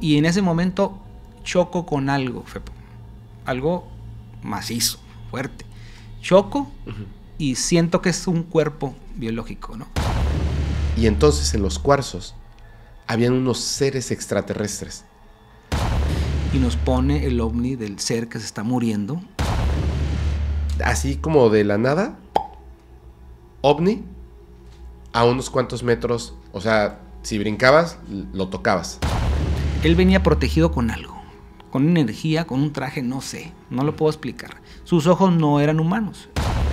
Y en ese momento choco con algo, Fepo. Algo macizo, fuerte. Choco y siento que es un cuerpo biológico, ¿no? Y entonces en los cuarzos habían unos seres extraterrestres. Y nos pone el ovni del ser que se está muriendo. Así como de la nada, ovni, a unos cuantos metros, o sea, si brincabas, lo tocabas. Él venía protegido con algo, con energía, con un traje, no sé, no lo puedo explicar. Sus ojos no eran humanos.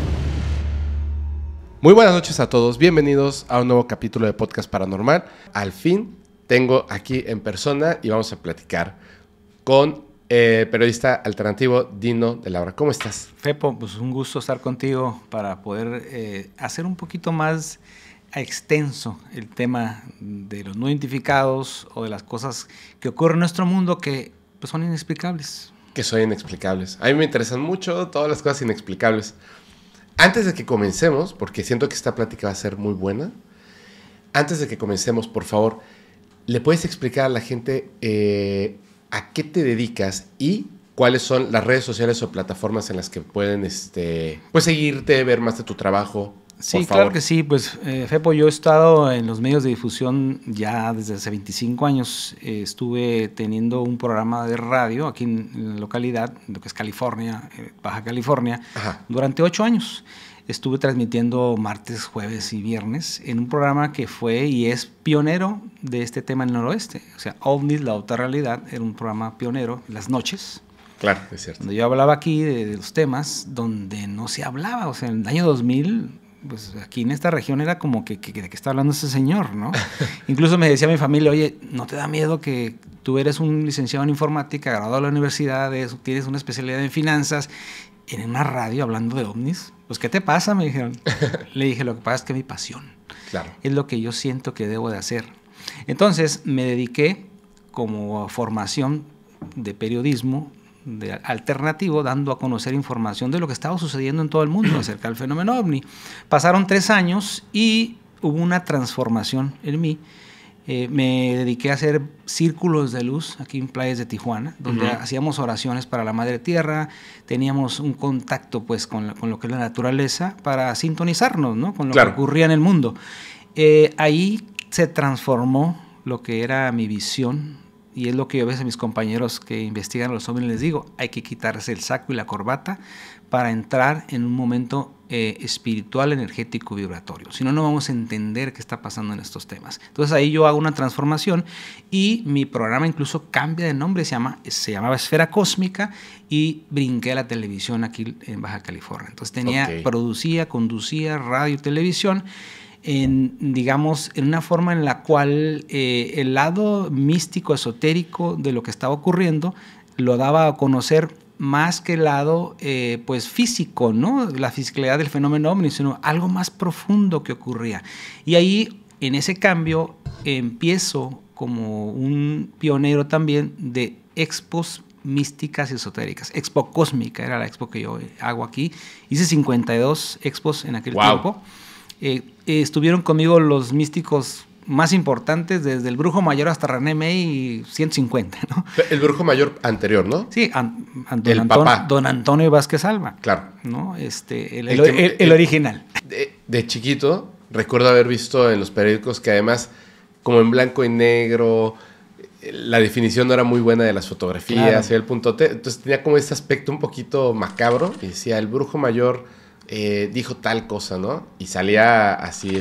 Muy buenas noches a todos, bienvenidos a un nuevo capítulo de Podcast Paranormal. Al fin tengo aquí en persona y vamos a platicar con el periodista alternativo Dino de Laura. ¿Cómo estás? Fepo, pues un gusto estar contigo para poder hacer un poquito más extenso el tema de los no identificados o de las cosas que ocurren en nuestro mundo que pues, son inexplicables. Que son inexplicables. A mí me interesan mucho todas las cosas inexplicables. Antes de que comencemos, porque siento que esta plática va a ser muy buena, antes de que comencemos, por favor, ¿le puedes explicar a la gente a qué te dedicas y cuáles son las redes sociales o plataformas en las que pueden pues seguirte, ver más de tu trabajo? Sí, claro que sí. Pues, Fepo, yo he estado en los medios de difusión ya desde hace 25 años. Estuve teniendo un programa de radio aquí en la localidad, lo que es California, Baja California, durante 8 años. Estuve transmitiendo martes, jueves y viernes en un programa que fue y es pionero de este tema en el noroeste. O sea, OVNIs, la otra realidad, era un programa pionero en las noches. Claro, es cierto. Donde yo hablaba aquí de los temas donde no se hablaba. O sea, en el año 2000... pues aquí en esta región era como que ¿de qué está hablando ese señor, no? Incluso me decía mi familia, oye, ¿no te da miedo que tú eres un licenciado en informática, graduado de la universidad, tienes una especialidad en finanzas, en una radio hablando de ovnis? Pues, ¿qué te pasa? Me dijeron. Le dije, lo que pasa es que mi pasión. Claro. Es lo que yo siento que debo de hacer. Entonces, me dediqué como formación de periodismo alternativo, dando a conocer información de lo que estaba sucediendo en todo el mundo acerca del fenómeno ovni. Pasaron 3 años y hubo una transformación en mí. Me dediqué a hacer círculos de luz aquí en playas de Tijuana, donde hacíamos oraciones para la Madre Tierra, teníamos un contacto pues con lo que es la naturaleza para sintonizarnos, ¿no? Con lo que ocurría en el mundo. Ahí se transformó lo que era mi visión. Y es lo que yo a veces a mis compañeros que investigan a los ovnis les digo, hay que quitarse el saco y la corbata para entrar en un momento espiritual, energético, vibratorio. Si no, no vamos a entender qué está pasando en estos temas. Entonces ahí yo hago una transformación y mi programa incluso cambia de nombre, se llamaba Esfera Cósmica y brinqué a la televisión aquí en Baja California. Entonces producía, conducía radio y televisión. Digamos, en una forma en la cual el lado místico, esotérico de lo que estaba ocurriendo lo daba a conocer más que el lado pues físico, ¿no? La fisicalidad del fenómeno ovni, sino algo más profundo que ocurría. Y ahí, en ese cambio, empiezo como un pionero también de expos místicas y esotéricas. Expo Cósmica era la expo que yo hago aquí. Hice 52 expos en aquel tiempo. Estuvieron conmigo los místicos más importantes, desde el Brujo Mayor hasta René May, 150, ¿no? El Brujo Mayor anterior, ¿no? Sí, papá. Don Antonio Vázquez Alba. Claro. ¿No? El original. De chiquito, recuerdo haber visto en los periódicos que además, como en blanco y negro, la definición no era muy buena de las fotografías, el puntote, entonces tenía como este aspecto un poquito macabro, y decía, el Brujo Mayor dijo tal cosa, ¿no? Y salía así,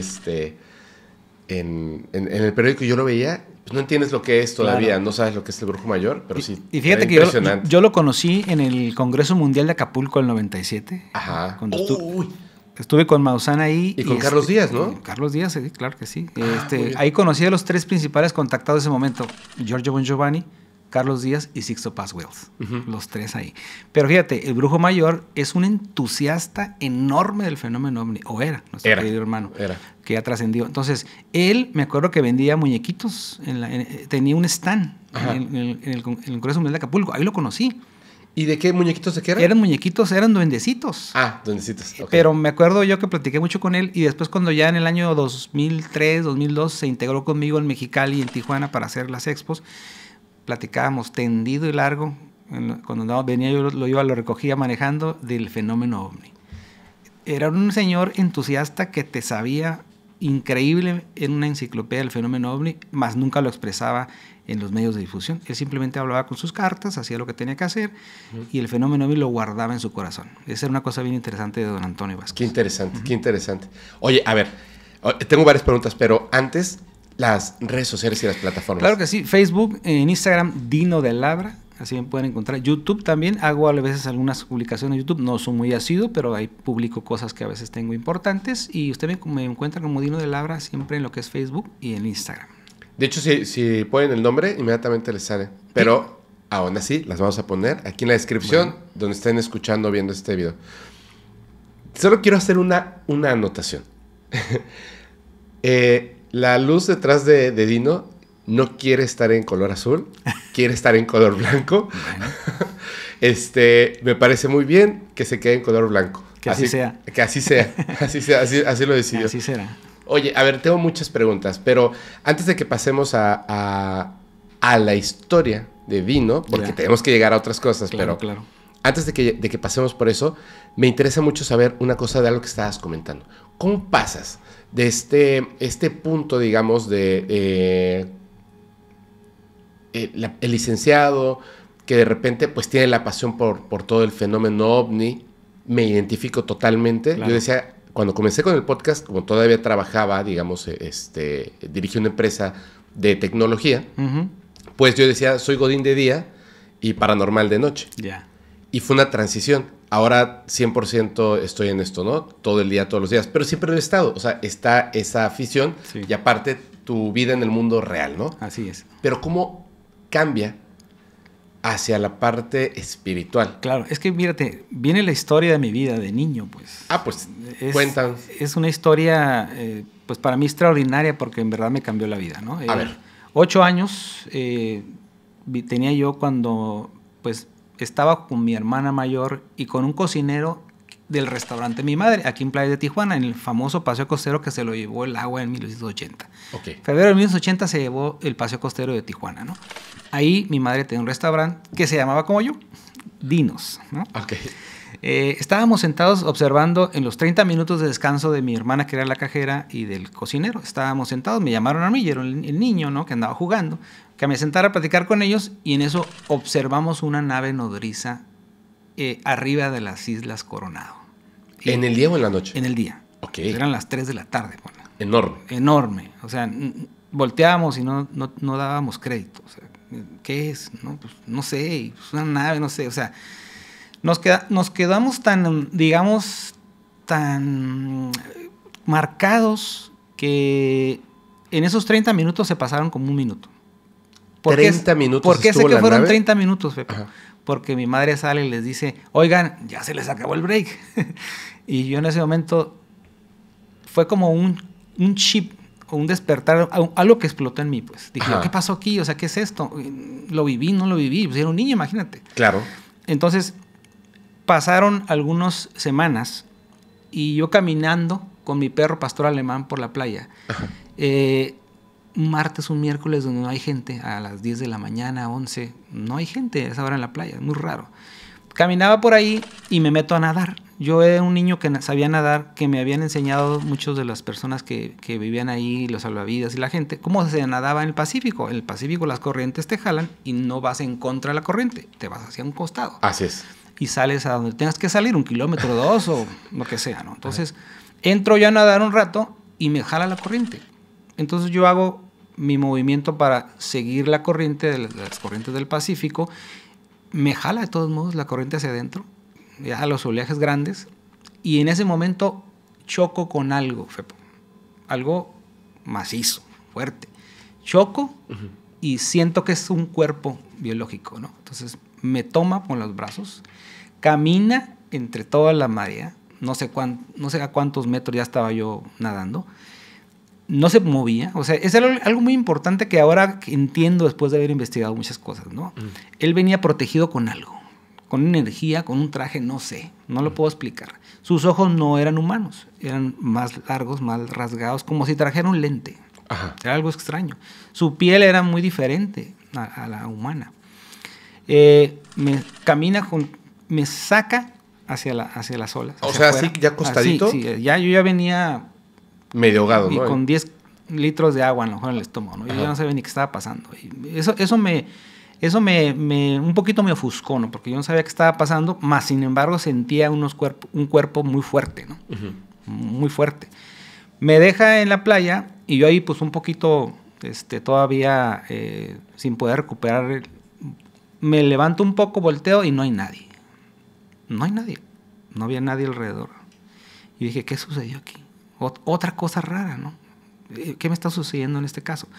en el periódico yo lo veía, pues no entiendes lo que es todavía, no sabes lo que es el Brujo Mayor, pero sí. Y fíjate que yo lo conocí en el Congreso Mundial de Acapulco del 97. Ajá. Cuando estuve con Maussan ahí. Y con Carlos Díaz, ¿no? Carlos Díaz, sí, claro que sí. Ahí conocí a los 3 principales contactados de ese momento, Giorgio Bon Giovanni, Carlos Díaz y Sixto Paz Wells, los 3 ahí. Pero fíjate, el Brujo Mayor es un entusiasta enorme del fenómeno ovni, o era, nuestro querido hermano, que ya trascendió. Entonces, él, me acuerdo que vendía muñequitos, tenía un stand en el Congreso Mundial de Acapulco, ahí lo conocí. ¿Y de qué muñequitos de qué eran? Eran muñequitos, eran duendecitos. Duendecitos. Okay. Pero me acuerdo yo que platiqué mucho con él y después cuando ya en el año 2003, 2002 se integró conmigo en Mexicali y en Tijuana para hacer las expos, platicábamos tendido y largo, cuando venía yo lo recogía manejando, del fenómeno ovni. Era un señor entusiasta que te sabía increíble en una enciclopedia del fenómeno ovni, mas nunca lo expresaba en los medios de difusión. Él simplemente hablaba con sus cartas, hacía lo que tenía que hacer, y el fenómeno ovni lo guardaba en su corazón. Esa era una cosa bien interesante de don Antonio Vázquez. Qué interesante, qué interesante. Oye, a ver, tengo varias preguntas, pero antes, las redes sociales y las plataformas. Claro que sí, Facebook, en Instagram, Dino de Labra, así me pueden encontrar. YouTube también, hago a veces algunas publicaciones en YouTube, no soy muy asiduo, pero ahí publico cosas que a veces tengo importantes, y usted me encuentra como Dino de Labra siempre en lo que es Facebook y en Instagram. De hecho, si ponen el nombre, inmediatamente les sale. Pero aún así, las vamos a poner aquí en la descripción, donde estén escuchando o viendo este video. Solo quiero hacer una anotación. La luz detrás de Dino no quiere estar en color azul, quiere estar en color blanco. Me parece muy bien que se quede en color blanco. Que así sea. Que así sea, así lo decidió. Así será. Oye, a ver, tengo muchas preguntas, pero antes de que pasemos a la historia de Dino, porque tenemos que llegar a otras cosas, Claro. Antes de que pasemos por eso, me interesa mucho saber una cosa de algo que estabas comentando. ¿Cómo pasas de este punto, digamos, de el licenciado que de repente pues tiene la pasión por todo el fenómeno ovni? Me identifico totalmente. Claro. Yo decía, cuando comencé con el podcast, como todavía trabajaba, digamos, dirigí una empresa de tecnología, pues yo decía, soy godín de día y paranormal de noche. Y fue una transición. Ahora 100% estoy en esto, ¿no? Todo el día, todos los días. Pero siempre lo he estado. O sea, está esa afición y aparte tu vida en el mundo real, ¿no? Así es. Pero ¿cómo cambia hacia la parte espiritual? Claro, es que mírate, viene la historia de mi vida de niño, pues. Pues cuentan. Es una historia, pues para mí extraordinaria, porque en verdad me cambió la vida, ¿no? A ver. 8 años tenía yo cuando, pues, estaba con mi hermana mayor y con un cocinero del restaurante de mi madre, aquí en Playa de Tijuana, en el famoso paseo costero que se lo llevó el agua en 1980. Febrero de 1980 se llevó el paseo costero de Tijuana, ¿no? Ahí mi madre tenía un restaurante que se llamaba como yo, Dinos, ¿no? Estábamos sentados observando en los 30 minutos de descanso de mi hermana, que era la cajera, y del cocinero. Estábamos sentados, me llamaron a mí, yo era el niño, ¿no?, que andaba jugando, que me sentara a platicar con ellos, y en eso observamos una nave nodriza arriba de las Islas Coronado. ¿En el día o en la noche? En el día. Eran las 3 de la tarde. Bueno. Enorme. O sea, volteábamos y no dábamos crédito. O sea, ¿qué es? No, pues, no sé, pues una nave, no sé. O sea, nos quedamos tan, digamos, tan marcados que en esos 30 minutos se pasaron como un minuto. 30 minutos. ¿Por qué sé que fueron nave? 30 minutos, Pepe? Porque mi madre sale y les dice, oigan, ya se les acabó el break. Y yo en ese momento fue como un chip, o un despertar, algo que explotó en mí, pues. Dije, ¿qué pasó aquí? O sea, ¿qué es esto? ¿Lo viví? ¿No lo viví? Pues era un niño, imagínate. Claro. Entonces, pasaron algunas semanas y yo caminando con mi perro pastor alemán por la playa. Un martes, un miércoles donde no hay gente, a las 10 de la mañana, 11, no hay gente a esa hora en la playa, es muy raro. Caminaba por ahí y me meto a nadar. Yo era un niño que sabía nadar, que me habían enseñado muchas de las personas que vivían ahí, los salvavidas y la gente, cómo se nadaba en el Pacífico. En el Pacífico las corrientes te jalan y no vas en contra de la corriente, te vas hacia un costado. Así es. Y sales a donde tengas que salir, 1 kilómetro, 2 o lo que sea, ¿no? Entonces, entro yo a nadar un rato y me jala la corriente. Entonces yo hago mi movimiento para seguir la corriente de las corrientes del Pacífico. Me jala de todos modos la corriente hacia adentro, ya a los oleajes grandes, y en ese momento choco con algo, Fepo, algo macizo, fuerte. Choco y siento que es un cuerpo biológico, ¿no? Entonces me toma con los brazos, camina entre toda la marea, no sé a cuántos metros ya estaba yo nadando. No se movía, o sea, es algo muy importante que ahora entiendo después de haber investigado muchas cosas, ¿no? Él venía protegido con algo, con energía, con un traje, no sé, no lo puedo explicar. Sus ojos no eran humanos, eran más largos, más rasgados, como si trajera un lente. Era algo extraño. Su piel era muy diferente, a la humana. Me saca hacia las olas. O sea, así ya acostadito. Sí, yo ya venía medio ahogado, y ¿no? con 10 litros de agua a lo mejor en el estómago, ¿no? Yo ya no sabía ni qué estaba pasando. Y eso me un poquito me ofuscó, ¿no? Porque yo no sabía qué estaba pasando, más sin embargo sentía un cuerpo muy fuerte, ¿no? Muy fuerte. Me deja en la playa y yo ahí pues un poquito todavía sin poder recuperar. Me levanto un poco, volteo y no hay nadie. No hay nadie. No había nadie alrededor. Y dije, ¿qué sucedió aquí? Otra cosa rara, ¿no? ¿Qué me está sucediendo en este caso?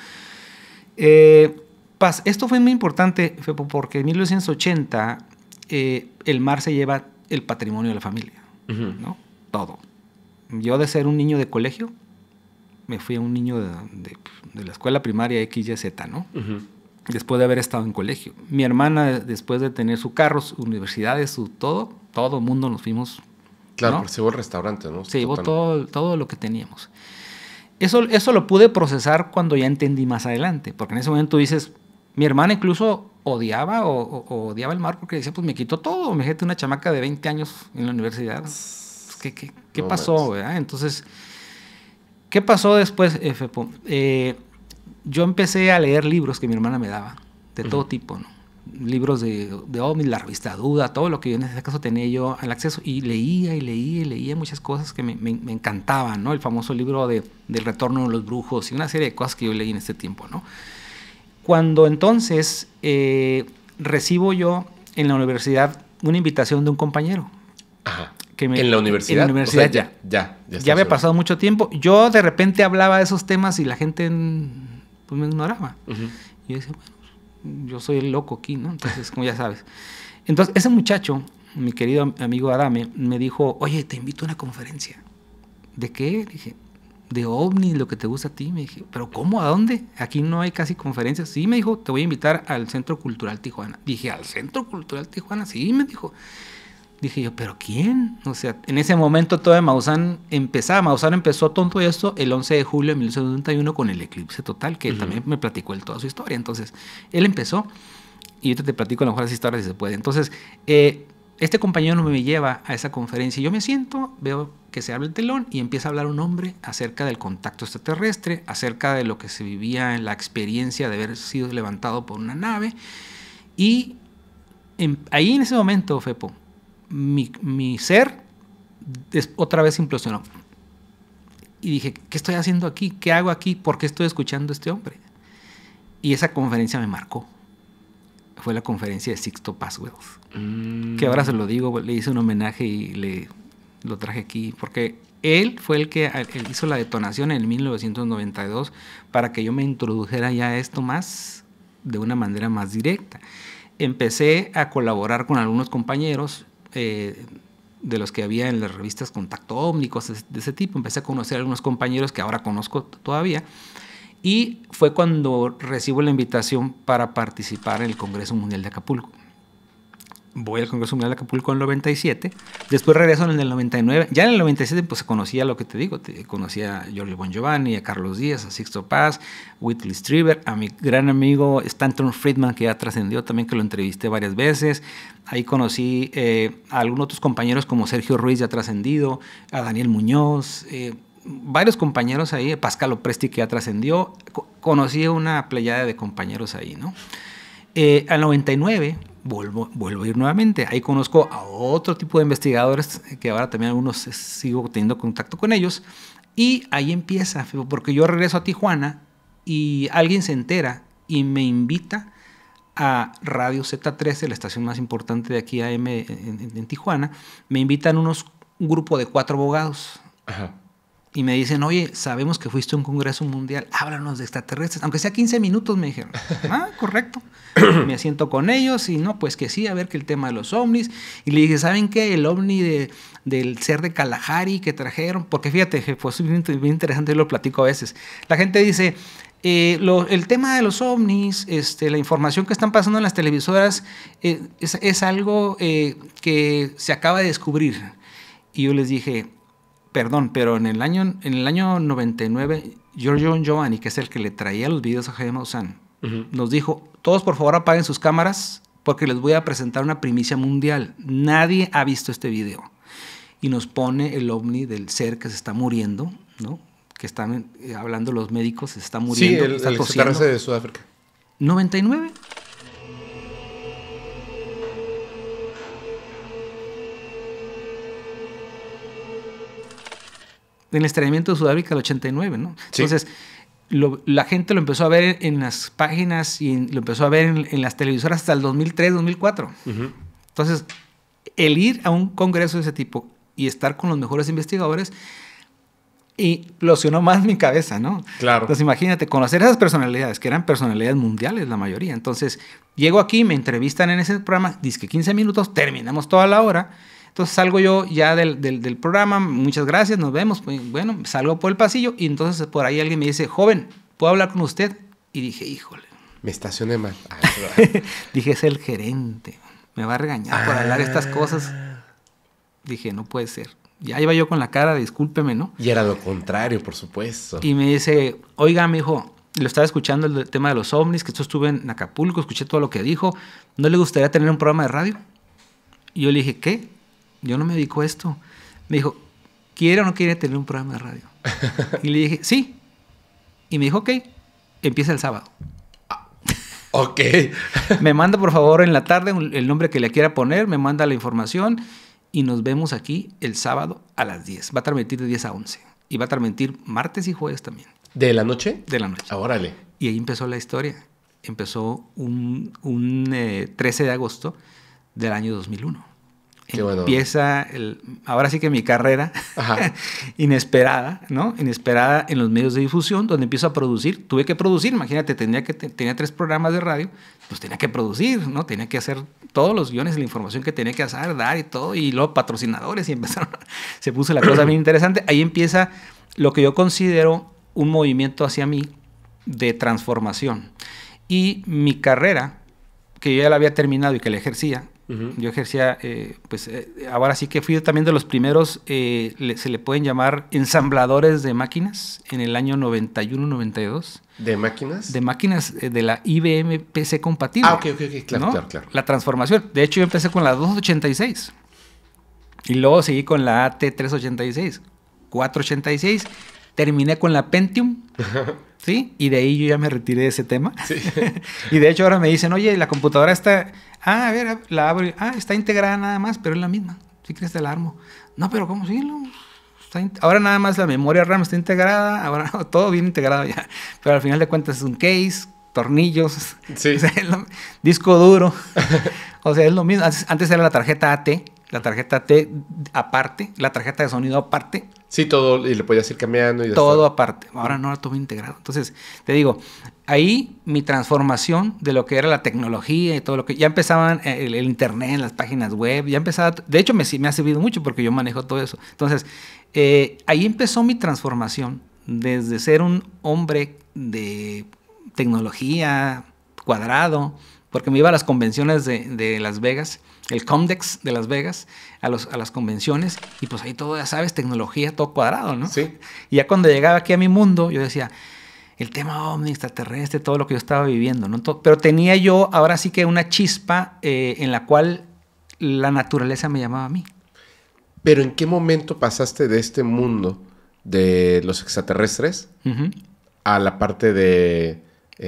Esto fue muy importante porque en 1980 el mar se lleva el patrimonio de la familia, ¿no? Todo. Yo de ser un niño de colegio, me fui a un niño de la escuela primaria XYZ, ¿no? Después de haber estado en colegio. Mi hermana, después de tener su carro, su universidades, todo el mundo nos fuimos. Claro, ¿no? porque se llevó el restaurante, ¿no? Se llevó todo lo que teníamos. Eso lo pude procesar cuando ya entendí más adelante, porque en ese momento dices, mi hermana incluso odiaba odiaba el mar porque decía, pues me quitó todo, me dejé una chamaca de 20 años en la universidad. ¿Qué pasó? ¿Verdad? Entonces, ¿qué pasó después, Fepo? Yo empecé a leer libros que mi hermana me daba, de todo tipo, ¿no? Libros de ovnis, la revista Duda, todo lo que yo en ese caso tenía yo al acceso, y leía muchas cosas que me encantaban, ¿no? El famoso libro del Retorno de los Brujos y una serie de cosas que yo leí en este tiempo, ¿no? Cuando entonces recibo yo en la universidad una invitación de un compañero. Ajá. ¿En la universidad? En la universidad, o sea, ya había pasado mucho tiempo. Yo de repente hablaba de esos temas y la gente pues, me ignoraba. Y yo decía, bueno, yo soy el loco aquí, ¿no? Entonces, como ya sabes. Entonces, ese muchacho, mi querido amigo Adame, me dijo, oye, te invito a una conferencia. ¿De qué? Dije, de ovnis, lo que te gusta a ti. Me dije, ¿pero cómo? ¿A dónde? Aquí no hay casi conferencias. Sí, me dijo, te voy a invitar al Centro Cultural Tijuana. Dije, ¿al Centro Cultural Tijuana? Sí, me dijo. Dije yo, ¿pero quién? O sea, en ese momento todo de Maussan empezaba. Maussan empezó todo esto el 11 de julio de 1991 con el eclipse total, que él también me platicó toda su historia. Entonces, él empezó, y ahorita te platico a lo mejor las historias si se puede. Entonces, este compañero me lleva a esa conferencia. Yo me siento, veo que se abre el telón y empieza a hablar un hombre acerca del contacto extraterrestre, acerca de lo que se vivía en la experiencia de haber sido levantado por una nave. Y ahí en ese momento, Fepo, mi ser otra vez implosionó. Y dije, ¿qué estoy haciendo aquí? ¿Qué hago aquí? ¿Por qué estoy escuchando a este hombre? Y esa conferencia me marcó. Fue la conferencia de Sixto Paz Wells. Que ahora se lo digo, le hice un homenaje y lo traje aquí. Porque él fue el que hizo la detonación en 1992 para que yo me introdujera ya a esto más, de una manera más directa. Empecé a colaborar con algunos compañeros de los que había en las revistas Contacto OVNI, cosas de ese tipo. Empecé a conocer a algunos compañeros que ahora conozco todavía, y fue cuando recibo la invitación para participar en el Congreso Mundial de Acapulco. Voy al Congreso Mundial de Acapulco en el 97, después regreso en el 99. Ya en el 97 pues conocía lo que te digo, conocía a Giorgio Bon Giovanni, a Carlos Díaz, a Sixto Paz, Whitley Strieber, a mi gran amigo Stanton Friedman, que ya trascendió también, que lo entrevisté varias veces. Ahí conocí a algunos otros compañeros como Sergio Ruiz, ya trascendido, a Daniel Muñoz, varios compañeros ahí, Pascal Opresti, que ya trascendió. Conocí una pleyada de compañeros ahí, ¿no? Al 99 vuelvo a ir nuevamente. Ahí conozco a otro tipo de investigadores, que ahora también algunos sigo teniendo contacto con ellos. Y ahí empieza, porque yo regreso a Tijuana y alguien se entera y me invita a Radio Z13, la estación más importante de aquí AM en Tijuana. Me invitan un grupo de 4 abogados. Ajá. Y me dicen, oye, sabemos que fuiste a un congreso mundial, háblanos de extraterrestres, aunque sea 15 minutos, me dijeron. Ah, correcto. Me siento con ellos y no, pues que sí, a ver que el tema de los ovnis. Y le dije, ¿saben qué? El ovni del ser de Kalahari que trajeron, porque fíjate, fue bien interesante, yo lo platico a veces. La gente dice, el tema de los ovnis, la información que están pasando en las televisoras, es algo que se acaba de descubrir. Y yo les dije, perdón, pero en el año 99, Giorgio Bon Giovanni, que es el que le traía los videos a Jaime Maussan, nos dijo, todos por favor apaguen sus cámaras porque les voy a presentar una primicia mundial. Nadie ha visto este video. Y nos pone el ovni del ser que se está muriendo, ¿no? Que están hablando los médicos, se está muriendo. Sí, está el tosiendo. extraterrestre de Sudáfrica. 99. En el estrenamiento de Sudáfrica del 89, ¿no? Sí. Entonces, la gente lo empezó a ver en las páginas y lo empezó a ver en las televisoras hasta el 2003, 2004. Entonces, el ir a un congreso de ese tipo y estar con los mejores investigadores y locionó más mi cabeza, ¿no? Claro. Entonces, imagínate, conocer esas personalidades, que eran personalidades mundiales la mayoría. Entonces, llego aquí, me entrevistan en ese programa, dizque 15 minutos, terminamos toda la hora. Entonces salgo yo ya del programa, muchas gracias, nos vemos. Bueno, salgo por el pasillo y entonces por ahí alguien me dice, joven, ¿puedo hablar con usted? Y dije, híjole. Me estacioné mal. Dije, es el gerente, me va a regañar por hablar estas cosas. Dije, no puede ser. Ya iba yo con la cara, discúlpeme, ¿no? Y era lo contrario, por supuesto. Y me dice, oiga, me dijo, lo estaba escuchando el tema de los ovnis, que yo estuve en Acapulco, escuché todo lo que dijo. ¿No le gustaría tener un programa de radio? Y yo le dije, ¿qué? Yo no me dedico a esto. Me dijo, ¿quiere o no quiere tener un programa de radio? Y le dije, sí. Y me dijo, ok, empieza el sábado. Ok. Me manda, por favor, en la tarde el nombre que le quiera poner, me manda la información y nos vemos aquí el sábado a las 10. Va a transmitir de 10 a 11. Y va a transmitir martes y jueves también. ¿De la noche? De la noche. Ah, órale. Y ahí empezó la historia. Empezó un 13 de agosto del año 2001. Qué bueno. Empieza ahora sí que mi carrera inesperada, ¿no? Inesperada en los medios de difusión, donde empiezo a producir. Tuve que producir, imagínate, tenía 3 programas de radio, pues tenía que producir, ¿no? Tenía que hacer todos los guiones, la información que tenía que hacer, dar y todo, y luego patrocinadores, y empezaron, se puso la cosa bien interesante. Ahí empieza lo que yo considero un movimiento hacia mí de transformación. Y mi carrera, que yo ya la había terminado y que la ejercía, yo ejercía, ahora sí que fui también de los primeros, se le pueden llamar ensambladores de máquinas en el año 91-92. ¿De máquinas? De máquinas de la IBM PC compatible. Ah, ok, claro, ¿no? claro. La transformación. De hecho, yo empecé con la 286 y luego seguí con la AT386, 486, terminé con la Pentium. ¿Sí? Y de ahí yo ya me retiré de ese tema. Sí. Y de hecho ahora me dicen, oye, la computadora está... a ver, la abro. Está integrada nada más, pero es la misma. ¿Sí crees que la armo? No, pero ¿cómo sí? Ahora nada más la memoria RAM está integrada, ahora todo bien integrado ya. Pero al final de cuentas es un case, tornillos, sí. O sea, disco duro. O sea, es lo mismo. Antes era la tarjeta AT, la tarjeta AT aparte, la tarjeta de sonido aparte. Sí, todo, y le podías ir cambiando. Y todo aparte. Ahora no, todo integrado. Entonces, te digo, ahí mi transformación de lo que era la tecnología y todo lo que... Ya empezaban el internet, las páginas web, ya empezaba... De hecho, me ha servido mucho porque yo manejo todo eso. Entonces, ahí empezó mi transformación desde ser un hombre de tecnología cuadrado, porque me iba a las convenciones de Las Vegas, el Comdex de Las Vegas, a las convenciones, y pues ahí todo, ya sabes, tecnología, todo cuadrado, ¿no? Sí. Y ya cuando llegaba aquí a mi mundo, yo decía, el tema ovni, extraterrestre, todo lo que yo estaba viviendo, ¿no? Pero tenía yo ahora sí que una chispa en la cual la naturaleza me llamaba a mí. Pero ¿en qué momento pasaste de este mundo de los extraterrestres a la parte de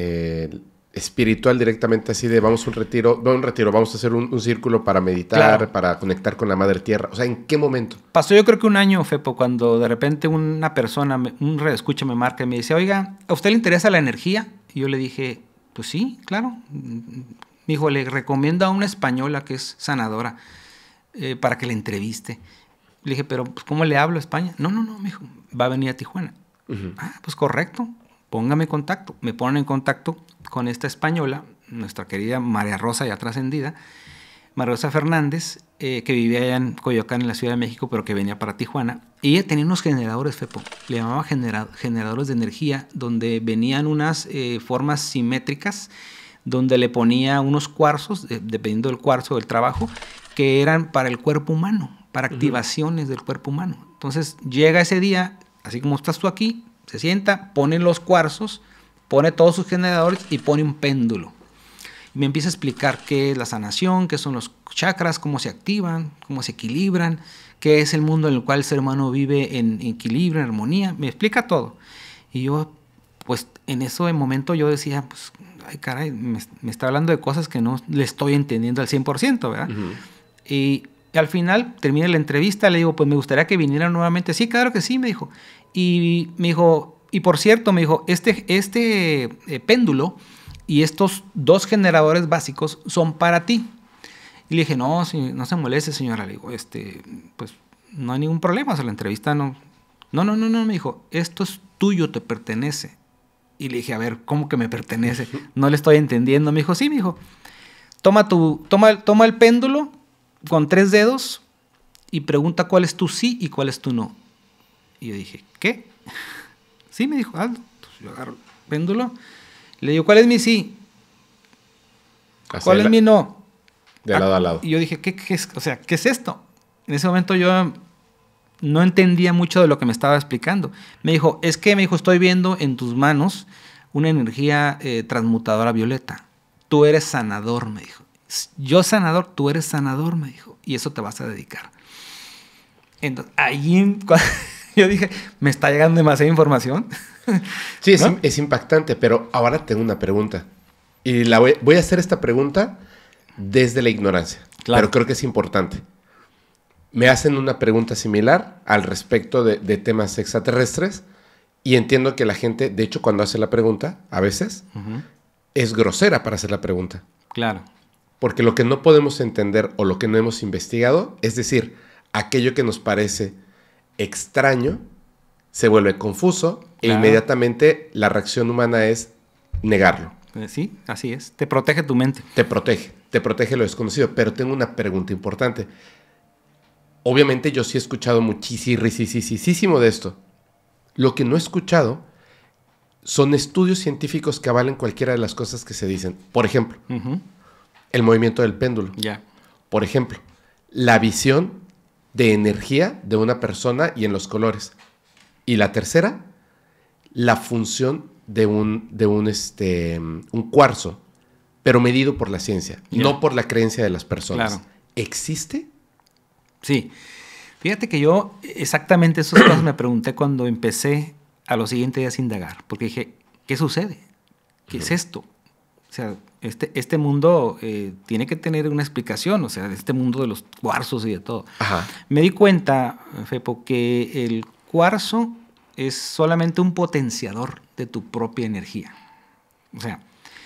espiritual directamente, así de vamos a un retiro, vamos a hacer un círculo para meditar, claro, para conectar con la madre tierra? O sea, ¿en qué momento? Pasó yo creo que un año, Fepo, cuando de repente una persona, un radioescucha me marca y me dice, oiga, ¿a usted le interesa la energía? Y yo le dije, pues sí, claro. Me dijo, le recomiendo a una española que es sanadora para que le entreviste. Le dije, pero pues, ¿cómo le hablo a España? No, me dijo, va a venir a Tijuana. Pues correcto, póngame en contacto. Me ponen en contacto con esta española, nuestra querida María Rosa, ya trascendida, María Rosa Fernández, que vivía allá en Coyoacán, en la Ciudad de México, pero que venía para Tijuana. Y ella tenía unos generadores, Fepo, le llamaba generadores de energía, donde venían unas formas simétricas, donde le ponía unos cuarzos, dependiendo del cuarzo del trabajo, que eran para el cuerpo humano, para activaciones del cuerpo humano. Entonces llega ese día, así como estás tú aquí, se sienta, pone los cuarzos, pone todos sus generadores y pone un péndulo. Y me empieza a explicar qué es la sanación, qué son los chakras, cómo se activan, cómo se equilibran, qué es el mundo en el cual el ser humano vive en equilibrio, en armonía. Me explica todo. Y yo, pues en ese momento yo decía, pues, ay caray, me está hablando de cosas que no le estoy entendiendo al 100%, ¿verdad? Y al final terminé la entrevista, le digo, pues me gustaría que viniera nuevamente. Sí, claro que sí, me dijo. Y me dijo, y por cierto, me dijo, este péndulo y estos 2 generadores básicos son para ti. Y le dije, no, no se moleste, señora. Le digo, pues no hay ningún problema, o sea, la entrevista no, me dijo, esto es tuyo, te pertenece. Y le dije, a ver, ¿cómo que me pertenece? No le estoy entendiendo. Me dijo, sí, me dijo, toma el péndulo con 3 dedos y pregunta cuál es tu sí y cuál es tu no. Y yo dije, ¿qué? Sí, me dijo, Entonces yo agarro el péndulo, le digo, ¿cuál es mi sí? ¿Cuál es mi no? De lado a lado. Y yo dije, ¿qué es? O sea, ¿qué es esto? En ese momento yo no entendía mucho de lo que me estaba explicando. Me dijo, estoy viendo en tus manos una energía transmutadora violeta. Tú eres sanador, me dijo. Yo sanador, tú eres sanador, me dijo. Y eso te vas a dedicar. Entonces, ahí yo dije, ¿me está llegando demasiada información? Sí, ¿no? es impactante, pero ahora tengo una pregunta. Y voy a hacer esta pregunta desde la ignorancia. Claro. Pero creo que es importante. Me hacen una pregunta similar al respecto de temas extraterrestres y entiendo que la gente, de hecho, cuando hace la pregunta, a veces, es grosera para hacer la pregunta. Claro. Porque lo que no podemos entender o lo que no hemos investigado, es decir, aquello que nos parece extraño, se vuelve confuso e inmediatamente la reacción humana es negarlo. Sí, así es. Te protege tu mente. Te protege lo desconocido. Pero tengo una pregunta importante. Obviamente yo sí he escuchado muchísimo de esto. Lo que no he escuchado son estudios científicos que avalen cualquiera de las cosas que se dicen. Por ejemplo, el movimiento del péndulo. Por ejemplo, la visión de energía de una persona y en los colores. Y la tercera, la función de un cuarzo, pero medido por la ciencia, no por la creencia de las personas. Claro. ¿Existe? Sí. Fíjate que yo exactamente esas cosas me pregunté cuando empecé a los siguientes días a indagar, porque dije, ¿qué sucede? ¿Qué es esto? O sea, este mundo tiene que tener una explicación, o sea, este mundo de los cuarzos y de todo. Ajá. Me di cuenta, Fepo, que el cuarzo es solamente un potenciador de tu propia energía. O sea,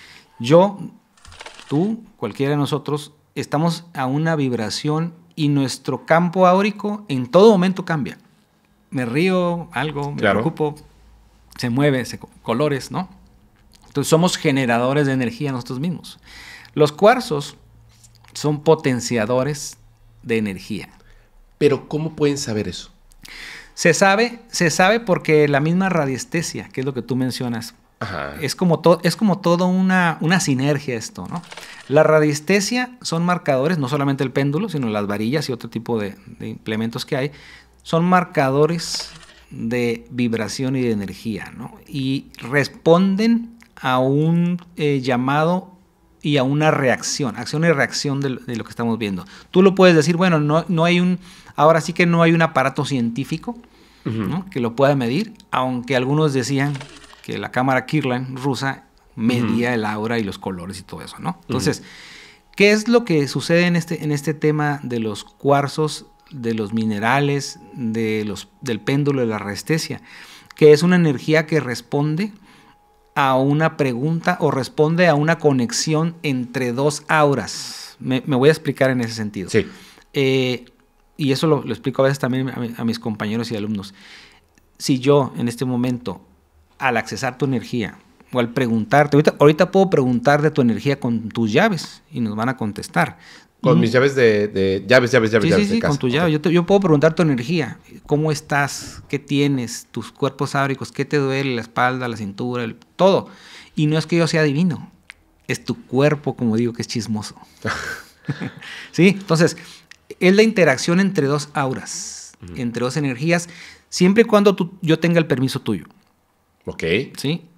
tú, cualquiera de nosotros, estamos a una vibración y nuestro campo áurico en todo momento cambia. Me río, algo, me preocupo, se mueve, colores, ¿no? Entonces somos generadores de energía nosotros mismos. Los cuarzos son potenciadores de energía. Pero ¿cómo pueden saber eso? Se sabe porque la misma radiestesia, que es lo que tú mencionas, es como todo una sinergia esto, ¿no? La radiestesia son marcadores, no solamente el péndulo, sino las varillas y otro tipo de implementos que hay, son marcadores de vibración y de energía, ¿no? Y responden a un llamado y a una reacción, acción y reacción de lo que estamos viendo. Tú lo puedes decir, bueno, no hay ahora sí que no hay un aparato científico, ¿no?, que lo pueda medir, aunque algunos decían que la cámara Kirlian rusa medía el aura y los colores y todo eso, ¿no? Entonces, ¿qué es lo que sucede en este tema de los cuarzos, de los minerales, del péndulo, de la radiestesia? Que es una energía que responde a una pregunta o responde a una conexión entre dos auras. Me voy a explicar en ese sentido. Sí. Y eso lo explico a veces también a mis compañeros y alumnos. Si yo en este momento, al accesar tu energía o al preguntarte, ahorita puedo preguntar de tu energía con tus llaves y nos van a contestar. Con mis llaves de llaves Sí, de casa. con tus llaves. Yo puedo preguntar tu energía. ¿Cómo estás? ¿Qué tienes? Tus cuerpos áuricos. ¿Qué te duele? La espalda, la cintura, todo. Y no es que yo sea divino. Es tu cuerpo, como digo, que es chismoso. ¿Sí? Entonces, es la interacción entre dos auras, entre dos energías, siempre y cuando yo tenga el permiso tuyo. Ok. ¿Sí?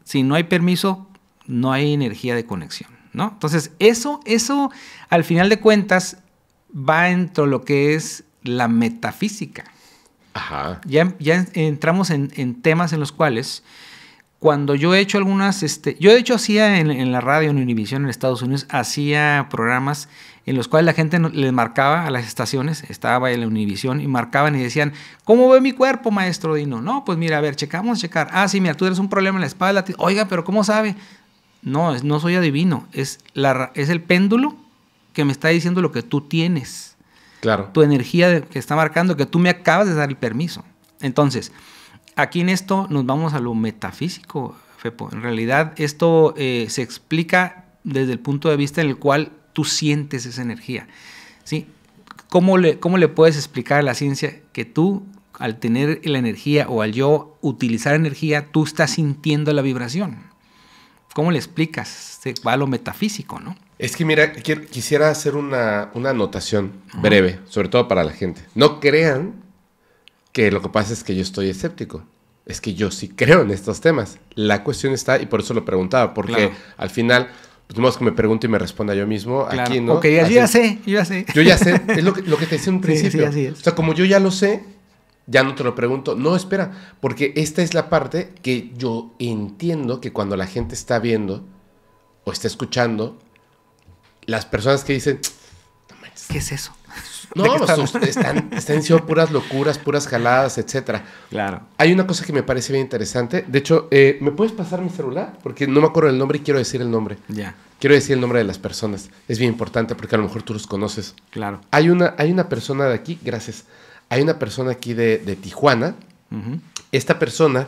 si no hay permiso, no hay energía de conexión, ¿no? Entonces, eso al final de cuentas va dentro de lo que es la metafísica. Ajá. Ya entramos en temas en los cuales, cuando yo he hecho algunas, yo de hecho hacía en la radio, en Univisión, en Estados Unidos, hacía programas en los cuales la gente les marcaba a las estaciones, estaba en la Univisión, y marcaban y decían, ¿cómo ve mi cuerpo, maestro Dino? No, pues mira, a ver, checar. Ah, sí, mira, tú eres un problema en la espalda. Oiga, pero ¿cómo sabe? No soy adivino, es el péndulo que me está diciendo lo que tú tienes. Claro. Tu energía que está marcando que tú me acabas de dar el permiso. Entonces, aquí en esto nos vamos a lo metafísico, Fepo. En realidad, esto se explica desde el punto de vista en el cual tú sientes esa energía, ¿sí? ¿Cómo le puedes explicar a la ciencia que tú, al tener la energía o al yo utilizar energía, tú estás sintiendo la vibración? ¿Cómo le explicas? Se va a lo metafísico, ¿no? Es que mira, quisiera hacer una anotación breve, sobre todo para la gente. No crean que lo que pasa es que yo estoy escéptico. Es que yo sí creo en estos temas. La cuestión está, y por eso lo preguntaba, porque al final, pues no es que me pregunte y me responda yo mismo aquí, ¿no? Ok, yo ya sé. Yo ya sé, es lo que te decía en un principio. Sí, así es. O sea, como yo ya lo sé, ya no te lo pregunto. No, espera, porque esta es la parte que yo entiendo que cuando la gente está viendo o está escuchando, las personas que dicen, no manches, ¿qué es eso? No, están diciendo puras locuras, puras jaladas, etcétera. Claro. Hay una cosa que me parece bien interesante. De hecho, ¿me puedes pasar mi celular? Porque no me acuerdo el nombre y quiero decir el nombre. Ya. Quiero decir el nombre de las personas. Es bien importante porque a lo mejor tú los conoces. Claro. Hay una persona de aquí, gracias. Hay una persona aquí de Tijuana. Uh-huh. Esta persona,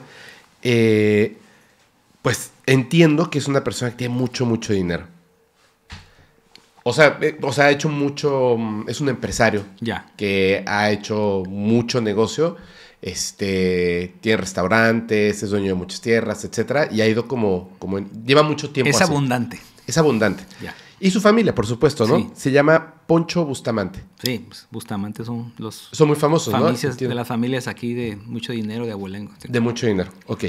pues entiendo que es una persona que tiene mucho, mucho dinero. O sea, ha hecho mucho, es un empresario que ha hecho mucho negocio, tiene restaurantes, es dueño de muchas tierras, etcétera, y ha ido lleva mucho tiempo así. Es abundante. Ya. Y su familia, por supuesto, ¿no? Sí. Se llama Poncho Bustamante. Sí, pues Bustamante son muy famosos, ¿no? De las familias aquí de mucho dinero, de abolengo. ¿Sí? De mucho dinero, ok.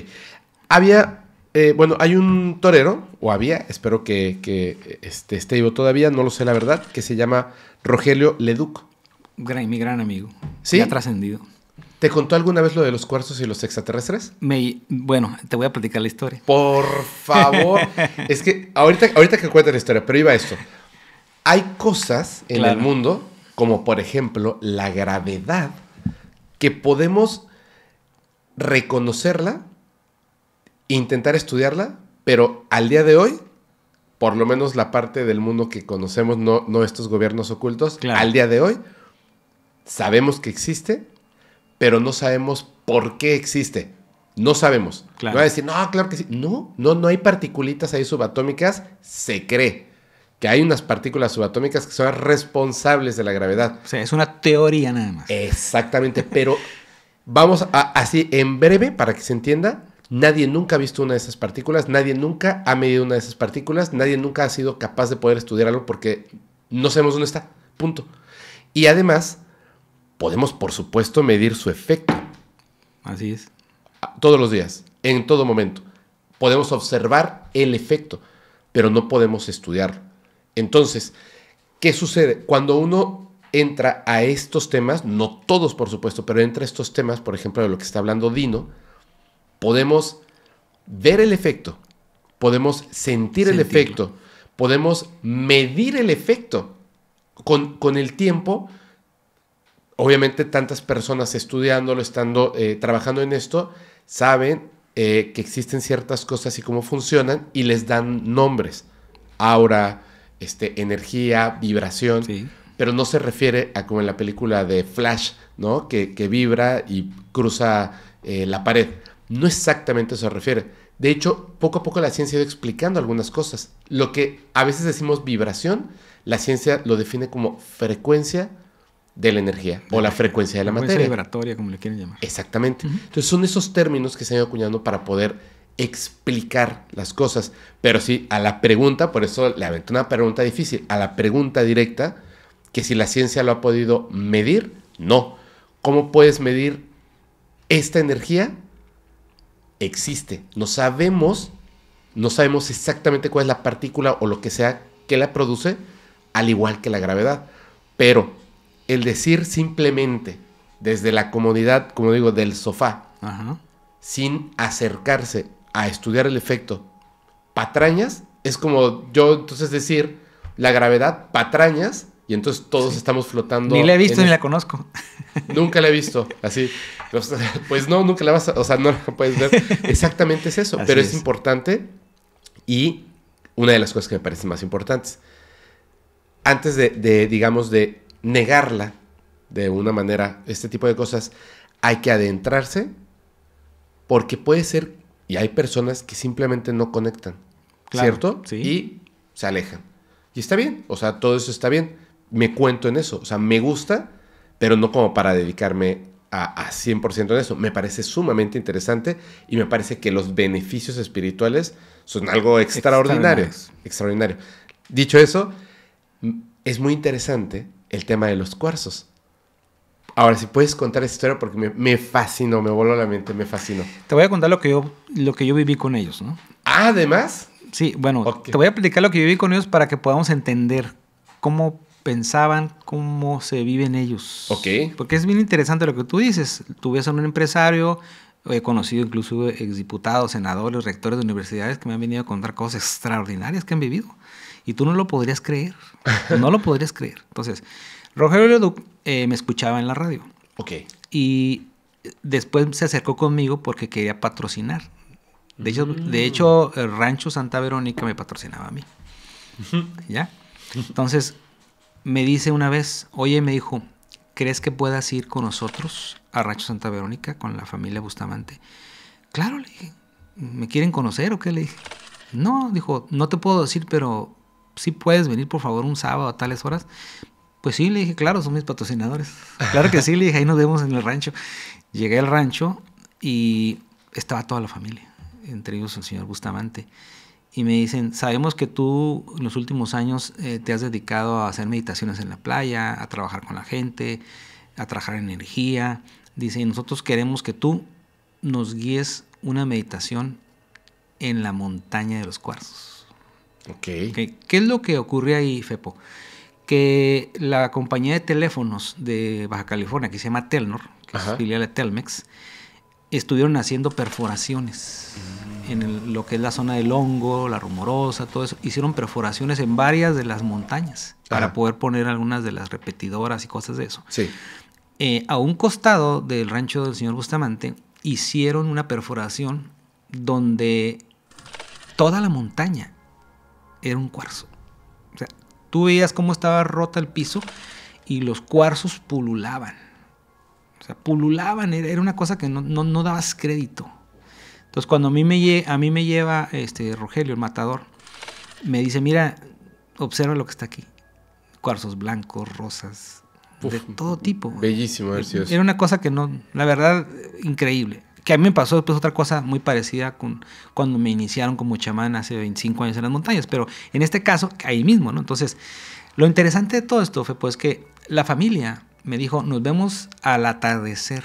Hay un torero, o había, espero que esté vivo todavía, no lo sé la verdad, que se llama Rogelio Leduc. Mi gran amigo. ¿Sí? Ya ha trascendido. ¿Te contó alguna vez lo de los cuarzos y los extraterrestres? Bueno, te voy a platicar la historia. Por favor. Es que ahorita que cuente la historia, pero iba esto. Hay cosas en el mundo, como por ejemplo la gravedad, que podemos reconocerla, intentar estudiarla, pero al día de hoy, por lo menos la parte del mundo que conocemos, no estos gobiernos ocultos, al día de hoy, sabemos que existe, pero no sabemos por qué existe. No sabemos. Claro. No va a decir, no, claro que sí. No hay partículas ahí subatómicas. Se cree que hay unas partículas subatómicas que son responsables de la gravedad. O sea, es una teoría nada más. Exactamente, pero vamos así en breve para que se entienda. Nadie nunca ha visto una de esas partículas, nadie nunca ha medido una de esas partículas, nadie nunca ha sido capaz de poder estudiar algo porque no sabemos dónde está, punto. Y además, podemos por supuesto medir su efecto. Así es. Todos los días, en todo momento. Podemos observar el efecto, pero no podemos estudiarlo. Entonces, ¿qué sucede? Cuando uno entra a estos temas, no todos por supuesto, pero entra a estos temas, por ejemplo, de lo que está hablando Dino, podemos ver el efecto, podemos sentir el efecto, podemos medir el efecto. Con el tiempo, obviamente tantas personas estudiándolo, estando trabajando en esto, saben que existen ciertas cosas y cómo funcionan y les dan nombres. Aura, energía, vibración, pero no se refiere a como en la película de Flash, ¿no? Que vibra y cruza la pared. No exactamente eso se refiere. De hecho, poco a poco la ciencia ha ido explicando algunas cosas. Lo que a veces decimos vibración, la ciencia lo define como frecuencia de la energía o la frecuencia de la materia. Frecuencia vibratoria, como le quieren llamar. Exactamente. Entonces son esos términos que se han ido acuñando para poder explicar las cosas. Pero sí, a la pregunta, por eso le aventé una pregunta difícil, a la pregunta directa, que si la ciencia lo ha podido medir, no. ¿Cómo puedes medir esta energía? Existe. No sabemos No sabemos exactamente cuál es la partícula o lo que sea que la produce, al igual que la gravedad. Pero el decir simplemente desde la comodidad, como digo, del sofá, Ajá. sin acercarse a estudiar el efecto patrañas, es como yo entonces decir la gravedad patrañas y entonces todos estamos flotando. Ni la he visto ni el... la conozco. Nunca la he visto, así. Pues no, nunca la vas a... O sea, no la puedes ver. Exactamente es eso, Así pero es. es importante y una de las cosas que me parecen más importantes. Antes digamos, de negarla de una manera, este tipo de cosas, hay que adentrarse porque puede ser, y hay personas que simplemente no conectan, Claro, ¿cierto? sí. Y se alejan. Y está bien, o sea, todo eso está bien. Me cuento en eso, o sea, me gusta, pero no como para dedicarme a 100% en eso. Me parece sumamente interesante y me parece que los beneficios espirituales son algo extraordinario. Extraordinario. Dicho eso, es muy interesante el tema de los cuarzos. Ahora, si puedes contar esta historia porque me fascinó, me voló la mente, me fascinó. Te voy a contar lo que yo viví con ellos, ¿no? Ah, además. Sí, bueno, Okay. Te voy a platicar lo que viví con ellos para que podamos entender cómo pensaban, cómo se viven ellos. Ok. Porque es bien interesante lo que tú dices. Tú ves a un empresario, he conocido incluso exdiputados, senadores, rectores de universidades que me han venido a contar cosas extraordinarias que han vivido. Y tú no lo podrías creer. No lo podrías creer. Entonces, Rogelio Leduc me escuchaba en la radio. Ok. Y después se acercó conmigo porque quería patrocinar. De hecho, el Rancho Santa Verónica me patrocinaba a mí. ¿Ya? Entonces, me dice una vez, oye, me dijo, ¿crees que puedas ir con nosotros a Rancho Santa Verónica con la familia Bustamante? Claro, le dije. ¿Me quieren conocer o qué? Le dije. No, dijo, no te puedo decir, pero sí puedes venir, por favor, un sábado a tales horas. Pues sí, le dije, claro, son mis patrocinadores. Claro que sí, le dije, ahí nos vemos en el rancho. Llegué al rancho y estaba toda la familia, entre ellos el señor Bustamante. Y me dicen, sabemos que tú en los últimos años te has dedicado a hacer meditaciones en la playa, a trabajar con la gente, a trabajar en energía. Dice, y nosotros queremos que tú nos guíes una meditación en la montaña de los cuarzos. Ok. ¿Qué es lo que ocurre ahí, Fepo? Que la compañía de teléfonos de Baja California, que se llama Telnor, que es filial de Telmex, estuvieron haciendo perforaciones en lo que es la zona del Hongo, la Rumorosa, todo eso. Hicieron perforaciones en varias de las montañas para poder poner algunas de las repetidoras y cosas de eso. Sí. A un costado del rancho del señor Bustamante hicieron una perforación donde toda la montaña era un cuarzo. O sea, tú veías cómo estaba rota el piso y los cuarzos pululaban. O sea, pululaban, era una cosa que no dabas crédito. Entonces, cuando a mí me lleva Rogelio, el matador, me dice, mira, observa lo que está aquí. Cuarzos blancos, rosas, de todo tipo. Bellísimo haber sido eso. Era una cosa que la verdad, increíble. Que a mí me pasó después otra cosa muy parecida con cuando me iniciaron como chamán hace 25 años en las montañas, pero en este caso, ahí mismo, ¿no? Entonces, lo interesante de todo esto fue pues que la familia me dijo, nos vemos al atardecer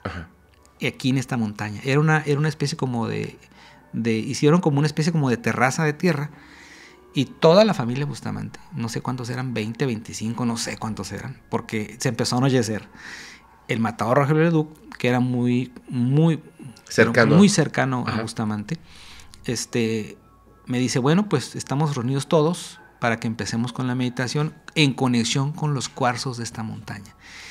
aquí en esta montaña. Era una especie como hicieron como una especie como de terraza de tierra y toda la familia Bustamante, no sé cuántos eran, 20, 25, no sé cuántos eran, porque se empezó a anochecer. El matador Rogelio Leduc, que era muy cercano a Bustamante, me dice, bueno, pues estamos reunidos todos para que empecemos con la meditación en conexión con los cuarzos de esta montaña.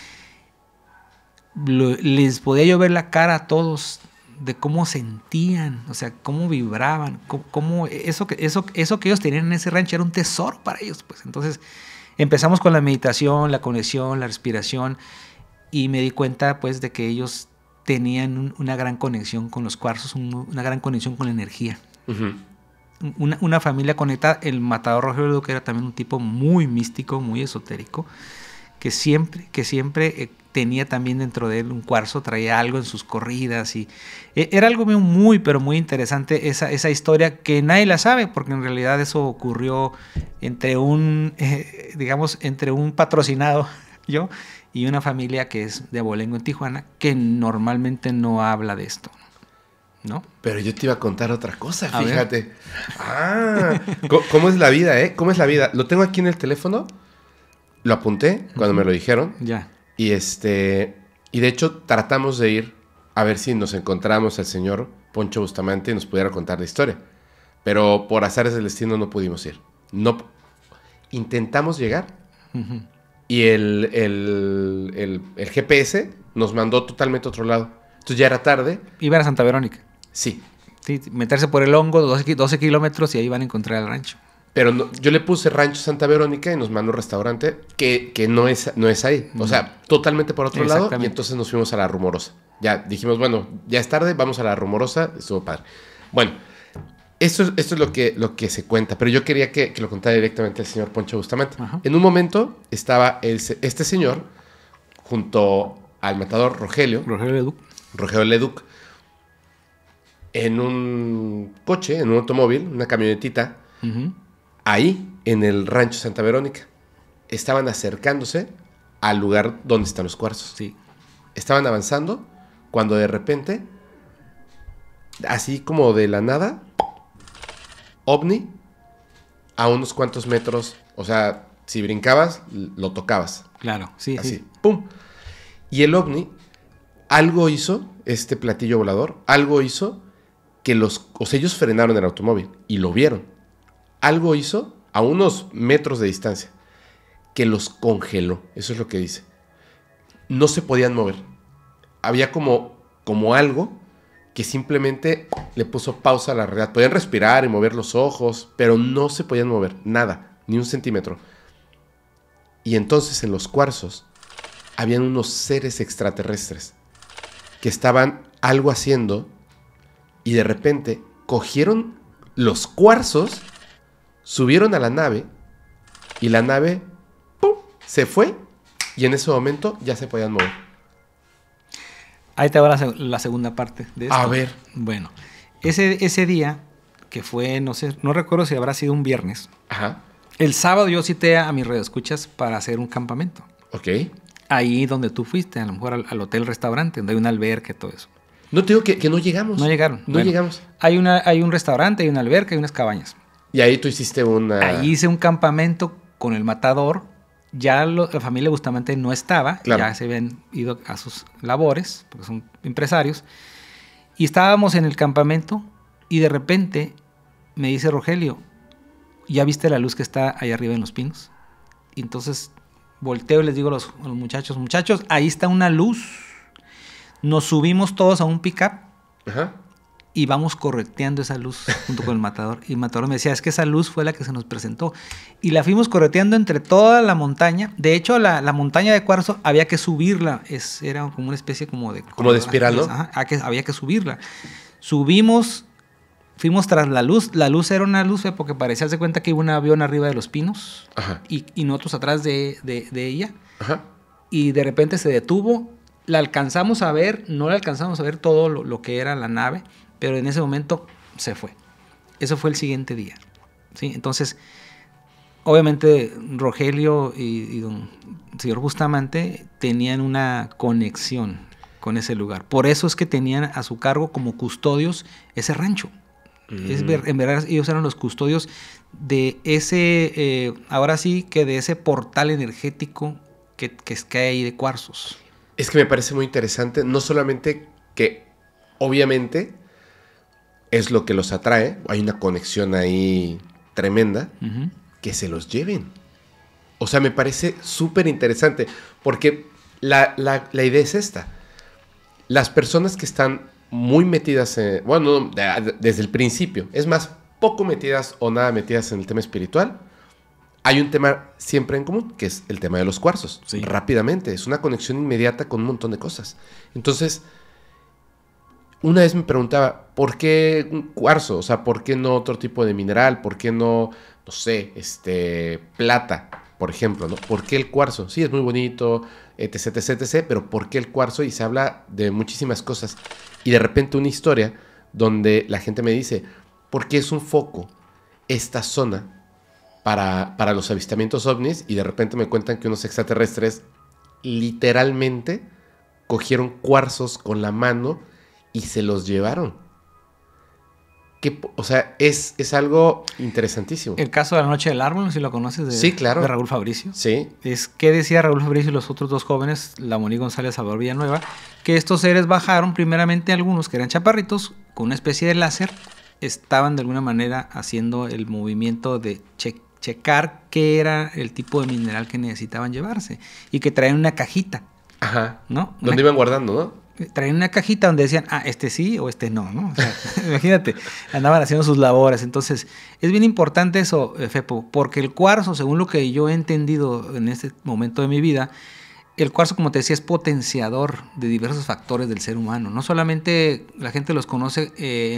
Les podía yo ver la cara a todos de cómo sentían, o sea, cómo vibraban, cómo eso que ellos tenían en ese rancho era un tesoro para ellos, pues. Entonces empezamos con la meditación, la conexión, la respiración, y me di cuenta pues de que ellos tenían una gran conexión con los cuarzos, una gran conexión con la energía. Una familia conectada. El matador Rogelio Leduc era también un tipo muy místico, muy esotérico, que siempre tenía también dentro de él un cuarzo, traía algo en sus corridas y era algo muy, pero muy interesante esa historia que nadie la sabe, porque en realidad eso ocurrió entre un patrocinado, yo, y una familia que es de Abolengo en Tijuana, que normalmente no habla de esto. ¿no? Pero yo te iba a contar otra cosa, A fíjate. Ah, ¿cómo es la vida, eh? ¿Cómo es la vida? Lo tengo aquí en el teléfono. Lo apunté cuando me lo dijeron. Ya. Y y de hecho tratamos de ir a ver si nos encontramos al señor Poncho Bustamante y nos pudiera contar la historia. Pero por azares del destino no pudimos ir. No, intentamos llegar y el GPS nos mandó totalmente a otro lado. Entonces ya era tarde. Iban a Santa Verónica. Sí. Sí, meterse por el hongo, 12 kilómetros y ahí van a encontrar el rancho. Pero no, yo le puse Rancho Santa Verónica y nos mandó un restaurante que no es ahí. O sea, totalmente por otro lado. Y entonces nos fuimos a La Rumorosa. Ya dijimos, bueno, ya es tarde, vamos a La Rumorosa. Estuvo padre. Bueno, esto es lo que se cuenta. Pero yo quería que lo contara directamente el señor Poncho Bustamante. Ajá. En un momento estaba este señor junto al matador Rogelio Leduc, en un coche, en un automóvil, una camionetita. Ahí, en el Rancho Santa Verónica, estaban acercándose al lugar donde están los cuarzos. Sí. Estaban avanzando cuando de repente, así como de la nada, ovni a unos cuantos metros. O sea, si brincabas, lo tocabas. Claro, sí, Así, sí. ¡pum! Y el ovni, algo hizo, este platillo volador, algo hizo que ellos frenaron el automóvil y lo vieron. Algo hizo a unos metros de distancia que los congeló. Eso es lo que dice. No se podían mover. Había como algo que simplemente le puso pausa a la realidad. Podían respirar y mover los ojos, pero no se podían mover. Nada, ni un centímetro. Y entonces en los cuarzos habían unos seres extraterrestres que estaban algo haciendo y de repente cogieron los cuarzos, subieron a la nave y la nave ¡pum!, se fue y en ese momento ya se podían mover. Ahí te va la segunda parte de esto. A ver. Bueno, ese día, que fue, no sé, no recuerdo si habrá sido un viernes. Ajá. El sábado yo cité a mis radioescuchas para hacer un campamento. Ok. Ahí donde tú fuiste, a lo mejor al hotel-restaurante, donde hay una alberca y todo eso. No te digo que no llegamos. No llegaron. No llegamos. Hay un restaurante, hay una alberca, hay unas cabañas. Y ahí tú hiciste Ahí hice un campamento con el matador. Ya la familia Bustamante no estaba. Claro. Ya se habían ido a sus labores, porque son empresarios. Y estábamos en el campamento y de repente me dice Rogelio, ¿ya viste la luz que está ahí arriba en los pinos? Y entonces volteo y les digo a los muchachos, ahí está una luz. Nos subimos todos a un pick-up. Ajá. Y vamos correteando esa luz junto con el matador. Y el matador me decía, es que esa luz fue la que se nos presentó. Y la fuimos correteando entre toda la montaña. De hecho, la montaña de cuarzo había que subirla. Era como una especie como de... Como de espiral, ¿no? Ajá, había que subirla. Subimos, fuimos tras la luz. La luz era una luz porque parecía, hace cuenta que iba un avión arriba de los pinos. Ajá. Y nosotros atrás de ella. Ajá. Y de repente se detuvo. La alcanzamos a ver, no la alcanzamos a ver todo lo que era la nave, pero en ese momento se fue. Eso fue el siguiente día, ¿sí? Entonces, obviamente Rogelio y don señor Bustamante tenían una conexión con ese lugar. Por eso es que tenían a su cargo como custodios ese rancho. En verdad ellos eran los custodios de ese, ahora sí que de ese portal energético que hay ahí de cuarzos. Es que me parece muy interesante, no solamente que obviamente es lo que los atrae, hay una conexión ahí tremenda, que se los lleven. O sea, me parece súper interesante, porque la idea es esta. Las personas que están muy metidas, desde el principio, es más, poco metidas o nada metidas en el tema espiritual, hay un tema siempre en común, que es el tema de los cuarzos. Sí. Rápidamente, es una conexión inmediata con un montón de cosas. Entonces, una vez me preguntaba, ¿por qué un cuarzo? O sea, ¿por qué no otro tipo de mineral? ¿Por qué no sé, plata, por ejemplo, ¿no? ¿Por qué el cuarzo? Sí, es muy bonito, etc, etc, etc, pero ¿por qué el cuarzo? Y se habla de muchísimas cosas. Y de repente una historia donde la gente me dice, ¿por qué es un foco esta zona para los avistamientos ovnis? Y de repente me cuentan que unos extraterrestres literalmente cogieron cuarzos con la mano y se los llevaron. O sea, es algo interesantísimo. El caso de La Noche del Árbol, si lo conoces, Sí, claro. De Raúl Fabricio. Sí. Es que decía Raúl Fabricio y los otros dos jóvenes, la Moni González, Salvador Villanueva, que estos seres bajaron, primeramente algunos que eran chaparritos, con una especie de láser, estaban de alguna manera haciendo el movimiento de checar qué era el tipo de mineral que necesitaban llevarse, y que traían una cajita. Ajá. ¿No? Donde iban guardando, ¿no? Traían una cajita donde decían, este sí o este no, ¿no? O sea, imagínate, andaban haciendo sus labores. Entonces, es bien importante eso, Fepo, porque el cuarzo, según lo que yo he entendido en este momento de mi vida, el cuarzo, como te decía, es potenciador de diversos factores del ser humano. No solamente la gente los conoce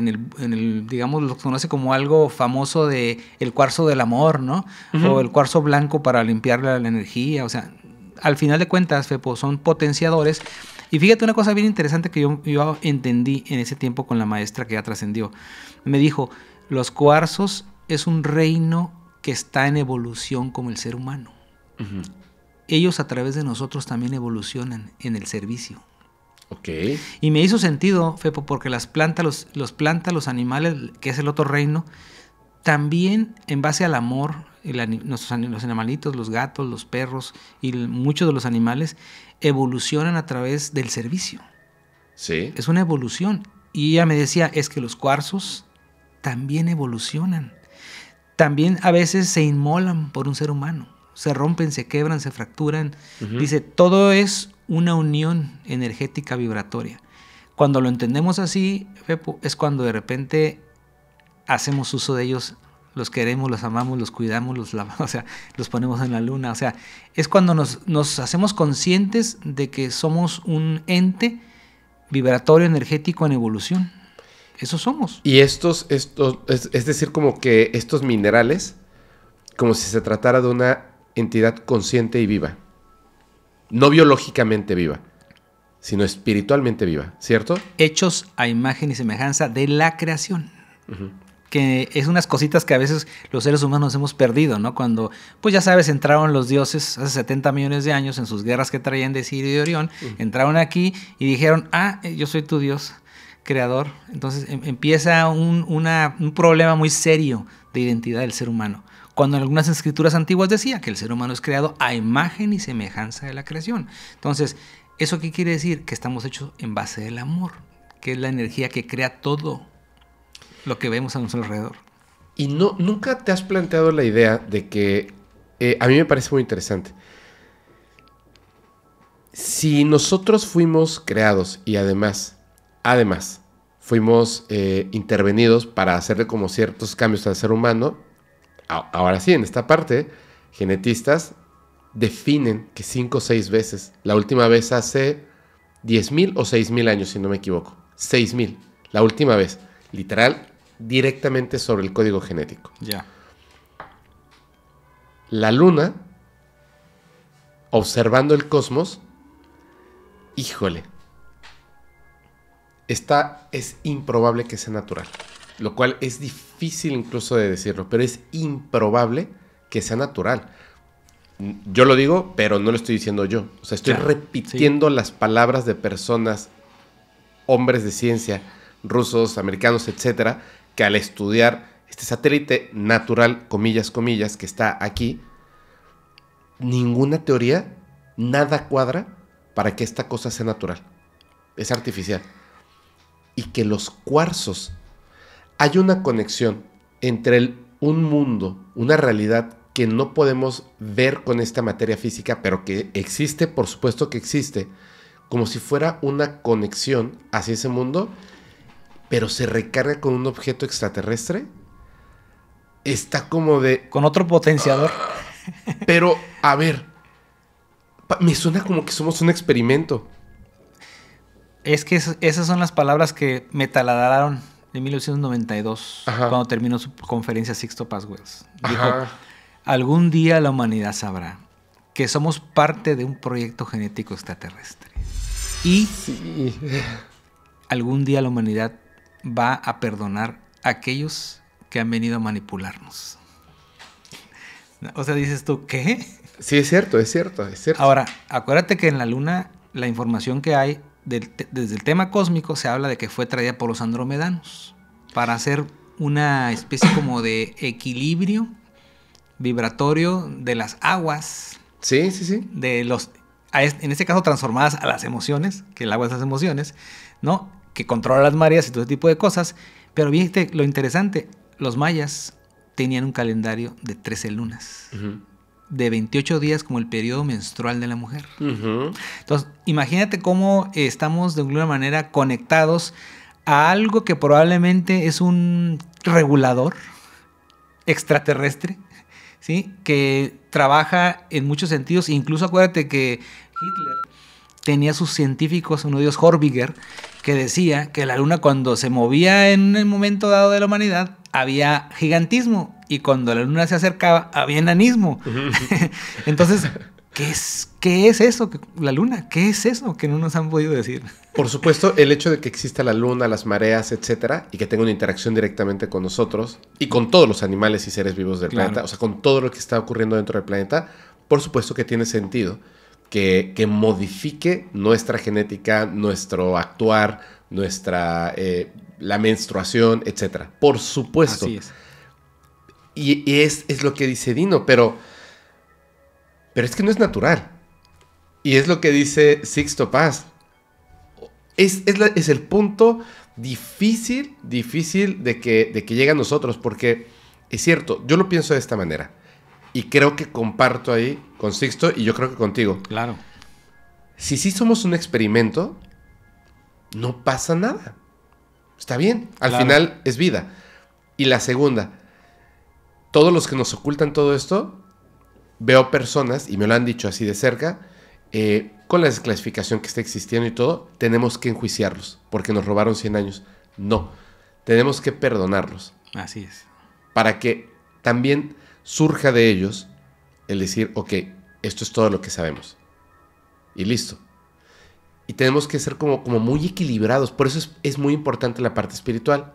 digamos, los conoce como algo famoso de el cuarzo del amor, ¿no? Uh-huh. O el cuarzo blanco para limpiar la energía. O sea, al final de cuentas, Fepo, son potenciadores. Y fíjate una cosa bien interesante que yo entendí en ese tiempo con la maestra que ya trascendió. Me dijo, los cuarzos es un reino que está en evolución como el ser humano. Uh-huh. Ellos a través de nosotros también evolucionan en el servicio. Okay. Y me hizo sentido, Fepo, porque las plantas, los animales, que es el otro reino, también en base al amor, los animalitos, los gatos, los perros y muchos de los animales evolucionan a través del servicio. Sí. Es una evolución. Y ella me decía, es que los cuarzos también evolucionan. También a veces se inmolan por un ser humano. Se rompen, se quebran, se fracturan. Uh-huh. Dice, todo es una unión energética vibratoria. Cuando lo entendemos así, Fepo, es cuando de repente hacemos uso de ellos, los queremos, los amamos, los cuidamos, los lavamos, o sea, los ponemos en la luna. O sea, es cuando nos hacemos conscientes de que somos un ente vibratorio energético en evolución. Eso somos. Y es decir, como que estos minerales, como si se tratara de una entidad consciente y viva. No biológicamente viva, sino espiritualmente viva, ¿cierto? Hechos a imagen y semejanza de la creación. Uh-huh. Que es unas cositas que a veces los seres humanos hemos perdido, ¿no? Cuando, pues ya sabes, entraron los dioses hace 70 millones de años en sus guerras que traían de Sirio y de Orión, entraron aquí y dijeron, yo soy tu Dios creador. Entonces empieza un problema muy serio de identidad del ser humano. Cuando en algunas escrituras antiguas decía que el ser humano es creado a imagen y semejanza de la creación. Entonces, ¿eso qué quiere decir? Que estamos hechos en base del amor, que es la energía que crea todo lo que vemos a nuestro alrededor. ¿Y nunca te has planteado la idea de que, a mí me parece muy interesante, si nosotros fuimos creados y además fuimos intervenidos para hacerle como ciertos cambios al ser humano, ahora sí, en esta parte, genetistas definen que 5 o 6 veces, la última vez hace 10,000 o 6,000 años, si no me equivoco, 6,000, la última vez, literal, directamente sobre el código genético. Ya. La luna, observando el cosmos, híjole, es improbable que sea natural. Lo cual es difícil incluso de decirlo, pero es improbable que sea natural. Yo lo digo, pero no lo estoy diciendo yo. O sea, estoy repitiendo las palabras de personas, hombres de ciencia, rusos, americanos, etcétera, que al estudiar este satélite natural, comillas, comillas, que está aquí, ninguna teoría, nada cuadra para que esta cosa sea natural. Es artificial. Y que los cuarzos, hay una conexión entre un mundo, una realidad que no podemos ver con esta materia física, pero que existe, por supuesto que existe, como si fuera una conexión hacia ese mundo, pero se recarga con un objeto extraterrestre. Está como de... Con otro potenciador. Pero, a ver, me suena como que somos un experimento. Es que esas son las palabras que me taladraron en 1992, ajá, cuando terminó su conferencia Sixto Paz Wells. Dijo, algún día la humanidad sabrá que somos parte de un proyecto genético extraterrestre. Y sí, algún día la humanidad va a perdonar a aquellos que han venido a manipularnos. O sea, dices tú, ¿qué? Sí, es cierto, es cierto, es cierto. Ahora, acuérdate que en la Luna la información que hay desde el tema cósmico se habla de que fue traída por los andromedanos para hacer una especie como de equilibrio vibratorio de las aguas. Sí, sí, sí. En este caso transformadas a las emociones, que el agua es las emociones, ¿no? Que controla las mareas y todo ese tipo de cosas. Pero viste lo interesante, los mayas tenían un calendario de 13 lunas, de 28 días como el periodo menstrual de la mujer. Entonces, imagínate cómo estamos de alguna manera conectados a algo que probablemente es un regulador extraterrestre, ¿sí? Que trabaja en muchos sentidos. Incluso acuérdate que Hitler tenía sus científicos, uno de ellos Horbiger, que decía que la luna cuando se movía en el momento dado de la humanidad había gigantismo y cuando la luna se acercaba había enanismo. Entonces, ¿qué es eso? La luna, ¿qué es eso que no nos han podido decir? Por supuesto, el hecho de que exista la luna, las mareas, etcétera, y que tenga una interacción directamente con nosotros y con todos los animales y seres vivos del planeta, o sea, con todo lo que está ocurriendo dentro del planeta, por supuesto que tiene sentido que modifique nuestra genética, nuestro actuar, la menstruación, etcétera. Por supuesto. Así es. Y es lo que dice Dino, pero es que no es natural. Y es lo que dice Sixto Paz. Es el punto difícil de que llegue a nosotros, porque es cierto, yo lo pienso de esta manera. Y creo que comparto ahí con Sixto y yo creo que contigo. Claro. Si sí somos un experimento, no pasa nada. Está bien. Al final es vida. Y la segunda, todos los que nos ocultan todo esto, veo personas, y me lo han dicho así de cerca, con la desclasificación que está existiendo y todo, tenemos que enjuiciarlos porque nos robaron 100 años. No, tenemos que perdonarlos. Así es. Para que también surja de ellos el decir, ok, esto es todo lo que sabemos. Y listo. Y tenemos que ser como muy equilibrados. Por eso es muy importante la parte espiritual.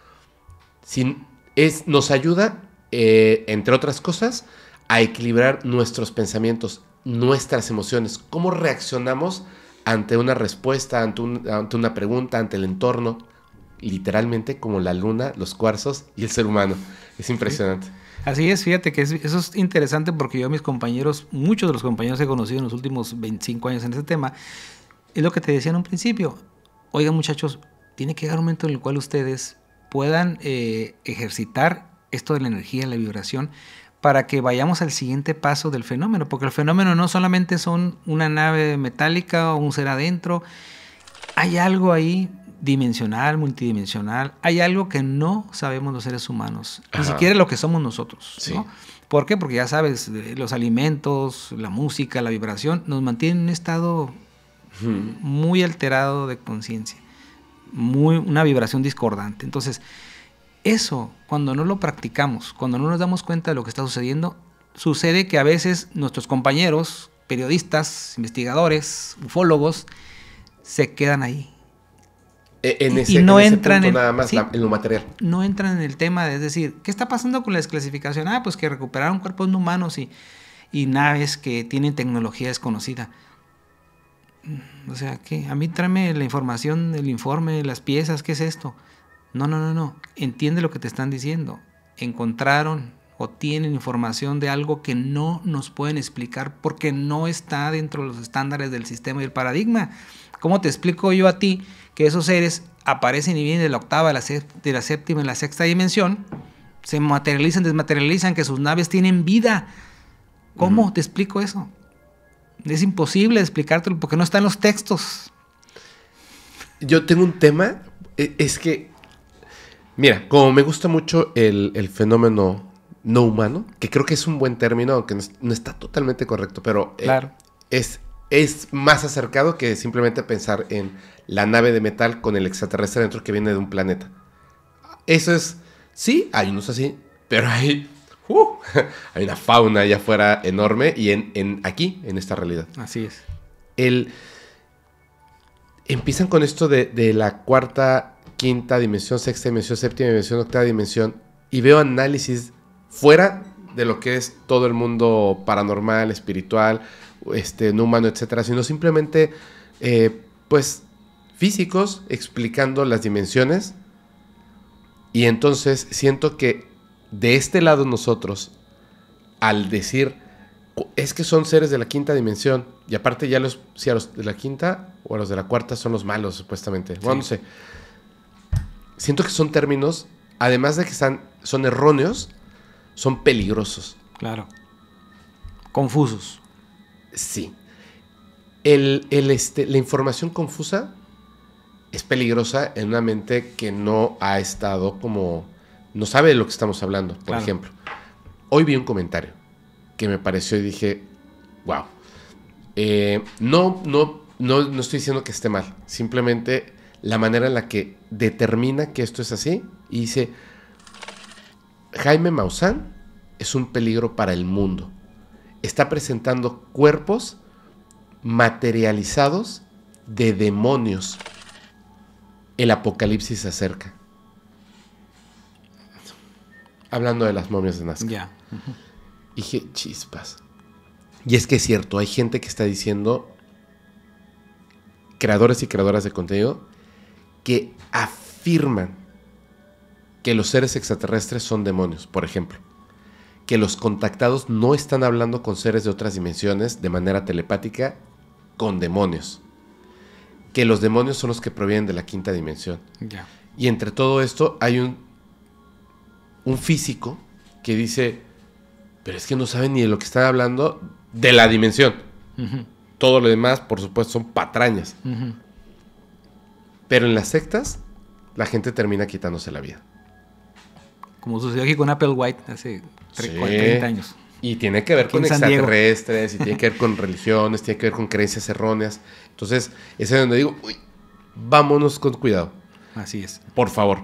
Nos ayuda, entre otras cosas, a equilibrar nuestros pensamientos, nuestras emociones. Cómo reaccionamos ante una respuesta, ante una pregunta, ante el entorno. Literalmente como la luna, los cuarzos y el ser humano. Es impresionante. Sí. Así es, fíjate que eso es interesante porque yo a mis compañeros, muchos de los compañeros que he conocido en los últimos 25 años en este tema, es lo que te decía en un principio. Oigan, muchachos, tiene que llegar un momento en el cual ustedes puedan ejercitar esto de la energía, la vibración, para que vayamos al siguiente paso del fenómeno, porque el fenómeno no solamente son una nave metálica o un ser adentro, hay algo ahí dimensional, multidimensional, hay algo que no sabemos los seres humanos, ni siquiera lo que somos nosotros, sí. ¿no? ¿Por qué? Porque ya sabes, los alimentos, la música, la vibración, nos mantienen en un estado muy alterado de conciencia, una vibración discordante. Entonces, eso, cuando no lo practicamos, cuando no nos damos cuenta de lo que está sucediendo, sucede que a veces nuestros compañeros, periodistas, investigadores, ufólogos, se quedan ahí. Y no entran en nada más, en lo material. No entran en el tema de, es decir, ¿qué está pasando con la desclasificación? Pues que recuperaron cuerpos no humanos y naves que tienen tecnología desconocida. O sea, ¿qué? A mí tráeme la información, el informe, las piezas, ¿qué es esto? No. Entiende lo que te están diciendo. Encontraron o tienen información de algo que no nos pueden explicar porque no está dentro de los estándares del sistema y el paradigma. ¿Cómo te explico yo a ti que esos seres aparecen y vienen de la octava, de la séptima y la sexta dimensión, se materializan, desmaterializan, que sus naves tienen vida? ¿Cómo te explico eso? Es imposible explicártelo porque no está en los textos. Yo tengo un tema, es que, mira, como me gusta mucho el fenómeno no humano, que creo que es un buen término, aunque no está totalmente correcto, pero claro. Es más acercado que simplemente pensar en la nave de metal con el extraterrestre dentro que viene de un planeta. Eso es, sí, hay unos así, pero hay una fauna allá afuera enorme y aquí, en esta realidad. Así es. Empiezan con esto de la cuarta, quinta dimensión, sexta dimensión, séptima dimensión, octava dimensión, y veo análisis fuera de lo que es todo el mundo paranormal, espiritual, no humano, etcétera, sino simplemente, pues, físicos explicando las dimensiones Y entonces siento que de este lado nosotros, al decir, es que son seres de la quinta dimensión, y aparte ya si a los de la quinta o a los de la cuarta son los malos, supuestamente. Sí. Bueno, no sé. Siento que son términos, además de que son erróneos, son peligrosos. Claro. Confusos. Sí. La información confusa es peligrosa en una mente que no ha estado no sabe de lo que estamos hablando. Por ejemplo, hoy vi un comentario que me pareció y dije, wow. No estoy diciendo que esté mal. Simplemente la manera en la que determina que esto es así. Y dice, Jaime Maussan es un peligro para el mundo. Está presentando cuerpos materializados de demonios. El apocalipsis se acerca. Hablando de las momias de Nazca. Ya. Dije, chispas. Y es que es cierto, hay gente que está diciendo, creadores y creadoras de contenido, que afirman que los seres extraterrestres son demonios, por ejemplo. Que los contactados no están hablando con seres de otras dimensiones de manera telepática con demonios. Que los demonios son los que provienen de la quinta dimensión. Ya. Y entre todo esto hay un físico que dice, pero es que no saben ni de lo que están hablando de la dimensión. Uh-huh. Todo lo demás, por supuesto, son patrañas. Uh-huh. Pero en las sectas, la gente termina quitándose la vida. Como sucedió aquí con Apple White hace 30 años. Y tiene que ver aquí con extraterrestres, y tiene que ver con religiones, tiene que ver con creencias erróneas. Entonces, es ahí donde digo, uy, vámonos con cuidado. Así es. Por favor.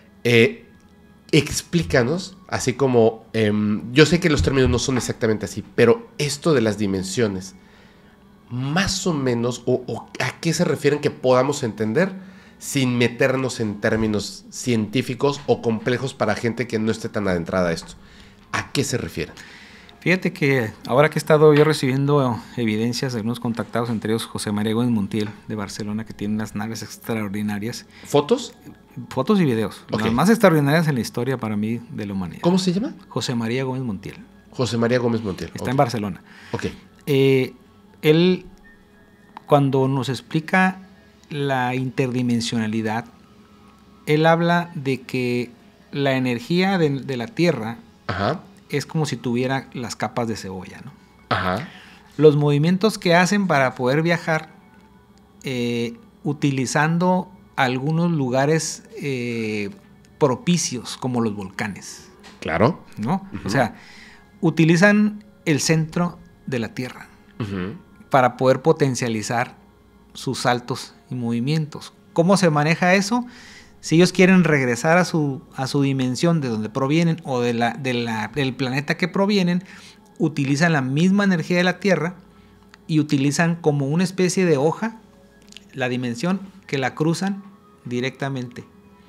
Explícanos, así como, yo sé que los términos no son exactamente así, pero esto de las dimensiones, más o menos, o a qué se refieren que podamos entender sin meternos en términos científicos o complejos para gente que no esté tan adentrada a esto. ¿A qué se refieren? Fíjate que ahora que he estado yo recibiendo evidencias de algunos contactados, entre ellos José María Gómez Montiel de Barcelona, que tiene unas naves extraordinarias. ¿Fotos? Fotos y videos. Okay. Las más extraordinarias en la historia para mí de la humanidad. ¿Cómo se llama? José María Gómez Montiel. José María Gómez Montiel. Está en Barcelona. Ok. Él, cuando nos explica la interdimensionalidad, él habla de que la energía de la Tierra es como si tuviera las capas de cebolla, ¿no? Ajá. Los movimientos que hacen para poder viajar utilizando algunos lugares propicios como los volcanes. Claro. ¿No? Uh-huh. O sea, utilizan el centro de la Tierra para poder potencializar sus saltos y movimientos. ¿Cómo se maneja eso? Si ellos quieren regresar a su dimensión de donde provienen o del planeta que provienen, utilizan la misma energía de la Tierra y utilizan como una especie de hoja la dimensión que la cruzan directamente,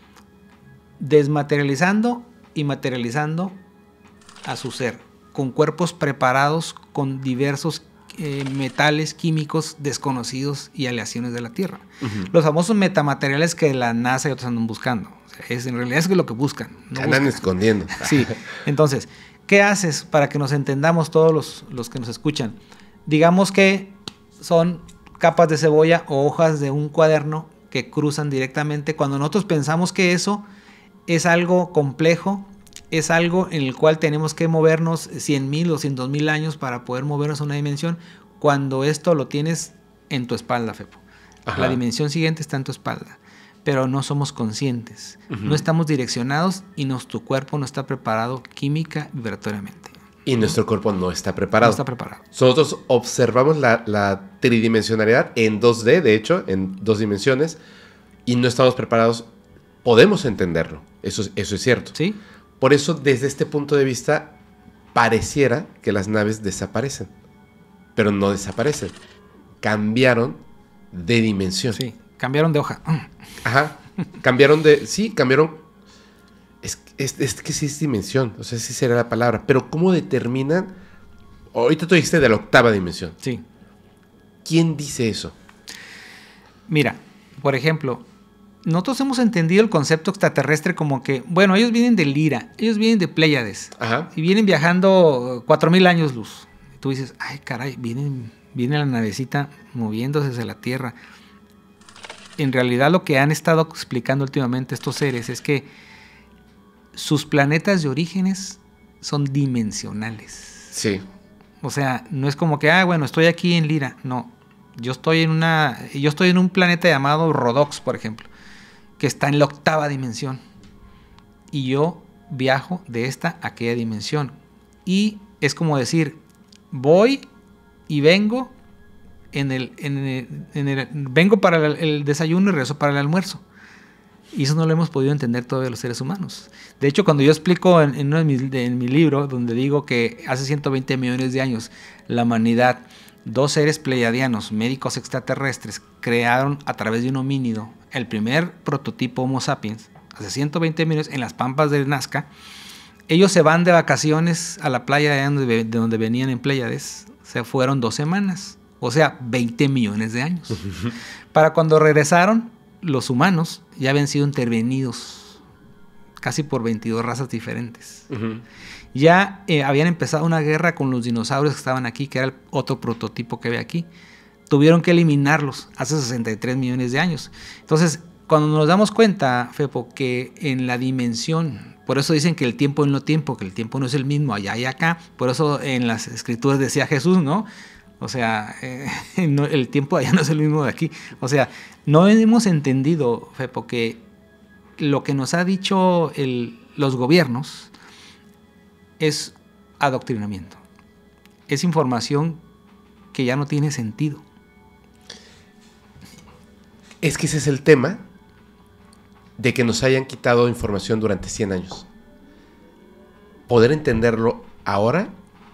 desmaterializando y materializando a su ser, con cuerpos preparados con diversos metales químicos desconocidos y aleaciones de la Tierra. Uh-huh. Los famosos metamateriales que la NASA y otros andan buscando. O sea, en realidad es lo que buscan. No andan escondiendo. Sí. Entonces, ¿qué haces para que nos entendamos todos los que nos escuchan? Digamos que son capas de cebolla o hojas de un cuaderno que cruzan directamente. Cuando nosotros pensamos que eso es algo complejo, es algo en el cual tenemos que movernos 100,000 o 200,000 años para poder movernos a una dimensión, cuando esto lo tienes en tu espalda, Fepo. Ajá. La dimensión siguiente está en tu espalda, pero no somos conscientes, no estamos direccionados y nuestro cuerpo no está preparado química y vibratoriamente. Y nuestro cuerpo no está preparado. No está preparado. Nosotros observamos la tridimensionalidad en 2D, de hecho, en 2 dimensiones, y no estamos preparados. Podemos entenderlo, eso es cierto. Sí. Por eso, desde este punto de vista, pareciera que las naves desaparecen. Pero no desaparecen. Cambiaron de dimensión. Sí, cambiaron de hoja. Ajá. Cambiaron de... Sí, cambiaron... Es que sí es dimensión. O sea, sí sería la palabra. Pero ¿cómo determinan? Ahorita tú dijiste de la 8ª dimensión. Sí. ¿Quién dice eso? Mira, por ejemplo, nosotros hemos entendido el concepto extraterrestre como que, bueno, ellos vienen de Lira, ellos vienen de Pléyades, Ajá. y vienen viajando 4,000 años luz. Y tú dices, ay, caray, viene la navecita moviéndose hacia la Tierra. En realidad lo que han estado explicando últimamente estos seres es que sus planetas de orígenes son dimensionales. Sí. O sea, no es como que, bueno, estoy aquí en Lira. No, yo estoy en un planeta llamado Rodox, por ejemplo, que está en la 8ª dimensión. Y yo viajo de esta a aquella dimensión. Y es como decir, voy y vengo vengo para el desayuno y regreso para el almuerzo. Y eso no lo hemos podido entender todavía los seres humanos. De hecho, cuando yo explico en mi libro, donde digo que hace 120 millones de años la humanidad, 2 seres pleiadianos, médicos extraterrestres, crearon a través de un homínido el primer prototipo Homo sapiens, hace 120 millones, en las pampas de Nazca. Ellos se van de vacaciones a la playa de donde venían en Pléyades. Se fueron 2 semanas, o sea, 20 millones de años. Para cuando regresaron, los humanos ya habían sido intervenidos casi por 22 razas diferentes. Ya habían empezado una guerra con los dinosaurios que estaban aquí, que era el otro prototipo que había aquí. Tuvieron que eliminarlos hace 63 millones de años. Entonces, cuando nos damos cuenta, Fepo, que en la dimensión, por eso dicen que el tiempo es no tiempo, que el tiempo no es el mismo allá y acá, por eso en las escrituras decía Jesús, ¿no? O sea, no, el tiempo allá no es el mismo de aquí. O sea, no hemos entendido, Fepo, que lo que nos ha dicho los gobiernos es adoctrinamiento. Es información que ya no tiene sentido. Es que ese es el tema de que nos hayan quitado información durante 100 años. Poder entenderlo ahora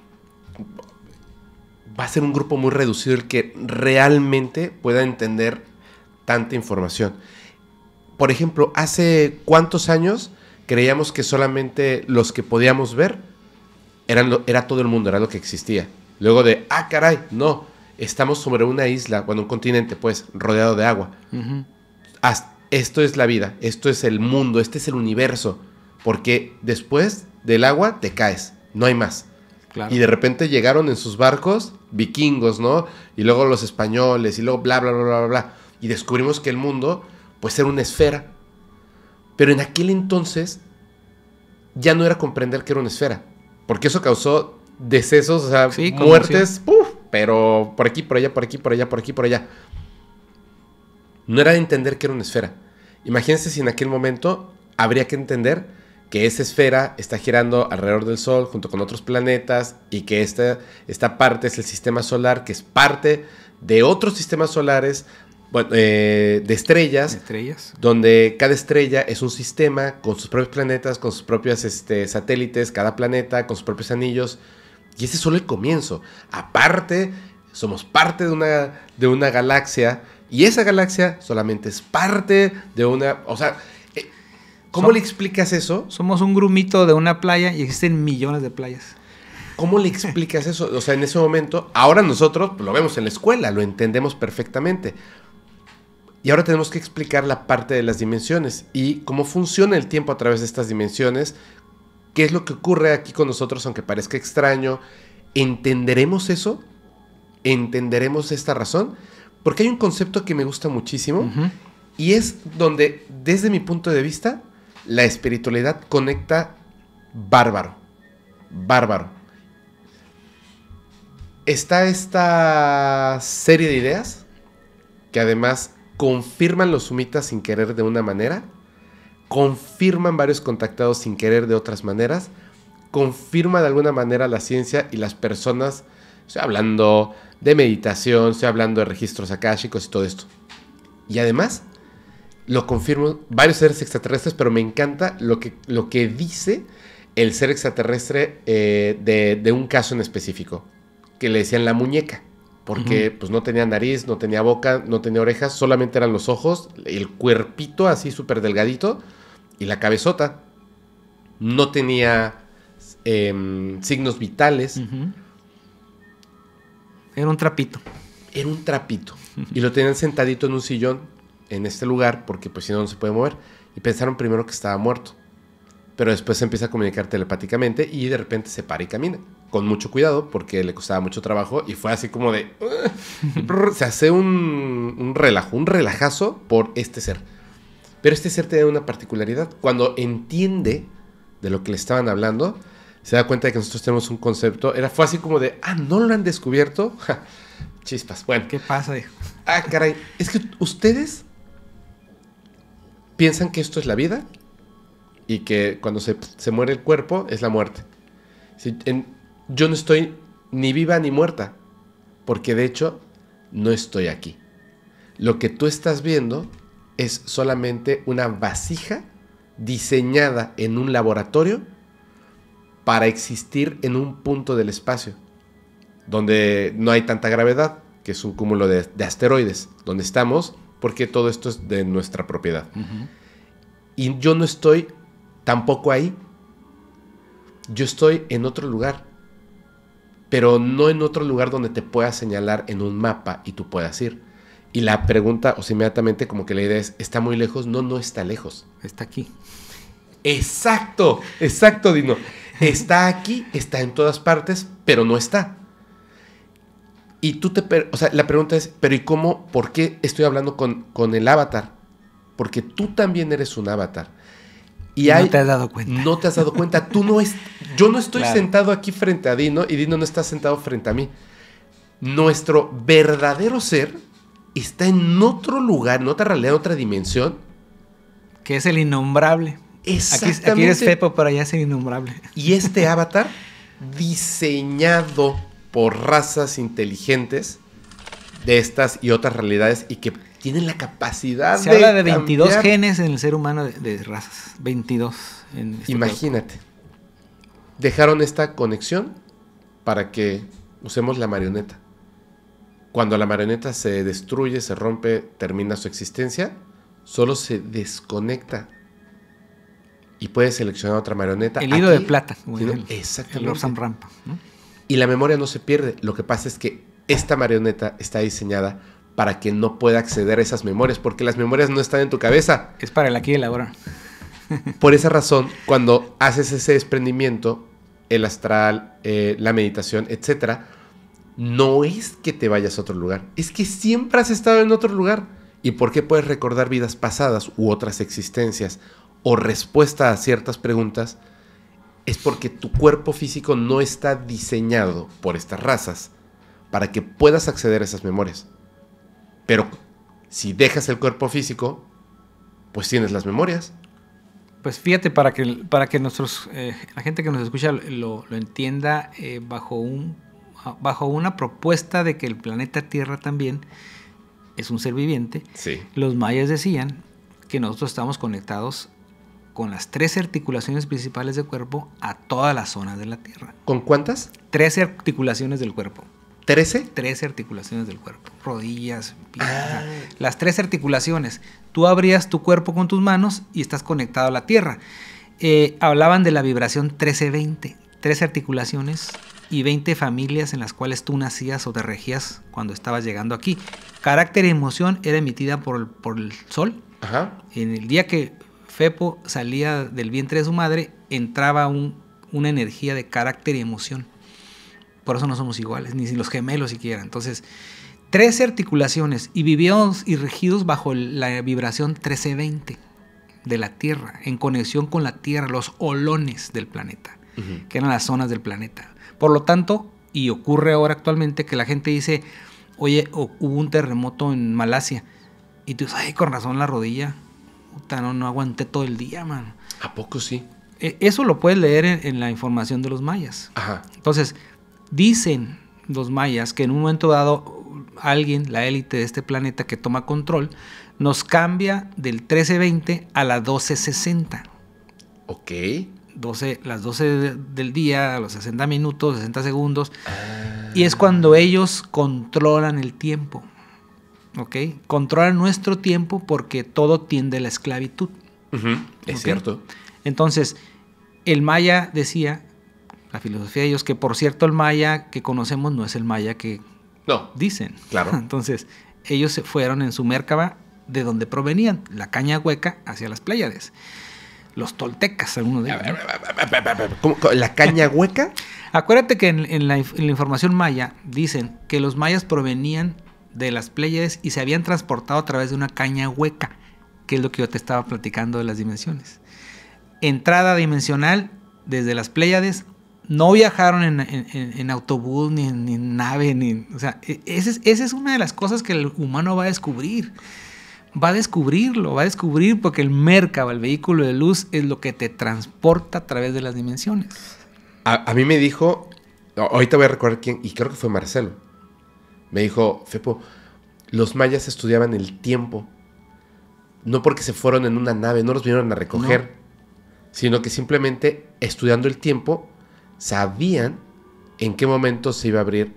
va a ser un grupo muy reducido el que realmente pueda entender tanta información. Por ejemplo, hace ¿cuántos años creíamos que solamente los que podíamos ver era todo el mundo, era lo que existía? Luego de, caray, no, estamos sobre una isla, bueno, un continente, pues, rodeado de agua. Esto es la vida, esto es el mundo, este es el universo, porque después del agua te caes, no hay más. Claro. Y de repente llegaron en sus barcos vikingos, ¿no? Y luego los españoles, y luego bla, bla, bla, bla, bla. Y descubrimos que el mundo, pues, era una esfera. Pero en aquel entonces ya no era comprender que era una esfera, porque eso causó decesos, o sea, sí, muertes, pero por aquí, por allá, por aquí, por allá, por aquí, por allá. No era de entender que era una esfera. Imagínense si en aquel momento habría que entender que esa esfera está girando alrededor del Sol junto con otros planetas y que esta parte es el sistema solar, que es parte de otros sistemas solares, bueno, de estrellas, donde cada estrella es un sistema con sus propios planetas, con sus propios satélites, cada planeta con sus propios anillos. Y ese es solo el comienzo. Aparte, somos parte de una galaxia, y esa galaxia solamente es parte de una... O sea, ¿cómo le explicas eso? Somos un grumito de una playa y existen millones de playas. ¿Cómo le explicas eso? O sea, en ese momento, ahora nosotros lo vemos en la escuela, lo entendemos perfectamente. Y ahora tenemos que explicar la parte de las dimensiones y cómo funciona el tiempo a través de estas dimensiones. ¿Qué es lo que ocurre aquí con nosotros, aunque parezca extraño? ¿Entenderemos eso? ¿Entenderemos esta razón? Porque hay un concepto que me gusta muchísimo y es donde, desde mi punto de vista, la espiritualidad conecta bárbaro. Bárbaro. Está esta serie de ideas que además confirman los sumitas sin querer de una manera, confirman varios contactados sin querer de otras maneras, confirma de alguna manera la ciencia y las personas. Estoy hablando de meditación, estoy hablando de registros akáshicos y todo esto. Y además lo confirman varios seres extraterrestres, pero me encanta lo que dice el ser extraterrestre de un caso en específico, que le decían la muñeca. Porque pues no tenía nariz, no tenía boca, no tenía orejas, solamente eran los ojos, el cuerpito así súper delgadito y la cabezota. No tenía signos vitales. Era un trapito. Era un trapito. Y lo tenían sentadito en un sillón en este lugar porque pues si no, no se puede mover. Y pensaron primero que estaba muerto. Pero después se empieza a comunicar telepáticamente y de repente se para y camina. Con mucho cuidado porque le costaba mucho trabajo y fue así como de... se hace un relajazo por este ser. Pero este ser tiene una particularidad. Cuando entiende de lo que le estaban hablando, se da cuenta de que nosotros tenemos un concepto. Fue así como de, ¿no lo han descubierto? Chispas, bueno. ¿Qué pasa, hijo? Caray, es que ustedes piensan que esto es la vida y que cuando se muere el cuerpo es la muerte. Yo no estoy ni viva ni muerta, porque de hecho no estoy aquí. Lo que tú estás viendo es solamente una vasija diseñada en un laboratorio para existir en un punto del espacio, donde no hay tanta gravedad, que es un cúmulo de asteroides, donde estamos, porque todo esto es de nuestra propiedad. Uh-huh. Y yo no estoy tampoco ahí. Yo estoy en otro lugar, pero no en otro lugar donde te pueda señalar en un mapa y tú puedas ir. Y la pregunta, o sea, inmediatamente como que la idea es, ¿está muy lejos? No, no está lejos. Está aquí. Exacto, Dino. Está aquí, está en todas partes, pero no está. Y la pregunta es, ¿pero y cómo? ¿Por qué estoy hablando con el avatar? Porque tú también eres un avatar. No te has dado cuenta. No te has dado cuenta. Yo no estoy sentado aquí frente a Dino y Dino no está sentado frente a mí. Nuestro verdadero ser está en otro lugar, en otra realidad, en otra dimensión. Que es el innombrable. Exactamente. Aquí eres Fepo, pero allá es el innombrable. Y este avatar, diseñado por razas inteligentes de estas y otras realidades y que tienen la capacidad Se habla de 22 genes en el ser humano de razas. 22. Imagínate. Dejaron esta conexión para que usemos la marioneta. Cuando la marioneta se destruye, se rompe, termina su existencia, solo se desconecta y puedes seleccionar otra marioneta. El hilo de plata. Exactamente. El Lord Sam Rampa, ¿no? Y la memoria no se pierde. Lo que pasa es que esta marioneta está diseñada para que no pueda acceder a esas memorias, porque las memorias no están en tu cabeza. Es para el aquí y el ahora. Por esa razón, cuando haces ese desprendimiento, el astral, la meditación, etcétera, no es que te vayas a otro lugar, es que siempre has estado en otro lugar. ¿Y por qué puedes recordar vidas pasadas u otras existencias o respuesta a ciertas preguntas? Es porque tu cuerpo físico no está diseñado por estas razas para que puedas acceder a esas memorias. Pero si dejas el cuerpo físico, pues tienes las memorias. Pues fíjate, para que la gente que nos escucha lo entienda, bajo una propuesta de que el planeta Tierra también es un ser viviente, sí. Los mayas decían que nosotros estamos conectados con las 13 articulaciones principales del cuerpo a todas las zonas de la Tierra. ¿Con cuántas? 13 articulaciones del cuerpo. ¿13? 13 articulaciones del cuerpo. Rodillas, piernas, las 13 articulaciones. Tú abrías tu cuerpo con tus manos y estás conectado a la Tierra. Hablaban de la vibración 1320. 13 articulaciones y 20 familias en las cuales tú nacías o te regías cuando estabas llegando aquí. Carácter y emoción era emitida por el sol. Ajá. En el día que Fepo salía del vientre de su madre, entraba una energía de carácter y emoción. Por eso no somos iguales, ni los gemelos siquiera. Entonces, 13 articulaciones y vivíamos y regidos bajo la vibración 1320 de la Tierra, en conexión con la Tierra, los holones del planeta, que eran las zonas del planeta. Por lo tanto, y ocurre ahora actualmente que la gente dice, oye, hubo un terremoto en Malasia, y tú dices, ay, con razón la rodilla, puta, no aguanté todo el día, man. ¿A poco sí? Eso lo puedes leer en la información de los mayas. Ajá. Entonces, dicen los mayas que en un momento dado alguien, la élite de este planeta que toma control, nos cambia del 1320 a la 1260. Ok. Las 12 del día, a los 60 minutos, 60 segundos. Y es cuando ellos controlan el tiempo. ¿Ok? Controlan nuestro tiempo porque todo tiende a la esclavitud. Es cierto. Entonces, el maya decía, la filosofía de ellos, que por cierto el maya que conocemos no es el maya que dicen. Claro. Entonces, ellos se fueron en su Merkaba de donde provenían, la caña hueca hacia las Pléyades. Los toltecas, algunos de ellos. ¿Cómo? ¿La caña hueca? Acuérdate que en la información maya dicen que los mayas provenían de las Pléyades y se habían transportado a través de una caña hueca, que es lo que yo te estaba platicando de las dimensiones. Entrada dimensional desde las Pléyades, no viajaron en autobús, ni en nave, o sea, esa es una de las cosas que el humano va a descubrir. Va a descubrir porque el Merkaba, el vehículo de luz, es lo que te transporta a través de las dimensiones. A mí me dijo, ahorita voy a recordar quién, y creo que fue Marcelo. Me dijo, Fepo, los mayas estudiaban el tiempo, no porque se fueron en una nave, no los vinieron a recoger, sino que simplemente estudiando el tiempo, sabían en qué momento se iba a abrir,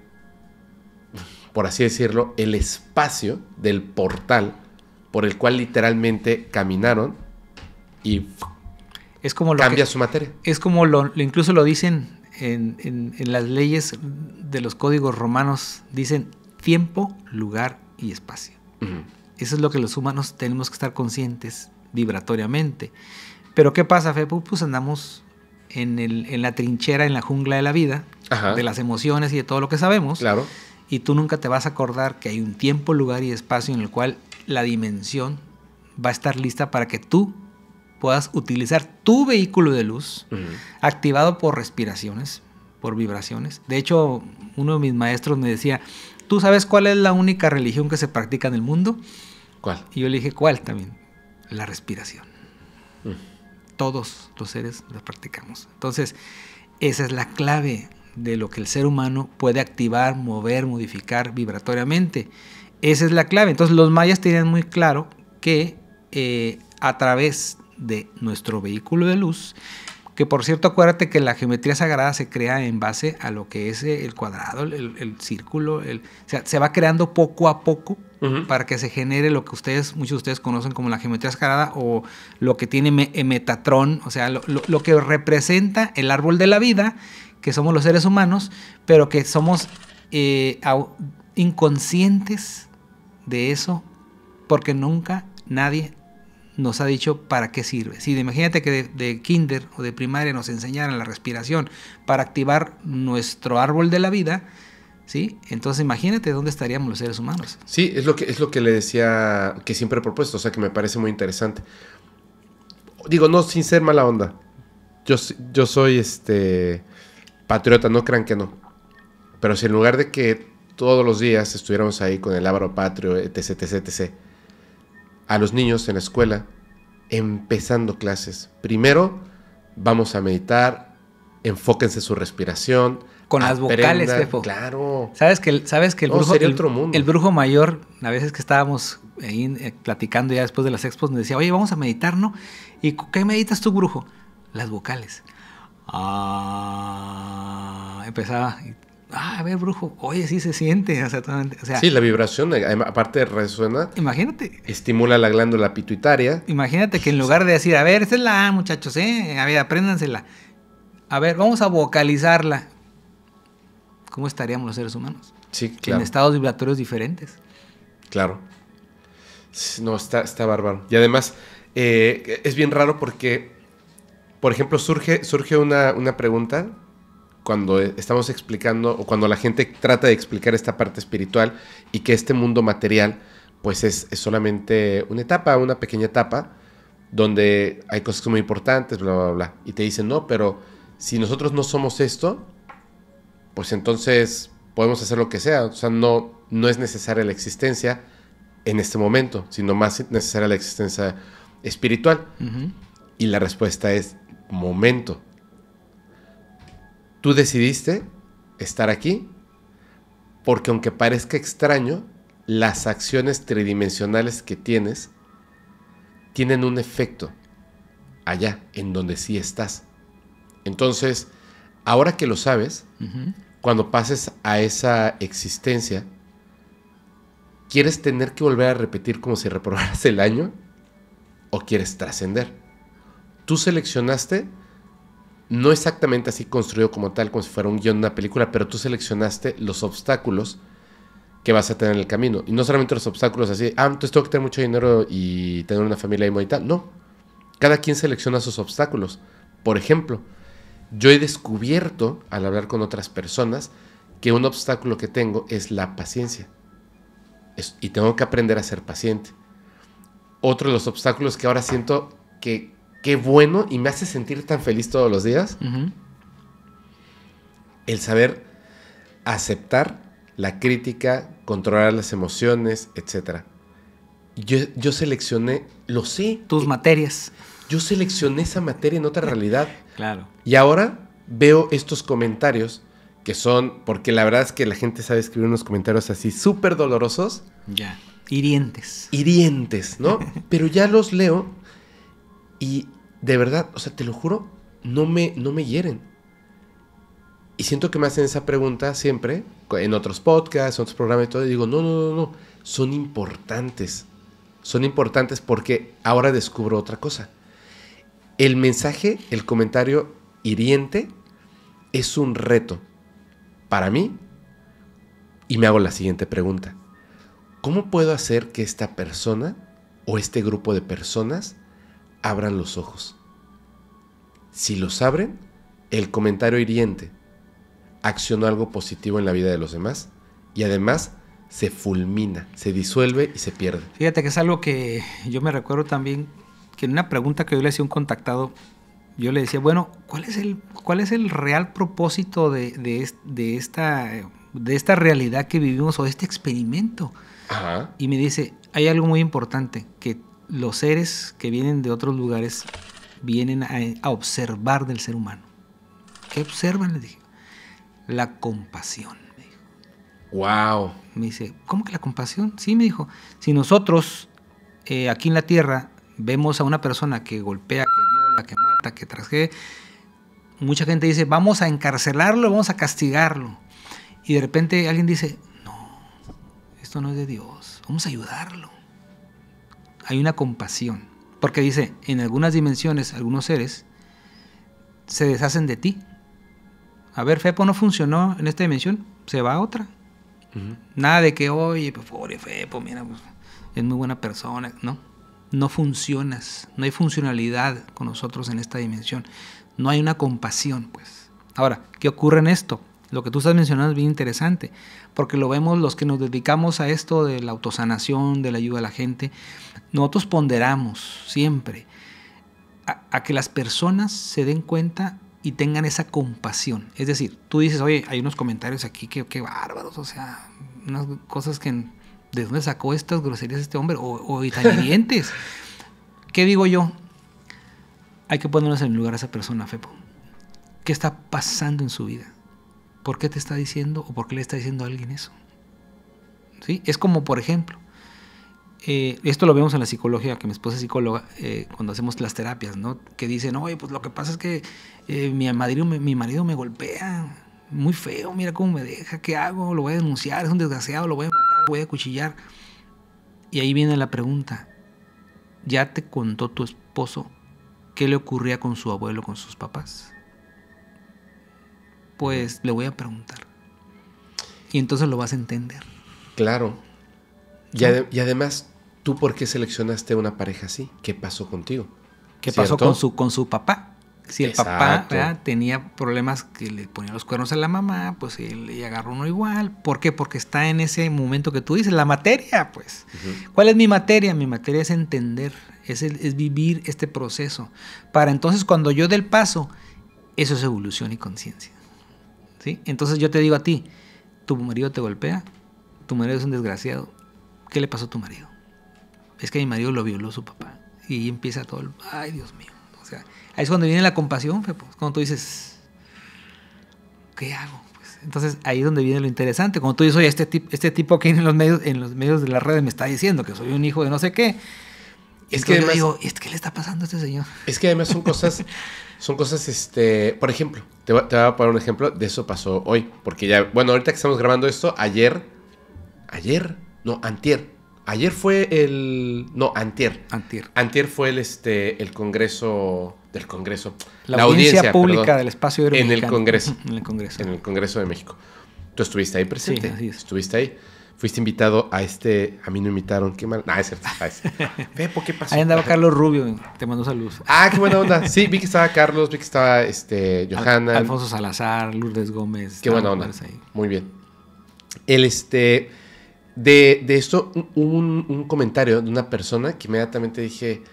por así decirlo, el espacio del portal por el cual literalmente caminaron y es como cambia su materia. Es como incluso lo dicen en las leyes de los códigos romanos, dicen tiempo, lugar y espacio. Uh-huh. Eso es lo que los humanos tenemos que estar conscientes vibratoriamente. Pero ¿qué pasa, Fepo? Pues andamos en la trinchera, en la jungla de la vida, ajá, de las emociones y de todo lo que sabemos. Claro. Y tú nunca te vas a acordar que hay un tiempo, lugar y espacio en el cual la dimensión va a estar lista para que tú puedas utilizar tu vehículo de luz, uh-huh, activado por respiraciones, por vibraciones. De hecho, uno de mis maestros me decía, ¿tú sabes cuál es la única religión que se practica en el mundo? ¿Cuál? Y yo le dije, ¿cuál también? La respiración. Todos los seres la practicamos. Entonces, esa es la clave de lo que el ser humano puede activar, mover, modificar vibratoriamente. Esa es la clave. Entonces los mayas tenían muy claro que a través de nuestro vehículo de luz, que por cierto acuérdate que la geometría sagrada se crea en base a lo que es el cuadrado, el círculo, o sea, se va creando poco a poco, uh-huh, para que se genere lo que muchos de ustedes conocen como la geometría sagrada o lo que tiene Metatrón, o sea, lo que representa el árbol de la vida, que somos los seres humanos, pero que somos inconscientes de eso porque nunca nadie nos ha dicho para qué sirve. Sí, imagínate que de kinder o de primaria nos enseñaran la respiración para activar nuestro árbol de la vida, ¿sí? Entonces imagínate dónde estaríamos los seres humanos. Sí, es lo que le decía, que siempre he propuesto, o sea, que me parece muy interesante. Digo, no sin ser mala onda. Yo soy patriota, no crean que no. Pero si en lugar de que todos los días estuviéramos ahí con el lábaro patrio, etc., a los niños en la escuela, empezando clases, primero vamos a meditar, enfóquense su respiración. Con las vocales, Fepo. Claro. ¿Sabes que el brujo, sería otro mundo. El brujo mayor, a veces que estábamos ahí platicando ya después de las expos, nos decía, oye, vamos a meditar, ¿no? ¿Y qué meditas tú, brujo? Las vocales. Empezaba, a ver, brujo, oye, sí se siente, exactamente. O sea, sí, la vibración, aparte resuena. Imagínate. Estimula la glándula pituitaria. Imagínate que en lugar de decir, a ver, esta es la A, muchachos, a ver, apréndansela. A ver, vamos a vocalizarla. ¿Cómo estaríamos los seres humanos? Sí, claro. En estados vibratorios diferentes. Claro. No, está bárbaro. Y además, es bien raro porque, por ejemplo, surge una pregunta cuando estamos explicando, o cuando la gente trata de explicar esta parte espiritual y que este mundo material, pues es solamente una etapa, una pequeña etapa, donde hay cosas muy importantes, bla, bla, bla. Y te dicen, no, pero si nosotros no somos esto, pues entonces podemos hacer lo que sea. O sea, no es necesaria la existencia en este momento, sino más necesaria la existencia espiritual. Uh-huh. Y la respuesta es, momento. Tú decidiste estar aquí porque aunque parezca extraño, las acciones tridimensionales que tienes tienen un efecto allá, en donde sí estás. Entonces, ahora que lo sabes, uh-huh, cuando pases a esa existencia, ¿quieres tener que volver a repetir como si reprobaras el año? ¿O quieres trascender? Tú seleccionaste, no exactamente así construido como tal, como si fuera un guión de una película, pero tú seleccionaste los obstáculos que vas a tener en el camino. Y no solamente los obstáculos así, entonces tengo que tener mucho dinero y tener una familia y tal. No, cada quien selecciona sus obstáculos. Por ejemplo, yo he descubierto, al hablar con otras personas, que un obstáculo que tengo es la paciencia. Y tengo que aprender a ser paciente. Otro de los obstáculos que ahora siento que qué bueno y me hace sentir tan feliz todos los días, el saber aceptar la crítica, controlar las emociones, etc. Yo seleccioné, lo sé. Tus materias. Yo seleccioné esa materia en otra realidad. Claro. Y ahora veo estos comentarios que son, porque la verdad es que la gente sabe escribir unos comentarios así súper dolorosos. Ya. Hirientes. Hirientes, ¿no? Pero ya los leo y de verdad, o sea, te lo juro, no me hieren. Y siento que me hacen esa pregunta siempre, en otros podcasts, en otros programas y todo, y digo, no, son importantes. Son importantes porque ahora descubro otra cosa. El mensaje, el comentario hiriente es un reto para mí y me hago la siguiente pregunta. ¿Cómo puedo hacer que esta persona o este grupo de personas abran los ojos? Si los abren, el comentario hiriente accionó algo positivo en la vida de los demás y además se fulmina, se disuelve y se pierde. Fíjate que es algo que yo me recuerdo también, que en una pregunta que yo le hacía a un contactado, yo le decía, bueno, ¿cuál es el real propósito de esta realidad que vivimos o de este experimento? Ajá. Y me dice, hay algo muy importante, que los seres que vienen de otros lugares vienen a observar del ser humano. ¿Qué observan? Le dije, la compasión. Me dijo. Wow. Me dice, ¿cómo que la compasión? Sí, me dijo, si nosotros aquí en la Tierra vemos a una persona que golpea, que viola, que mata, que trasquea, mucha gente dice, vamos a encarcelarlo, vamos a castigarlo. Y de repente alguien dice, no, esto no es de Dios, vamos a ayudarlo. Hay una compasión, porque dice, en algunas dimensiones, algunos seres se deshacen de ti. A ver, Fepo no funcionó en esta dimensión, se va a otra. Nada de que, oye, pues, pobre Fepo, mira, pues, es muy buena persona. No funcionas, no hay funcionalidad con nosotros en esta dimensión. No hay una compasión, pues. Ahora, ¿qué ocurre en esto? Lo que tú estás mencionando es bien interesante, porque lo vemos los que nos dedicamos a esto de la autosanación, de la ayuda a la gente. Nosotros ponderamos siempre a que las personas se den cuenta y tengan esa compasión. Es decir, tú dices, oye, hay unos comentarios aquí que bárbaros, o sea, unas cosas que, ¿de dónde sacó estas groserías este hombre? O tan hirientes. ¿Qué digo yo? Hay que ponernos en el lugar a esa persona, Fepo. ¿Qué está pasando en su vida? ¿Por qué te está diciendo o por qué le está diciendo a alguien eso? ¿Sí? Es como, por ejemplo, esto lo vemos en la psicología, que mi esposa es psicóloga, cuando hacemos las terapias, ¿no? Que dicen, oye, pues lo que pasa es que mi marido me golpea muy feo, mira cómo me deja, ¿qué hago? Lo voy a denunciar, es un desgraciado, lo voy a matar, lo voy a acuchillar. Y ahí viene la pregunta, ¿ya te contó tu esposo qué le ocurría con su abuelo, con sus papás? Pues le voy a preguntar. Y entonces lo vas a entender. Claro. Y además, ¿tú por qué seleccionaste una pareja así? ¿Qué pasó contigo? ¿Qué pasó con su papá? Si el Exacto. papá, ¿verdad?, tenía problemas que le ponía los cuernos a la mamá, pues él le agarró uno igual. ¿Por qué? Porque está en ese momento que tú dices, la materia, pues. ¿Cuál es mi materia? Mi materia es entender, es vivir este proceso. Para entonces, cuando yo dé el paso, eso es evolución y conciencia. ¿Sí? Entonces yo te digo a ti, tu marido te golpea, tu marido es un desgraciado. ¿Qué le pasó a tu marido? Es que mi marido lo violó su papá. Y ahí empieza todo el... Ay, Dios mío. O sea, ahí es cuando viene la compasión, pues, cuando tú dices, ¿qué hago? Pues, entonces ahí es donde viene lo interesante. Cuando tú dices, oye, este tipo que en los medios de las redes me está diciendo que soy un hijo de no sé qué. Es que además, yo digo, ¿qué le está pasando a este señor? Es que además son cosas, por ejemplo, te voy a poner un ejemplo, de eso pasó hoy. Porque ya, bueno, ahorita que estamos grabando esto, antier. Ayer fue antier. Antier fue el congreso del Congreso. La audiencia pública del espacio en el Congreso. En el Congreso. En el Congreso de México. Tú estuviste ahí presente. Sí, así es. Estuviste ahí. fuiste invitado a a mí no invitaron, qué mal. Es cierto. Fepo, ¿qué pasó? Ahí andaba Carlos Rubio, te mando saludos. Qué buena onda. Sí, vi que estaba Carlos, vi que estaba Johanna. Alfonso Salazar, Lourdes Gómez. Qué buena onda. Muy bien. De esto, un comentario de una persona que inmediatamente dije,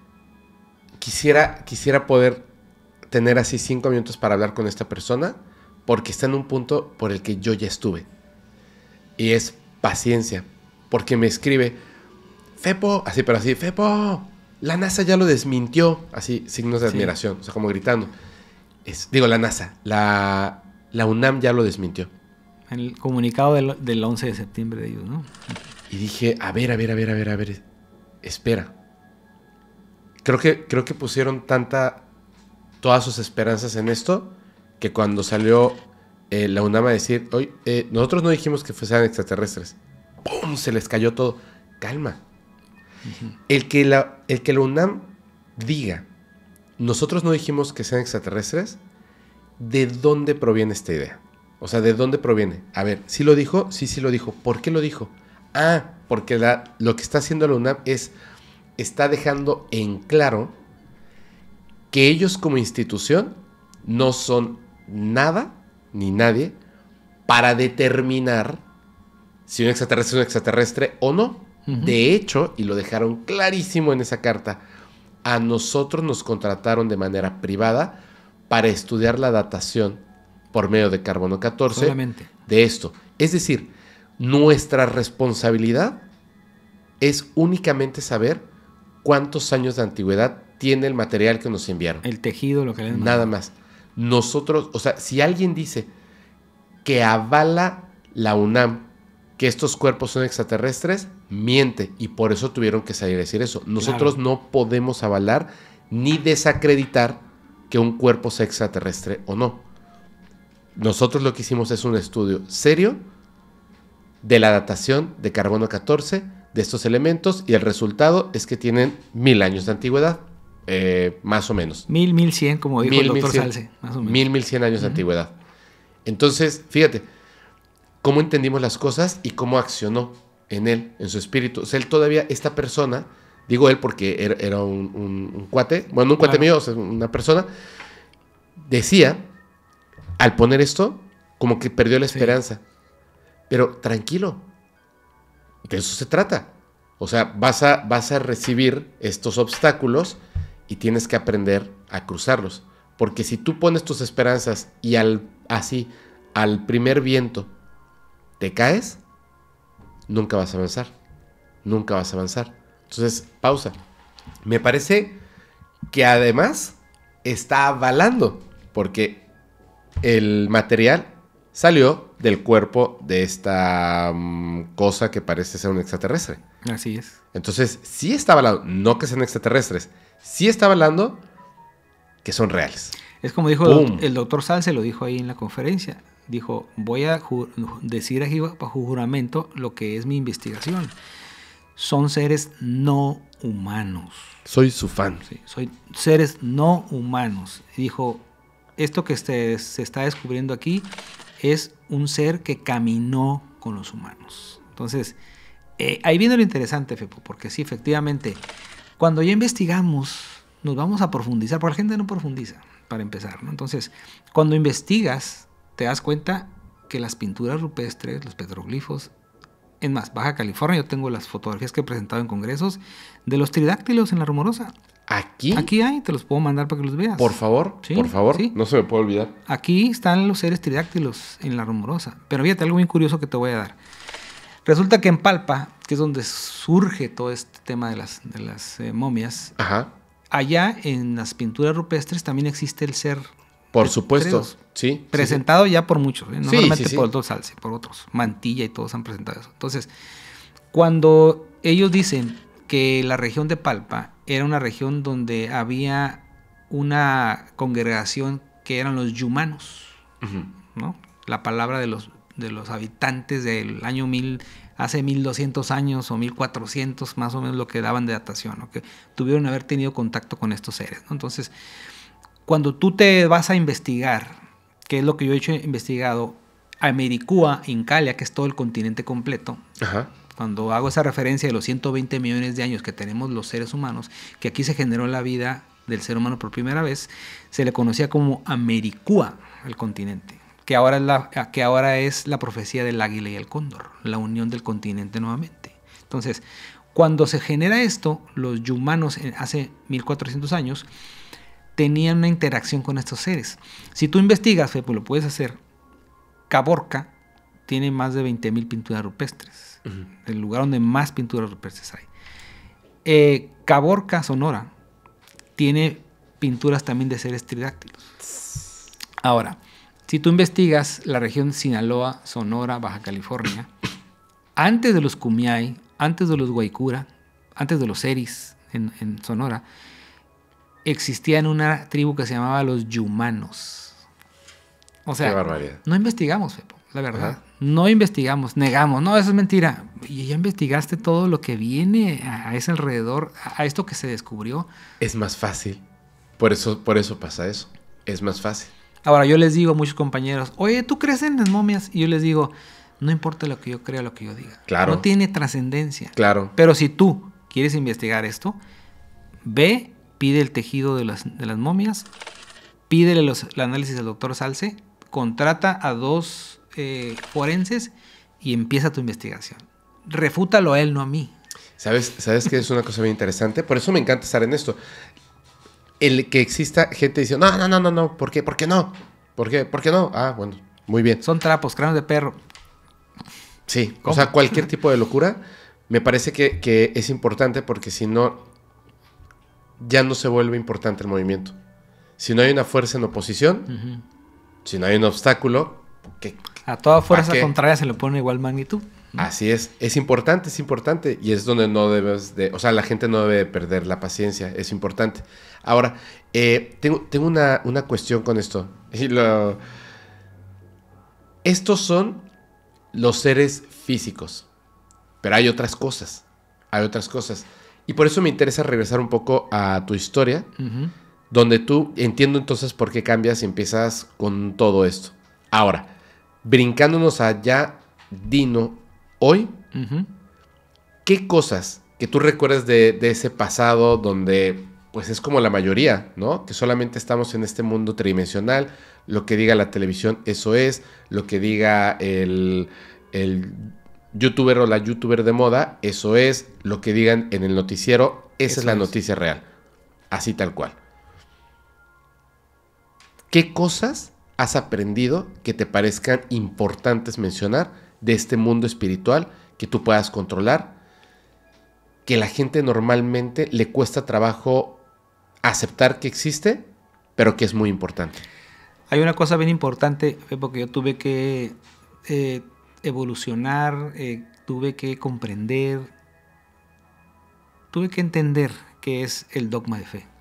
quisiera poder tener así 5 minutos para hablar con esta persona, porque está en un punto por el que yo ya estuve. Y es paciencia, porque me escribe, Fepo, Fepo, la NASA ya lo desmintió, así, signos de admiración, o sea, como gritando. La NASA, la UNAM ya lo desmintió. En el comunicado del 11 de septiembre de ellos, ¿no? Y dije, a ver, espera. Creo que pusieron todas sus esperanzas en esto, que cuando salió la UNAM a decir, oye, nosotros no dijimos que fueran extraterrestres. ¡Pum! Se les cayó todo. Calma. Uh-huh. El que la UNAM diga, nosotros no dijimos que sean extraterrestres, ¿de dónde proviene esta idea? O sea, ¿de dónde proviene? A ver, ¿sí lo dijo? Sí lo dijo. ¿Por qué lo dijo? Porque lo que está haciendo la UNAM está dejando en claro que ellos como institución no son nada ni nadie para determinar si un extraterrestre es un extraterrestre o no. Uh-huh. De hecho, y lo dejaron clarísimo en esa carta, a nosotros nos contrataron de manera privada para estudiar la datación por medio de carbono 14 solamente de esto. Es decir, nuestra responsabilidad es únicamente saber cuántos años de antigüedad tiene el material que nos enviaron. El tejido, lo que le nada más. Nosotros, o sea, si alguien dice que avala la UNAM que estos cuerpos son extraterrestres, miente, y por eso tuvieron que salir a decir eso. Nosotros no podemos avalar ni desacreditar que un cuerpo sea extraterrestre o no. Nosotros lo que hicimos es un estudio serio de la datación de carbono 14 de estos elementos, y el resultado es que tienen 1000 años de antigüedad, más o menos. 1100, como dijo el doctor Salce, más o menos. 1100 años de antigüedad. Entonces, fíjate, cómo entendimos las cosas y cómo accionó en él, en su espíritu. O sea, él todavía, esta persona, digo él porque era un cuate, bueno, un cuate mío, o sea, una persona, decía, al poner esto, como que perdió la esperanza. Pero tranquilo, de eso se trata. O sea, vas a recibir estos obstáculos y tienes que aprender a cruzarlos. Porque si tú pones tus esperanzas y al primer viento te caes, nunca vas a avanzar. Nunca vas a avanzar. Entonces, pausa. Me parece que además está avalando, porque el material salió del cuerpo de esta cosa que parece ser un extraterrestre. Así es. Entonces, sí está avalando, no que sean extraterrestres, sí está avalando que son reales. Es como dijo el doctor Salce, lo dijo ahí en la conferencia. Dijo, voy a decir aquí bajo juramento lo que es mi investigación. Son seres no humanos. Soy su fan. Sí, soy seres no humanos. Dijo, esto que se está descubriendo aquí es un ser que caminó con los humanos. Entonces, ahí viene lo interesante, Fepo, porque sí, efectivamente, cuando ya investigamos, nos vamos a profundizar, porque la gente no profundiza, para empezar, ¿no? Entonces, cuando investigas, te das cuenta que las pinturas rupestres, los petroglifos, en más, Baja California, yo tengo las fotografías que he presentado en congresos de los tridáctilos en la Rumorosa. ¿Aquí? Aquí hay, te los puedo mandar para que los veas. Por favor, sí, por favor, sí. No se me puede olvidar. Aquí están los seres tridáctilos en la Rumorosa. Pero fíjate, algo muy curioso que te voy a dar. Resulta que en Palpa, que es donde surge todo este tema de las momias, ajá, allá en las pinturas rupestres también existe el ser. Por supuesto, sí. Presentado ya por muchos, no solamente sí. por el doctor Salce, por otros. Mantilla y todos han presentado eso. Entonces, cuando ellos dicen que la región de Palpa era una región donde había una congregación que eran los yumanos, uh-huh, ¿no? La palabra de los habitantes del año 1000, hace 1200 años o 1400, más o menos lo que daban de datación, ¿no? Que tuvieron que haber tenido contacto con estos seres, ¿no? Entonces, cuando tú te vas a investigar, que es lo que yo he investigado, Americúa, Incalia, que es todo el continente completo. Ajá. Cuando hago esa referencia de los 120 millones de años que tenemos los seres humanos, que aquí se generó la vida del ser humano por primera vez, se le conocía como Americúa, el continente, que ahora es la profecía del águila y el cóndor, la unión del continente nuevamente. Entonces, cuando se genera esto, los yumanos hace 1400 años tenían una interacción con estos seres. Si tú investigas, Fepo, lo puedes hacer, Caborca tiene más de 20,000 pinturas rupestres, el lugar donde más pinturas rupestres hay. Caborca, Sonora, tiene pinturas también de seres tridáctilos. Ahora, si tú investigas la región Sinaloa, Sonora, Baja California, antes de los Kumiai, antes de los Guaycura, antes de los Seris en Sonora, existían una tribu que se llamaba los Yumanos. O sea, qué barbaridad. No investigamos, Fepo, la verdad. Ajá. No investigamos, negamos. No, eso es mentira. Y ya investigaste todo lo que viene a ese alrededor, a esto que se descubrió. Es más fácil. Por eso pasa eso. Es más fácil. Ahora, yo les digo a muchos compañeros, oye, ¿tú crees en las momias? Y yo les digo, no importa lo que yo crea, lo que yo diga. Claro. No tiene trascendencia. Claro. Pero si tú quieres investigar esto, ve, pide el tejido de las momias, pídele el análisis del doctor Salce, contrata a 2 forenses y empieza tu investigación. Refútalo a él, no a mí. ¿Sabes que es una cosa bien interesante? Por eso me encanta estar en esto. El que exista gente diciendo, no, ¿por qué? ¿Por qué no? ¿Por qué no? Ah, bueno, muy bien. Son trapos, cráneos de perro. Sí, ¿cómo? O sea, cualquier tipo de locura me parece que es importante porque si no, ya no se vuelve importante el movimiento. Si no hay una fuerza en oposición, si no hay un obstáculo, ¿qué? A toda fuerza contraria se le pone igual magnitud, ¿no? Así es importante y es donde no debes de, o sea, la gente no debe perder la paciencia, es importante. Ahora, tengo una cuestión con esto. Estos son los seres físicos, pero hay otras cosas, y por eso me interesa regresar un poco a tu historia, donde tú entiendo entonces por qué cambias y empiezas con todo esto. Ahora, brincándonos allá, Dino, hoy, ¿qué cosas que tú recuerdas de ese pasado donde, pues es como la mayoría, ¿no? Que solamente estamos en este mundo tridimensional, lo que diga la televisión, eso es, lo que diga el youtuber o la youtuber de moda, eso es, lo que digan en el noticiero, esa es la noticia real, así tal cual. ¿Qué cosas has aprendido que te parezcan importantes mencionar de este mundo espiritual que tú puedas controlar, que la gente normalmente le cuesta trabajo aceptar que existe, pero que es muy importante? Hay una cosa bien importante, porque yo tuve que evolucionar, tuve que comprender, tuve que entender qué es el dogma de fe.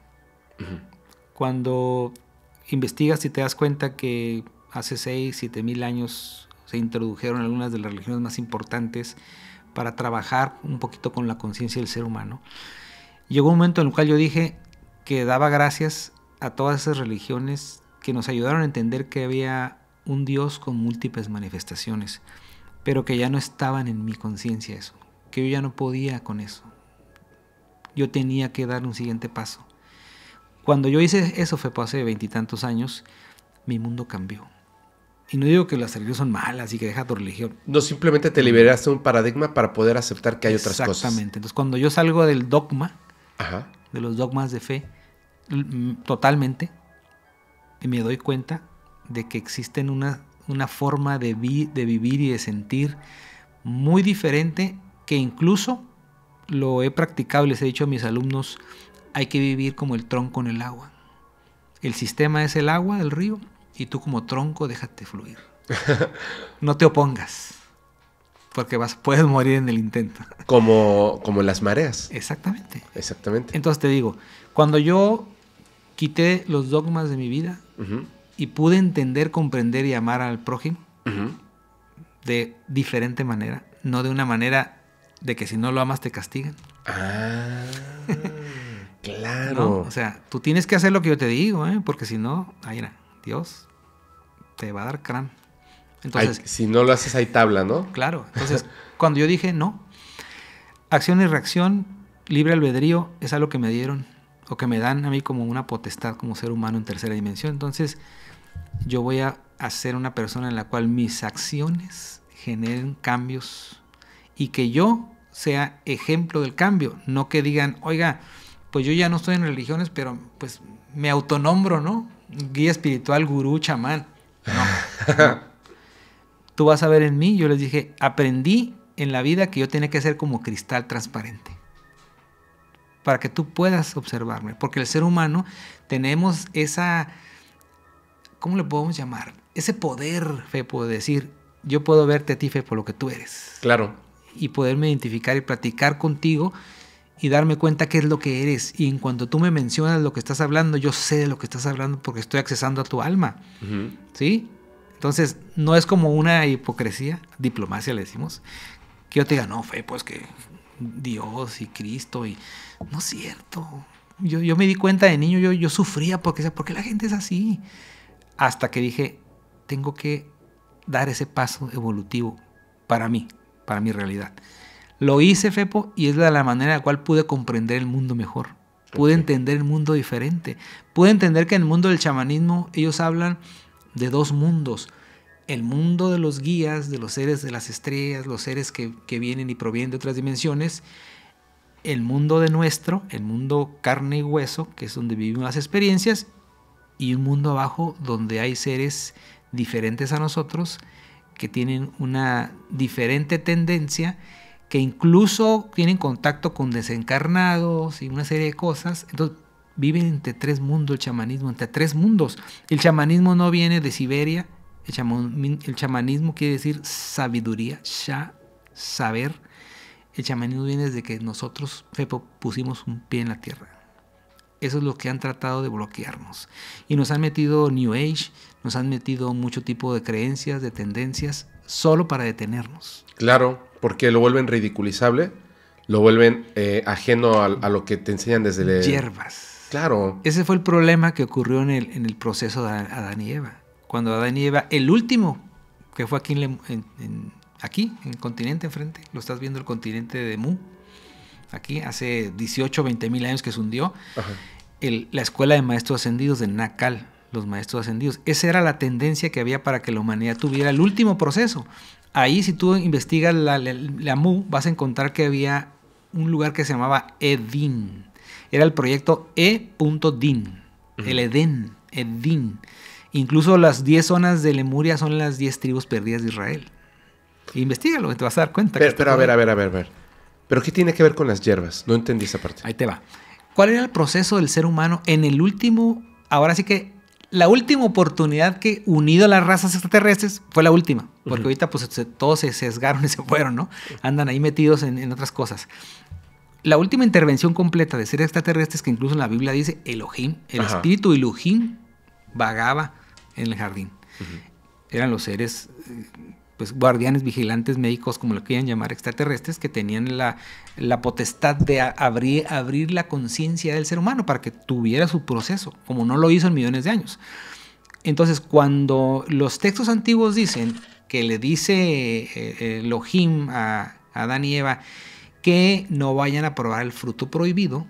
Cuando investigas y te das cuenta que hace 6,000, 7,000 años se introdujeron algunas de las religiones más importantes para trabajar un poquito con la conciencia del ser humano. Llegó un momento en el cual yo dije que daba gracias a todas esas religiones que nos ayudaron a entender que había un Dios con múltiples manifestaciones, pero que ya no estaban en mi conciencia eso, que yo ya no podía con eso. Yo tenía que dar un siguiente paso. Cuando yo hice eso, fue hace 20 y tantos años, mi mundo cambió. Y no digo que las religiones son malas y que deja tu religión. No, simplemente te liberaste de un paradigma para poder aceptar que hay otras cosas. Exactamente. Entonces, cuando yo salgo del dogma, Ajá, de los dogmas de fe, totalmente, me doy cuenta de que existen una forma de vivir y de sentir muy diferente, que incluso lo he practicado y les he dicho a mis alumnos, hay que vivir como el tronco en el agua. El sistema es el agua del río y tú como tronco déjate fluir. No te opongas, porque puedes morir en el intento. como las mareas. Exactamente. Exactamente. Entonces te digo, cuando yo quité los dogmas de mi vida y pude entender, comprender y amar al prójimo de diferente manera, no de una manera de que si no lo amas te castigan. Ah, claro. ¿No? O sea, tú tienes que hacer lo que yo te digo, porque si no, ahí era, Dios te va a dar crán. Entonces, si no lo haces, hay tabla, ¿no? claro. Entonces, cuando yo dije, no, acción y reacción, libre albedrío, es algo que me dieron o que me dan a mí como una potestad como ser humano en tercera dimensión. Entonces, yo voy a ser una persona en la cual mis acciones generen cambios y que yo sea ejemplo del cambio. No que digan, oiga, pues yo ya no estoy en religiones, pero pues me autonombro, ¿no? Guía espiritual, gurú, chamán. No. Tú vas a ver en mí, yo les dije, aprendí en la vida que yo tenía que ser como cristal transparente para que tú puedas observarme, porque el ser humano tenemos esa, ¿cómo le podemos llamar? Ese poder, Fepo, de decir, yo puedo verte a ti, Fepo, lo que tú eres. Claro. Y poderme identificar y platicar contigo y darme cuenta qué es lo que eres. Y en cuanto tú me mencionas lo que estás hablando, yo sé de lo que estás hablando porque estoy accesando a tu alma. Uh-huh. ¿Sí? Entonces, no es como una hipocresía, diplomacia le decimos, que yo te diga, no, Fepo, es que Dios y Cristo y... No es cierto. Yo me di cuenta de niño, yo sufría porque la gente es así. Hasta que dije, tengo que dar ese paso evolutivo para mí, para mi realidad. Lo hice, Fepo, y es de la manera en la cual pude comprender el mundo mejor. Pude entender el mundo diferente. Pude entender que en el mundo del chamanismo ellos hablan de dos mundos. El mundo de los guías, de los seres de las estrellas, los seres que vienen y provienen de otras dimensiones. El mundo de el mundo carne y hueso, que es donde vivimos las experiencias, y un mundo abajo donde hay seres diferentes a nosotros, que tienen una diferente tendencia, que incluso tienen contacto con desencarnados y una serie de cosas. Entonces viven entre tres mundos el chamanismo, entre tres mundos. El chamanismo no viene de Siberia, el chamanismo quiere decir sabiduría, saber. El chamanismo viene desde que nosotros, Fepo, pusimos un pie en la tierra. Eso es lo que han tratado de bloquearnos. Y nos han metido New Age, nos han metido mucho tipo de creencias, de tendencias, solo para detenernos. Claro, porque lo vuelven ridiculizable, lo vuelven ajeno a lo que te enseñan desde... Hierbas. Claro. Ese fue el problema que ocurrió en el proceso de Adán y Eva. Cuando Adán y Eva, el último, que fue aquí aquí, en el continente enfrente, lo estás viendo, el continente de Mu, aquí, hace 18, 20 mil años que se hundió. Ajá. La escuela de maestros ascendidos de Nacal, los maestros ascendidos. Esa era la tendencia que había para que la humanidad tuviera el último proceso. Ahí, si tú investigas la Mu, vas a encontrar que había un lugar que se llamaba Edín. Era el proyecto E.Din, el Edén, Edín. Incluso las 10 zonas de Lemuria son las 10 tribus perdidas de Israel. Investígalo, te vas a dar cuenta. Pero a ver. ¿Pero qué tiene que ver con las hierbas? No entendí esa parte. Ahí te va. ¿Cuál era el proceso del ser humano en el último, ahora sí que la última oportunidad que unido a las razas extraterrestres fue la última? Porque ahorita pues todos se sesgaron y se fueron, ¿no? Andan ahí metidos en otras cosas. La última intervención completa de seres extraterrestres, que incluso en la Biblia dice Elohim, el espíritu Elohim vagaba en el jardín. Eran los seres... pues guardianes, vigilantes, médicos, como lo quieran llamar, extraterrestres, que tenían la potestad de abrir la conciencia del ser humano para que tuviera su proceso, como no lo hizo en millones de años. Entonces, cuando los textos antiguos dicen que le dice Elohim a Adán y Eva que no vayan a probar el fruto prohibido,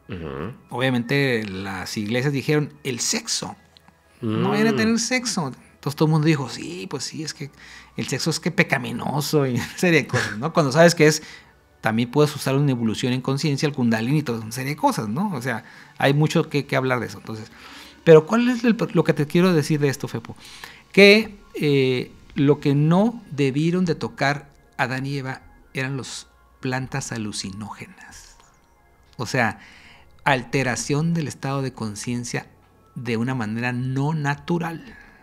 obviamente las iglesias dijeron el sexo, no vayan a tener sexo. Entonces todo el mundo dijo, sí, pues sí, es que el sexo es que pecaminoso y una serie de cosas, ¿no? Cuando sabes que también puedes usar una evolución en conciencia, el kundalini y toda una serie de cosas, ¿no? O sea, hay mucho que hablar de eso. Entonces, pero ¿cuál es lo que te quiero decir de esto, Fepo? Que lo que no debieron de tocar Adán y Eva eran las plantas alucinógenas. O sea, alteración del estado de conciencia de una manera no natural.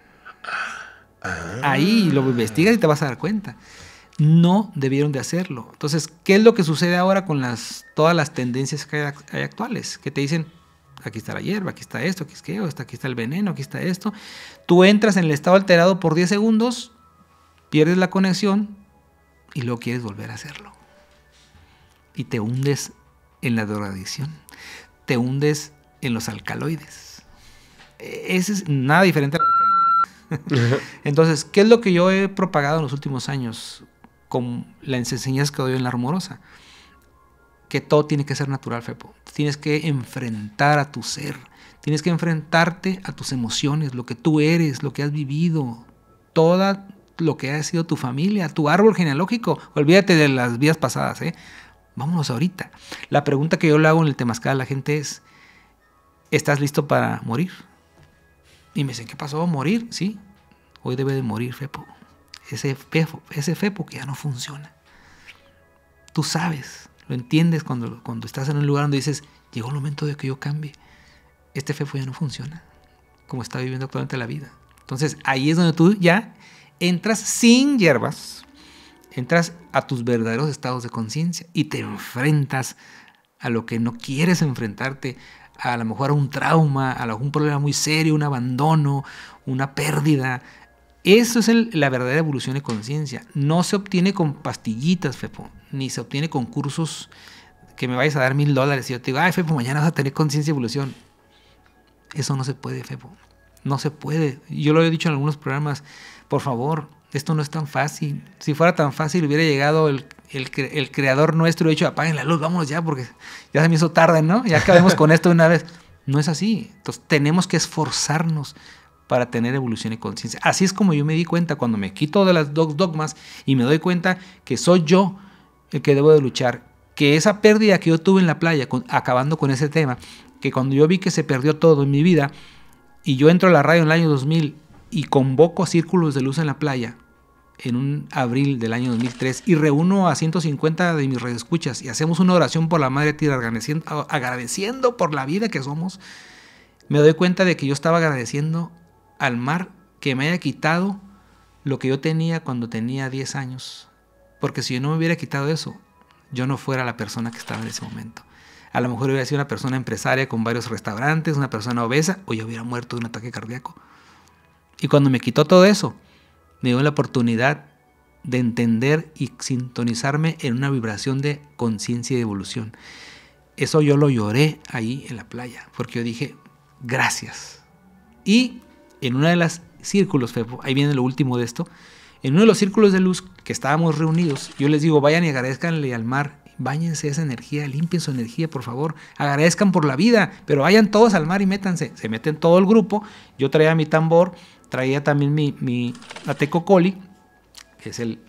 Ahí lo investigas y te vas a dar cuenta. No debieron de hacerlo. Entonces, ¿qué es lo que sucede ahora con todas las tendencias que hay actuales? Que te dicen, aquí está la hierba, aquí está esto, aquí está el veneno, aquí está esto. Tú entras en el estado alterado por 10 segundos, pierdes la conexión y luego quieres volver a hacerlo. Y te hundes en la drogadicción. Te hundes en los alcaloides. Ese es nada diferente a la cocaína. Entonces, ¿qué es lo que yo he propagado en los últimos años con las enseñanzas que doy en La Rumorosa? Que todo tiene que ser natural, Fepo. Tienes que enfrentar a tu ser. Tienes que enfrentarte a tus emociones, lo que tú eres, lo que has vivido, todo lo que ha sido tu familia, tu árbol genealógico. Olvídate de las vidas pasadas, ¿eh? Vámonos ahorita. La pregunta que yo le hago en el Temazcal a la gente es, ¿estás listo para morir? Y me dicen, ¿qué pasó? ¿Morir? Sí. Hoy debe de morir, Fepo. Ese Fepo que ya no funciona. Tú sabes, lo entiendes cuando estás en un lugar donde dices, llegó el momento de que yo cambie. Este Fepo ya no funciona como está viviendo actualmente la vida. Entonces, ahí es donde tú ya entras sin hierbas, entras a tus verdaderos estados de conciencia y te enfrentas a lo que no quieres enfrentarte, a lo mejor a un trauma, a un problema muy serio, un abandono, una pérdida. Eso es la verdadera evolución de conciencia. No se obtiene con pastillitas, Fepo, ni se obtiene con cursos que me vayas a dar $1,000 y yo te digo, ay, Fepo, mañana vas a tener conciencia y evolución. Eso no se puede, Fepo. No se puede. Yo lo he dicho en algunos programas. Por favor, esto no es tan fácil. Si fuera tan fácil, hubiera llegado el creador nuestro y dicho, apaguen la luz, vámonos ya, porque ya se me hizo tarde, ¿no? Ya acabemos con esto de una vez. No es así. Entonces, tenemos que esforzarnos para tener evolución y conciencia. Así es como yo me di cuenta cuando me quito de las dogmas y me doy cuenta que soy yo el que debo de luchar. Que esa pérdida que yo tuve en la playa, acabando con ese tema, que cuando yo vi que se perdió todo en mi vida y yo entro a la radio en el año 2000 y convoco círculos de luz en la playa en un abril del año 2003 y reúno a 150 de mis radioescuchas y hacemos una oración por la Madre Tierra agradeciendo por la vida que somos, me doy cuenta de que yo estaba agradeciendo al mar que me haya quitado lo que yo tenía cuando tenía 10 años. Porque si yo no me hubiera quitado eso, yo no fuera la persona que estaba en ese momento. A lo mejor hubiera sido una persona empresaria con varios restaurantes, una persona obesa, o yo hubiera muerto de un ataque cardíaco. Y cuando me quitó todo eso, me dio la oportunidad de entender y sintonizarme en una vibración de conciencia y de evolución. Eso yo lo lloré ahí en la playa, porque yo dije, gracias. Y en una de las círculos, Fepo, ahí viene lo último de esto, en uno de los círculos de luz que estábamos reunidos, yo les digo, vayan y agradezcanle al mar, báñense esa energía, limpien su energía, por favor, agradezcan por la vida, pero vayan todos al mar y métanse. Se meten todo el grupo, yo traía mi tambor, traía también mi Atecocoli, que es el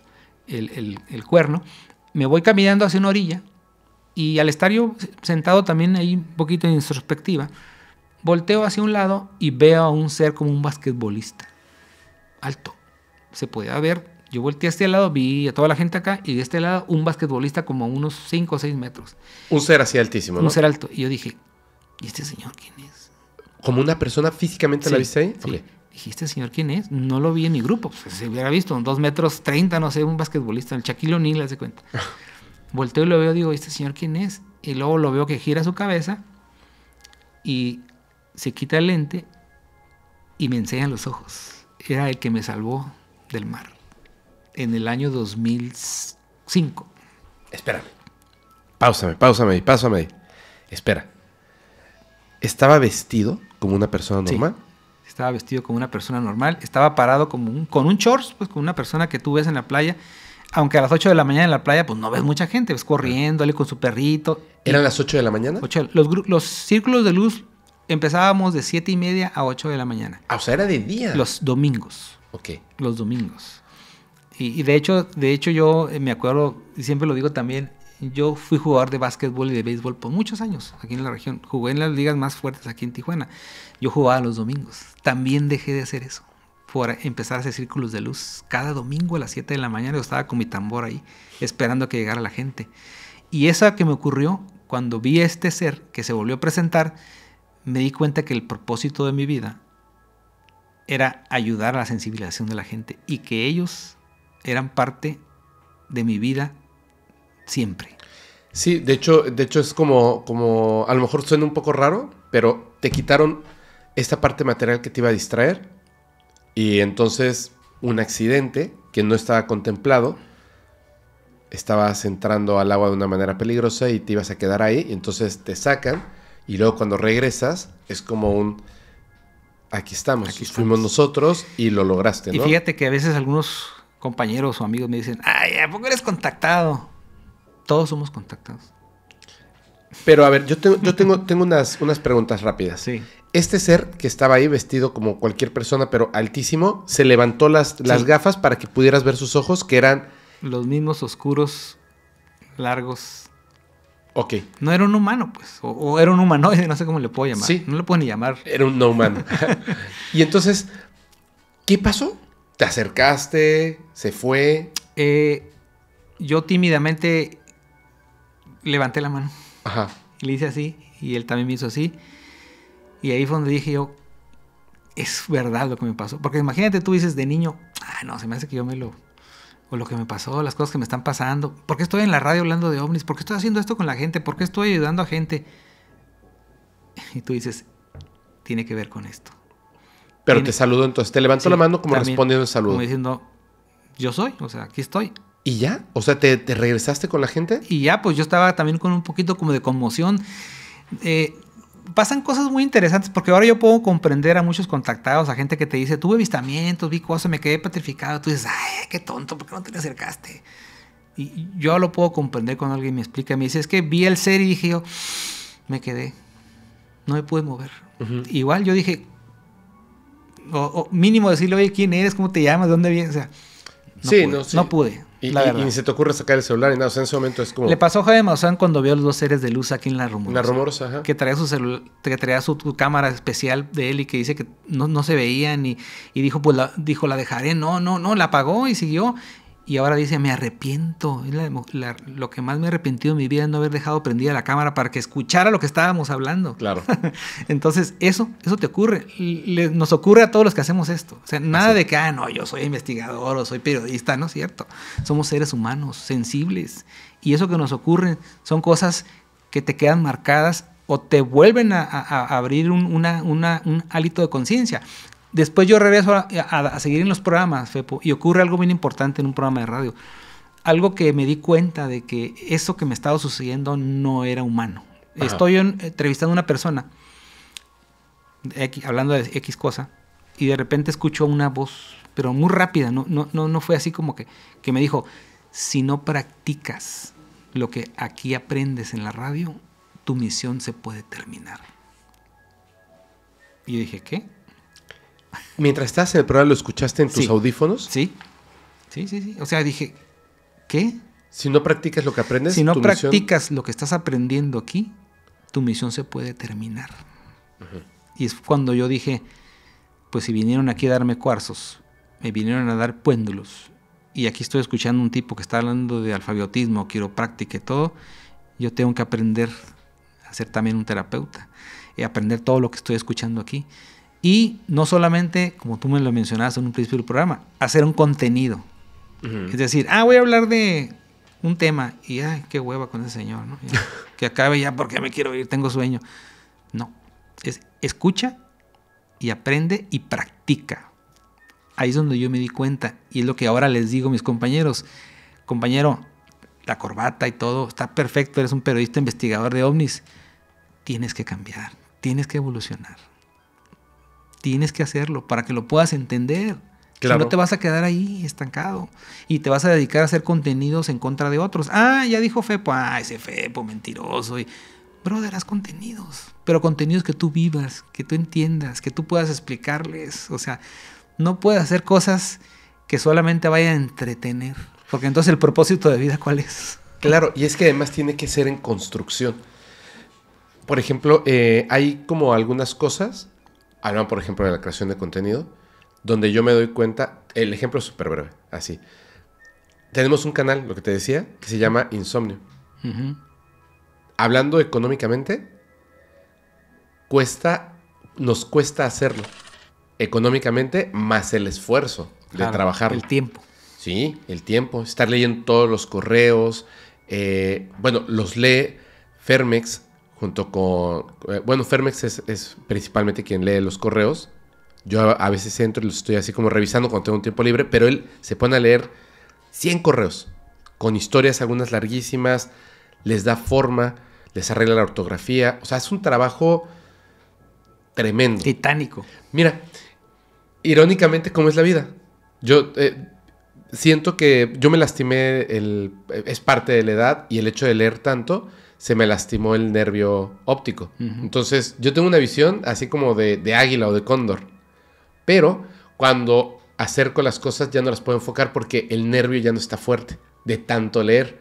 cuerno, me voy caminando hacia una orilla y al estar yo sentado también ahí un poquito en introspectiva, volteo hacia un lado y veo a un ser como un basquetbolista, alto, se podía ver. Yo volteé a este lado, vi a toda la gente acá y de este lado un basquetbolista como a unos 5 o 6 metros. Un ser así altísimo, ¿no? Un ser alto. Y yo dije, ¿y este señor quién es? ¿Como una persona físicamente la viste ahí? Sí. Okay. Dije, ¿este señor quién es? No lo vi en mi grupo. Pues, se hubiera visto, 2 metros 30, no sé, un basquetbolista, el Shaquille O'Neal, hace cuenta. Volteo y lo veo, digo, ¿este señor quién es? Y luego lo veo que gira su cabeza y se quita el lente y me enseña los ojos. Era el que me salvó del mar en el año 2005. Espérame. Pásame ahí. Espera. ¿Estaba vestido como una persona normal? Sí, estaba vestido como una persona normal. Estaba parado con un shorts, pues con una persona que tú ves en la playa. Aunque a las 8 de la mañana en la playa, pues no ves mucha gente. Ves corriéndole con su perrito. ¿Eran las 8 de la mañana? Los círculos de luz empezábamos de 7:30 a 8 de la mañana. Ah, o sea, era de día. Los domingos. Ok. Los domingos. Y de hecho yo me acuerdo, y siempre lo digo también, yo fui jugador de básquetbol y de béisbol por muchos años aquí en la región. Jugué en las ligas más fuertes aquí en Tijuana. Yo jugaba los domingos. También dejé de hacer eso por empezar a hacer círculos de luz. Cada domingo a las 7 de la mañana yo estaba con mi tambor ahí, esperando a que llegara la gente. Y eso que me ocurrió cuando vi a este ser que se volvió a presentar, me di cuenta que el propósito de mi vida era ayudar a la sensibilización de la gente y que ellos eran parte de mi vida siempre. Sí, de hecho es como a lo mejor suena un poco raro, pero te quitaron esta parte material que te iba a distraer y entonces un accidente que no estaba contemplado, estabas entrando al agua de una manera peligrosa y te ibas a quedar ahí y entonces te sacan y luego cuando regresas es como aquí estamos. Aquí estamos. Fuimos nosotros y lo lograste, ¿no? Y fíjate que a veces algunos compañeros o amigos me dicen, ay, ¿a poco eres contactado? Todos somos contactados. Pero a ver, yo tengo unas preguntas rápidas. Sí. Este ser que estaba ahí vestido como cualquier persona, pero altísimo, se levantó las gafas para que pudieras ver sus ojos, que eran... Los mismos oscuros, largos. Ok. No era un humano, pues. O era un humanoide, no sé cómo le puedo llamar. Sí. No le puedo ni llamar. Era un no humano. Y entonces, ¿qué pasó? ¿Te acercaste? ¿Se fue? Yo tímidamente levanté la mano. Ajá. Y le hice así. Y él también me hizo así. Y ahí fue donde dije yo, es verdad lo que me pasó. Porque imagínate, tú dices de niño, no, se me hace que yo o lo que me pasó, las cosas que me están pasando. ¿Por qué estoy en la radio hablando de ovnis? ¿Por qué estoy haciendo esto con la gente? ¿Por qué estoy ayudando a gente? Y tú dices, tiene que ver con esto. Pero te saludó entonces, te levantó la mano como respondiendo el saludo. Como diciendo, yo soy, o sea, aquí estoy. ¿Y ya? O sea, ¿te regresaste con la gente? Y ya, pues yo estaba también con un poquito como de conmoción. Pasan cosas muy interesantes porque ahora yo puedo comprender a muchos contactados, a gente que te dice, tuve avistamientos, vi cosas, me quedé petrificado. Tú dices, ay, qué tonto, ¿por qué no te le acercaste? Y yo lo puedo comprender cuando alguien me explica. Me dice, es que vi el ser y dije yo, me quedé. No me pude mover. Uh-huh. Igual yo dije, o mínimo decirle, oye, ¿quién eres? ¿Cómo te llamas? ¿De dónde vienes? O sea, no pude. Y ni se te ocurre sacar el celular y nada, o sea, en ese momento es como... Le pasó a Jaime Maussan cuando vio los dos seres de luz aquí en La Rumorosa. La Rumorosa, ajá. Que traía que traía su cámara especial de él y que dice que no se veían y dijo, pues la dejaré. No, la apagó y siguió. Y ahora dice, me arrepiento. Es lo que más me he arrepentido en mi vida es no haber dejado prendida la cámara para que escuchara lo que estábamos hablando. Claro. Entonces, eso te ocurre. Nos ocurre a todos los que hacemos esto. O sea, nada de que, no, yo soy investigador o soy periodista. No es cierto. Somos seres humanos, sensibles. Y eso que nos ocurre son cosas que te quedan marcadas o te vuelven a abrir un hálito de conciencia. Después yo regreso a seguir en los programas, Fepo, y ocurre algo bien importante en un programa de radio. Algo que me di cuenta de que eso que me estaba sucediendo no era humano. Ajá. Estoy entrevistando a una persona, hablando de X cosa, y de repente escucho una voz, pero muy rápida, no fue así como que me dijo, si no practicas lo que aquí aprendes en la radio, tu misión se puede terminar. Y yo dije, ¿qué? Mientras estabas en el programa, ¿lo escuchaste en tus audífonos? Sí. O sea, dije, ¿qué? Si no practicas lo que aprendes, si no practicas lo que estás aprendiendo aquí, tu misión se puede terminar. Uh-huh. Y es cuando yo dije, pues si vinieron aquí a darme cuarzos, me vinieron a dar péndulos, y aquí estoy escuchando un tipo que está hablando de alfabetismo, quiropráctica y todo, yo tengo que aprender a ser también un terapeuta y aprender todo lo que estoy escuchando aquí. Y no solamente, como tú me lo mencionaste en un principio del programa, hacer un contenido. Uh-huh. Es decir, voy a hablar de un tema y, qué hueva con ese señor, ¿no? Que acabe ya porque me quiero ir, tengo sueño. No, escucha y aprende y practica. Ahí es donde yo me di cuenta y es lo que ahora les digo a mis compañeros. Compañero, la corbata y todo está perfecto, eres un periodista investigador de ovnis. Tienes que cambiar, tienes que evolucionar. Tienes que hacerlo para que lo puedas entender. Claro. Si no te vas a quedar ahí estancado y te vas a dedicar a hacer contenidos en contra de otros. Ya dijo Fepo, ese Fepo mentiroso. Brother, haz contenidos, pero contenidos que tú vivas, que tú entiendas, que tú puedas explicarles. O sea, no puedes hacer cosas que solamente vayan a entretener, porque entonces el propósito de vida, ¿cuál es? Claro, y es que además tiene que ser en construcción. Por ejemplo, hay como algunas cosas... Hablan, por ejemplo, de la creación de contenido, donde yo me doy cuenta, el ejemplo es súper breve, así. Tenemos un canal, lo que te decía, que se llama Insomnio. Uh-huh. Hablando económicamente, nos cuesta hacerlo. Económicamente, más el esfuerzo de trabajarlo. El tiempo. Sí, el tiempo. Estar leyendo todos los correos. Los lee Fermex, junto con... Fermex es principalmente quien lee los correos. Yo a veces entro y los estoy así como revisando cuando tengo un tiempo libre, pero él se pone a leer 100 correos, con historias algunas larguísimas, les da forma, les arregla la ortografía. O sea, es un trabajo tremendo. Titánico. Mira, irónicamente, ¿cómo es la vida? Yo siento que yo me lastimé, es parte de la edad, y el hecho de leer tanto, se me lastimó el nervio óptico. Entonces, yo tengo una visión así como de águila o de cóndor. Pero cuando acerco las cosas ya no las puedo enfocar porque el nervio ya no está fuerte de tanto leer.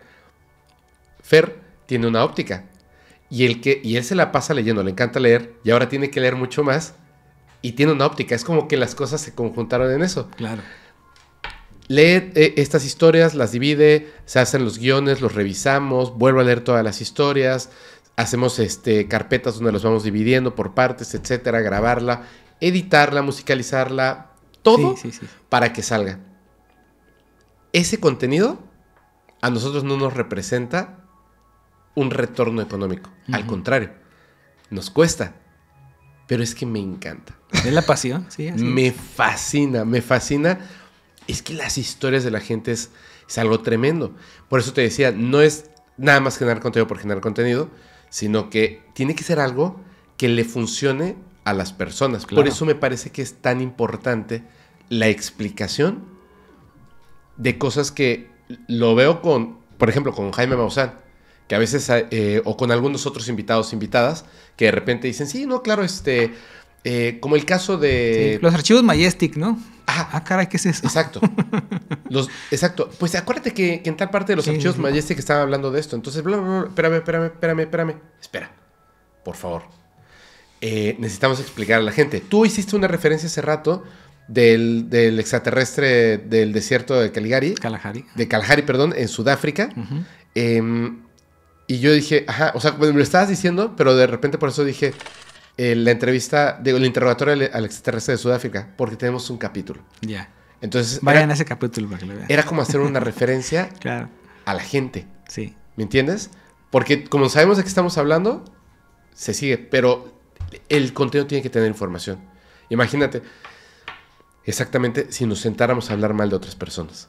Fer tiene una óptica. Y él se la pasa leyendo, le encanta leer, y ahora tiene que leer mucho más, y tiene una óptica. Es como que las cosas se conjuntaron en eso. Claro. Lee estas historias, las divide, se hacen los guiones, los revisamos, vuelvo a leer todas las historias, hacemos carpetas donde los vamos dividiendo por partes, etcétera, grabarla, editarla, musicalizarla, todo Sí. para que salga. Ese contenido a nosotros no nos representa un retorno económico. Al contrario, nos cuesta. Pero es que me encanta. Es la pasión, sí. Así Me es. fascina, me fascina. Es que las historias de la gente es algo tremendo. Por eso te decía, no es nada más generar contenido por generar contenido, sino que tiene que ser algo que le funcione a las personas. Claro. Por eso me parece que es tan importante la explicación de cosas que lo veo por ejemplo, con Jaime Maussan, que a veces, o con algunos otros invitados, invitadas, que de repente dicen, sí, no, claro, como el caso de... Sí, los archivos Majestic, ¿no? Ajá. Caray, ¿qué es eso? Exacto. Exacto. Pues acuérdate que en tal parte de los archivos Majestic estaban hablando de esto. Entonces, bla, bla, bla, espérame. Espera, por favor. Necesitamos explicar a la gente. Tú hiciste una referencia hace rato del extraterrestre del desierto de Kalahari. De Kalahari, perdón, en Sudáfrica. Y yo dije, ajá, o sea, me lo estabas diciendo, pero de repente por eso dije la entrevista, el interrogatorio al extraterrestre de Sudáfrica, porque tenemos un capítulo. Ya. Entonces, vayan a ese capítulo para que lo vean. Era como hacer una referencia claro. a la gente. Sí. ¿Me entiendes? Porque como sabemos de qué estamos hablando, se sigue, pero el contenido tiene que tener información. Imagínate, exactamente, si nos sentáramos a hablar mal de otras personas.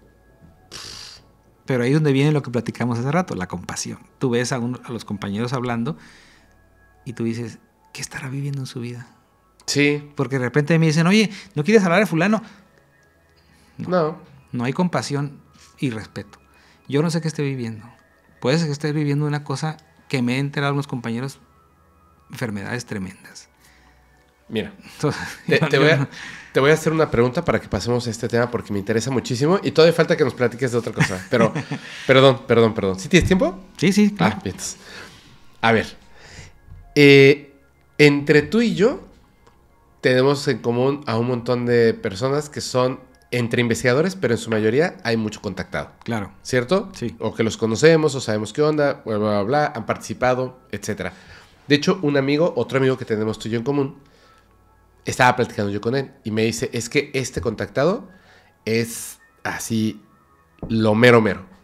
Pero ahí es donde viene lo que platicamos hace rato, la compasión. Tú ves a los compañeros hablando y tú dices, ¿qué estará viviendo en su vida? Sí. Porque de repente me dicen, oye, ¿no quieres hablar de fulano? No. No hay compasión y respeto. Yo no sé qué esté viviendo. Puede ser que esté viviendo una cosa que me he enterado unos compañeros, enfermedades tremendas. Mira, Entonces, te voy a hacer una pregunta para que pasemos a este tema porque me interesa muchísimo y todavía falta que nos platiques de otra cosa. Pero, perdón. ¿Sí tienes tiempo? Sí, claro. Entonces, a ver, entre tú y yo tenemos en común a un montón de personas que son entre investigadores, pero en su mayoría hay mucho contactado. Claro. ¿Cierto? Sí. O que los conocemos, o sabemos qué onda, bla, bla, bla, han participado, etc. De hecho, otro amigo que tenemos tú y yo en común, estaba platicando yo con él y me dice, es que este contactado es así lo mero.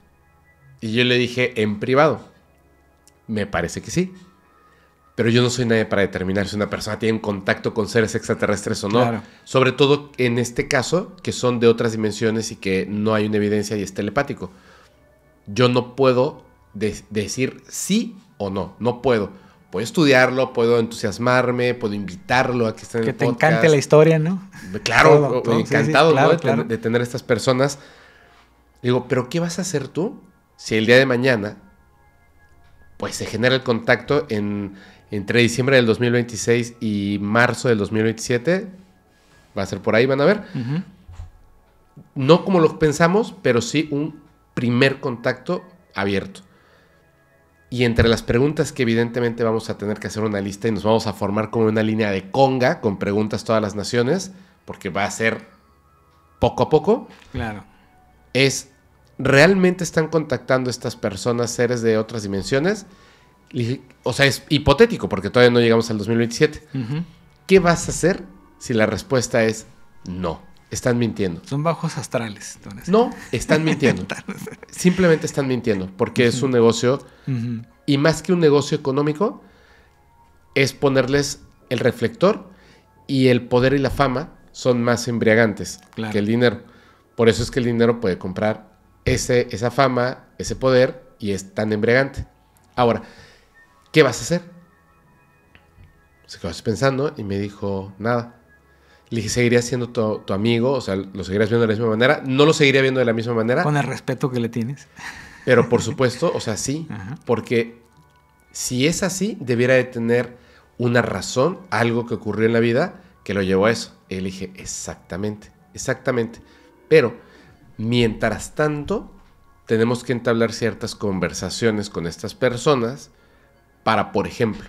Y yo le dije en privado, me parece que sí. Pero yo no soy nadie para determinar si una persona tiene contacto con seres extraterrestres o no. Claro. Sobre todo en este caso, que son de otras dimensiones y que no hay una evidencia y es telepático. Yo no puedo decir sí o no. No puedo. Puedo estudiarlo, puedo entusiasmarme, puedo invitarlo a que esté en el podcast. Que te encante la historia, ¿no? Claro, todo, encantado, sí, claro, ¿no? claro. De tener a estas personas. Digo, ¿pero qué vas a hacer tú si el día de mañana pues se genera el contacto entre diciembre del 2026 y marzo del 2027? Va a ser por ahí, van a ver. Uh-huh. No como lo pensamos, pero sí un primer contacto abierto. Y entre las preguntas que evidentemente vamos a tener que hacer una lista y nos vamos a formar como una línea de conga con preguntas todas las naciones, porque va a ser poco a poco. Claro. ¿Realmente están contactando estas personas seres de otras dimensiones? O sea, es hipotético porque todavía no llegamos al 2027. Uh-huh. ¿Qué vas a hacer si la respuesta es no? Están mintiendo. Son bajos astrales. Entonces. No, están mintiendo. Simplemente están mintiendo porque es un negocio uh-huh. y más que un negocio económico es ponerles el reflector y el poder y la fama son más embriagantes que el dinero. Por eso es que el dinero puede comprar esa fama, ese poder y es tan embriagante. Ahora, ¿qué vas a hacer? Se quedó así pensando y me dijo, nada. Le dije, ¿seguirías siendo tu amigo? O sea, ¿lo seguirías viendo de la misma manera? No lo seguiría viendo de la misma manera. Con el respeto que le tienes. Pero por supuesto, o sea, sí. Ajá. Porque si es así, debiera de tener una razón, algo que ocurrió en la vida que lo llevó a eso. Y le dije, exactamente, exactamente. Pero, mientras tanto, tenemos que entablar ciertas conversaciones con estas personas para, por ejemplo,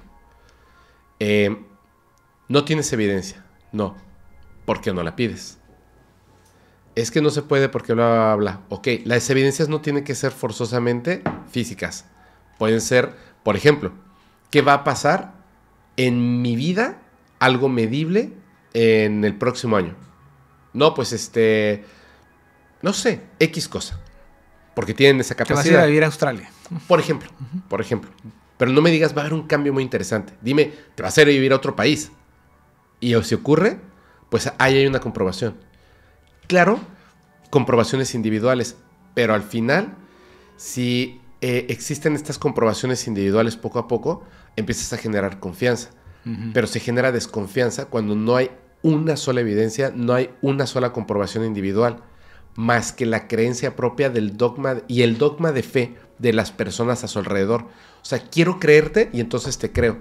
no tienes evidencia. No. ¿Por qué no la pides? Es que no se puede porque bla, bla, bla. Ok, las evidencias no tienen que ser forzosamente físicas. Pueden ser, por ejemplo, ¿qué va a pasar en mi vida? Algo medible en el próximo año. No, pues no sé, X cosa. Porque tienen esa Que vas a ir capacidad. a vivir a Australia. Por ejemplo. Pero no me digas, va a haber un cambio muy interesante. Dime, te vas a ir a vivir a otro país. Y si ocurre, pues ahí hay una comprobación. Claro, comprobaciones individuales, pero al final, si existen estas comprobaciones individuales poco a poco, empiezas a generar confianza. Pero se genera desconfianza cuando no hay una sola evidencia, no hay una sola comprobación individual, más que la creencia propia del dogma y el dogma de fe de las personas a su alrededor. O sea, quiero creerte y entonces te creo.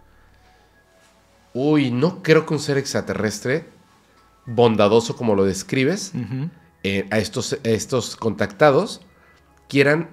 Uy, no creo que un ser extraterrestre bondadoso como lo describes, a estos contactados quieran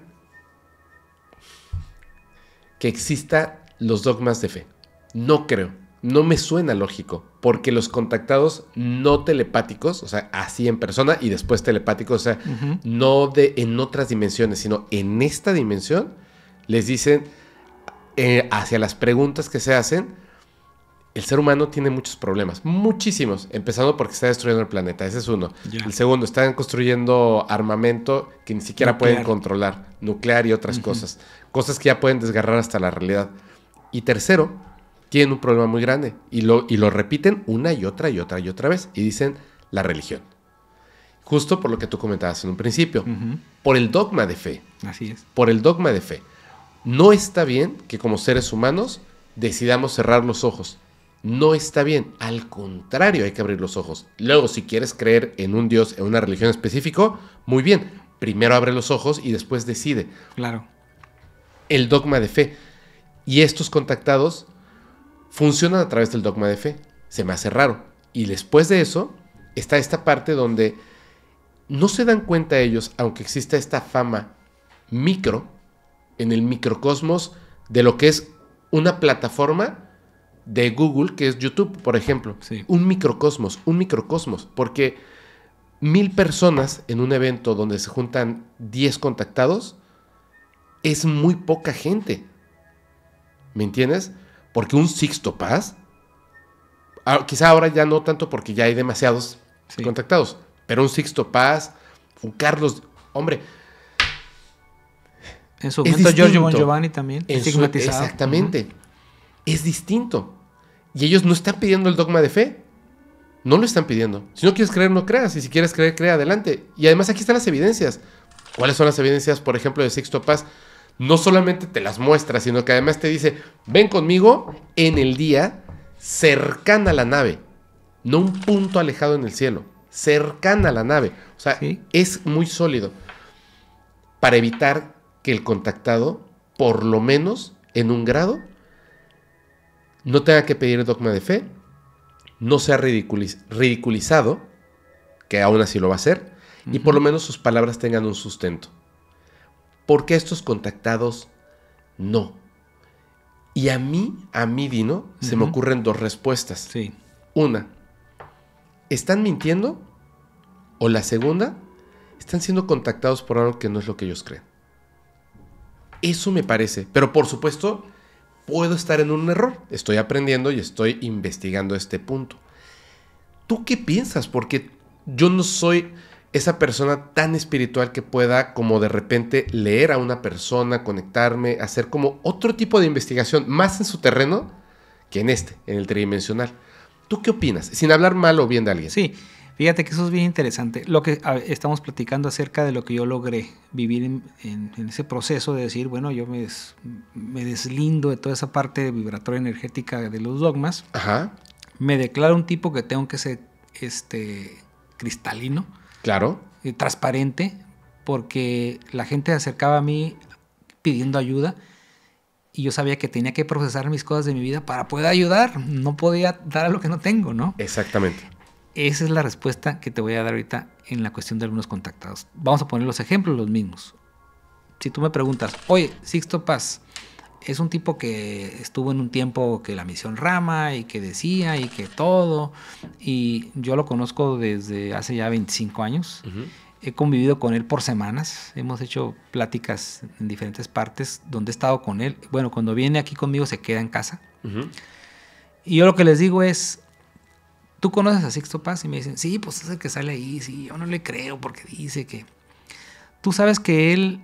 que exista los dogmas de fe. No creo, no me suena lógico, porque los contactados no telepáticos, o sea, así en persona y después telepáticos, o sea, no en otras dimensiones, sino en esta dimensión, les dicen hacia las preguntas que se hacen. El ser humano tiene muchos problemas, muchísimos, empezando porque está destruyendo el planeta, ese es uno. Ya. El segundo, están construyendo armamento que ni siquiera Nuclear. pueden controlar, nuclear y otras cosas que ya pueden desgarrar hasta la realidad. Y tercero, tienen un problema muy grande y lo repiten una y otra y otra y otra vez y dicen la religión. Justo por lo que tú comentabas en un principio, por el dogma de fe. Así es. Por el dogma de fe. No está bien que como seres humanos decidamos cerrar los ojos. No está bien, al contrario, hay que abrir los ojos. Luego, si quieres creer en un Dios, en una religión específica, muy bien. Primero abre los ojos y después decide. Claro. El dogma de fe. Y estos contactados funcionan a través del dogma de fe. Se me hace raro. Y después de eso, está esta parte donde no se dan cuenta ellos, aunque exista esta fama micro, en el microcosmos de lo que es una plataforma de Google, que es YouTube, por ejemplo. Sí. Un microcosmos, porque 1000 personas en un evento donde se juntan 10 contactados es muy poca gente. ¿Me entiendes? Porque un Sixto Paz, quizá ahora ya no tanto porque ya hay demasiados contactados, pero un Sixto Paz, un Carlos, hombre. En su momento Giorgio Bon Giovanni también, estigmatizado. Exactamente. Es distinto. Y ellos no están pidiendo el dogma de fe. No lo están pidiendo. Si no quieres creer, no creas. Y si quieres creer, crea adelante. Y además aquí están las evidencias. ¿Cuáles son las evidencias, por ejemplo, de Sixto Paz? No solamente te las muestra, sino que además te dice, ven conmigo en el día cercana a la nave. No un punto alejado en el cielo. Cercana a la nave. O sea, es muy sólido. Para evitar que el contactado, por lo menos en un grado, no tenga que pedir el dogma de fe, no sea ridiculizado, que aún así lo va a hacer, y por lo menos sus palabras tengan un sustento. Porque estos contactados no. Y a mí, Dino, se me ocurren dos respuestas. Sí. Una, ¿están mintiendo? O la segunda, están siendo contactados por algo que no es lo que ellos creen. Eso me parece. Pero por supuesto, puedo estar en un error. Estoy aprendiendo y estoy investigando este punto. ¿Tú qué piensas? Porque yo no soy esa persona tan espiritual que pueda como de repente leer a una persona, conectarme, hacer como otro tipo de investigación, más en su terreno que en el tridimensional. ¿Tú qué opinas? Sin hablar mal o bien de alguien. Sí, Fíjate que eso es bien interesante. Lo que estamos platicando acerca de lo que yo logré vivir en ese proceso de decir, bueno, yo me deslindo de toda esa parte vibratoria energética de los dogmas. Ajá. Me declaro un tipo que tengo que ser cristalino. Claro. Transparente, porque la gente se acercaba a mí pidiendo ayuda y yo sabía que tenía que procesar mis cosas de mi vida para poder ayudar. No podía dar a lo que no tengo, ¿no? Exactamente. Esa es la respuesta que te voy a dar ahorita en la cuestión de algunos contactados. Vamos a poner los ejemplos los mismos. Si tú me preguntas, oye, Sixto Paz es un tipo que estuvo en un tiempo que la misión Rama y que decía y que todo, y yo lo conozco desde hace ya 25 años. Uh-huh. He convivido con él por semanas, hemos hecho pláticas en diferentes partes donde he estado con él. Bueno, cuando viene aquí conmigo se queda en casa. Uh-huh. Y yo lo que les digo es, ¿tú conoces a Sixto Paz? Y me dicen, sí, pues es el que sale ahí. Sí, yo no le creo porque dice que... ¿Tú sabes que él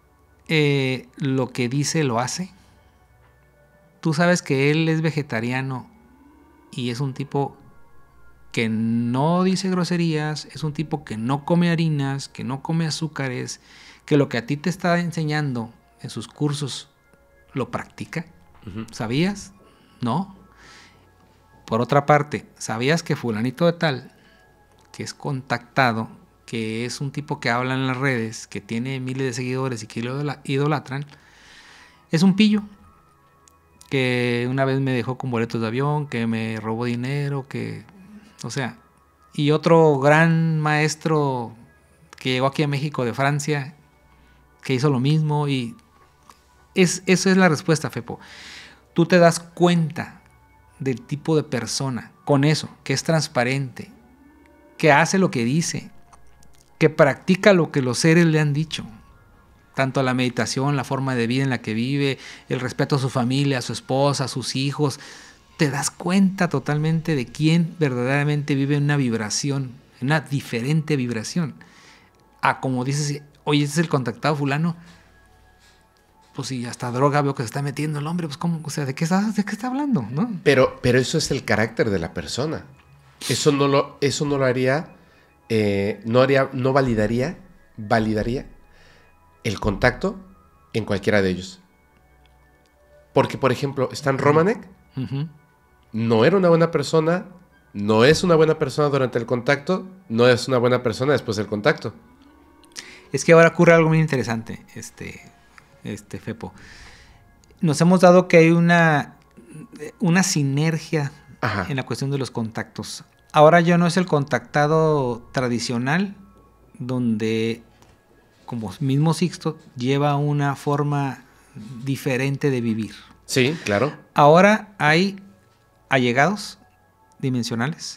lo que dice lo hace? ¿Tú sabes que él es vegetariano y es un tipo que no dice groserías, es un tipo que no come harinas, que no come azúcares, que lo que a ti te está enseñando en sus cursos lo practica? Uh-huh. ¿Sabías? No. Por otra parte, ¿sabías que fulanito de tal, que es contactado, que es un tipo que habla en las redes, que tiene miles de seguidores y que lo idolatran, es un pillo? Que una vez me dejó con boletos de avión, que me robó dinero, que... O sea, y otro gran maestro que llegó aquí a México de Francia, que hizo lo mismo, y eso es la respuesta, Fepo. Tú te das cuenta del tipo de persona con eso, que es transparente, que hace lo que dice, que practica lo que los seres le han dicho. Tanto la meditación, la forma de vida en la que vive, el respeto a su familia, a su esposa, a sus hijos. Te das cuenta totalmente de quién verdaderamente vive en una vibración, en una diferente vibración. Como dices, oye, ese es el contactado fulano. Pues si hasta droga veo que se está metiendo el hombre, pues ¿cómo? O sea, ¿de qué está hablando? ¿No? Pero eso es el carácter de la persona. Eso no lo haría, no validaría el contacto en cualquiera de ellos. Porque, por ejemplo, Stan Romanek uh-huh. No era una buena persona, no es una buena persona durante el contacto, no es una buena persona después del contacto. Es que ahora ocurre algo muy interesante, Fepo. Nos hemos dado que hay una sinergia Ajá. en la cuestión de los contactos. Ahora ya no es el contactado tradicional, donde, como mismo Sixto, lleva una forma diferente de vivir. Sí, claro. Ahora hay allegados dimensionales.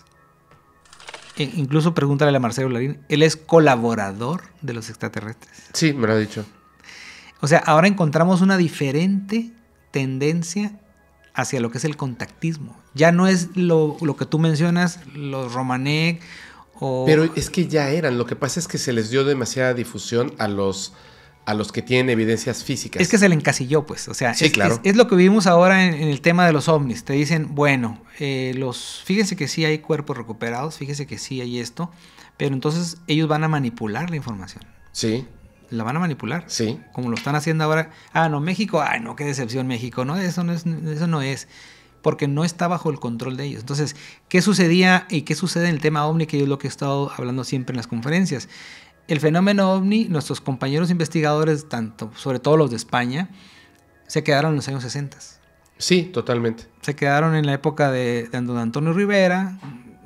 Incluso pregúntale a Marcelo Larín, él es colaborador de los extraterrestres. Sí, me lo ha dicho. O sea, ahora encontramos una diferente tendencia hacia lo que es el contactismo. Ya no es lo que tú mencionas, los Romanek o... Pero es que ya eran. Lo que pasa es que se les dio demasiada difusión a los que tienen evidencias físicas. Es que se le encasilló, pues. O sea, sí, claro. Es lo que vivimos ahora en el tema de los ovnis. Te dicen, bueno, fíjense que sí hay cuerpos recuperados, fíjense que sí hay esto, pero entonces ellos van a manipular la información. Sí. La van a manipular. Sí. Como lo están haciendo ahora. No, México, no, qué decepción México. No, eso no es. Porque no está bajo el control de ellos. Entonces, ¿qué sucedía y qué sucede en el tema ovni? Que es lo que he estado hablando siempre en las conferencias. El fenómeno ovni, nuestros compañeros investigadores, sobre todo los de España, se quedaron en los años 60. Sí, totalmente. Se quedaron en la época de don Antonio Rivera.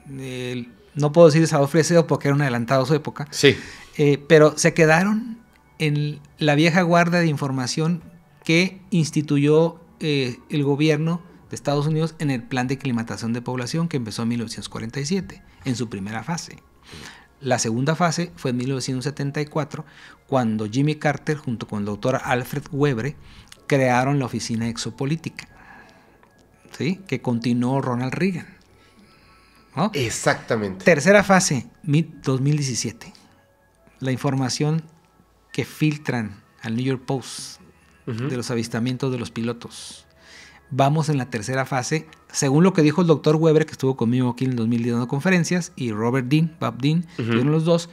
No puedo decir de Salvador Fresedo porque era un adelantado a su época. Sí. Pero se quedaron en la vieja guardia de información que instituyó el gobierno de Estados Unidos en el plan de aclimatación de población que empezó en 1947, en su primera fase. La segunda fase fue en 1974, cuando Jimmy Carter, junto con el doctor Alfred Webre, crearon la Oficina Exopolítica, ¿sí? Que continuó Ronald Reagan, ¿no? Exactamente. Tercera fase, 2017. La información que filtran al New York Post uh-huh. de los avistamientos de los pilotos. Vamos en la tercera fase, según lo que dijo el doctor Weber, que estuvo conmigo aquí en el 2010 dando conferencias, y Robert Dean, Bob Dean, fueron los dos.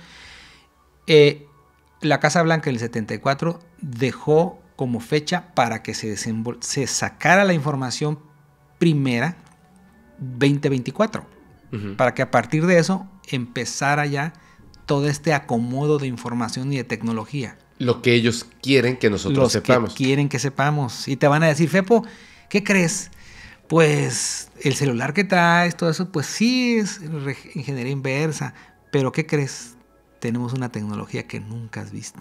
La Casa Blanca en el 74 dejó como fecha para que se sacara la información primera 2024, para que a partir de eso empezara ya todo este acomodo de información y de tecnología. Lo que ellos quieren que nosotros sepamos. Que quieren que sepamos. Y te van a decir, Fepo, ¿qué crees? Pues el celular que traes, todo eso, pues sí es ingeniería inversa. Pero ¿qué crees? Tenemos una tecnología que nunca has visto.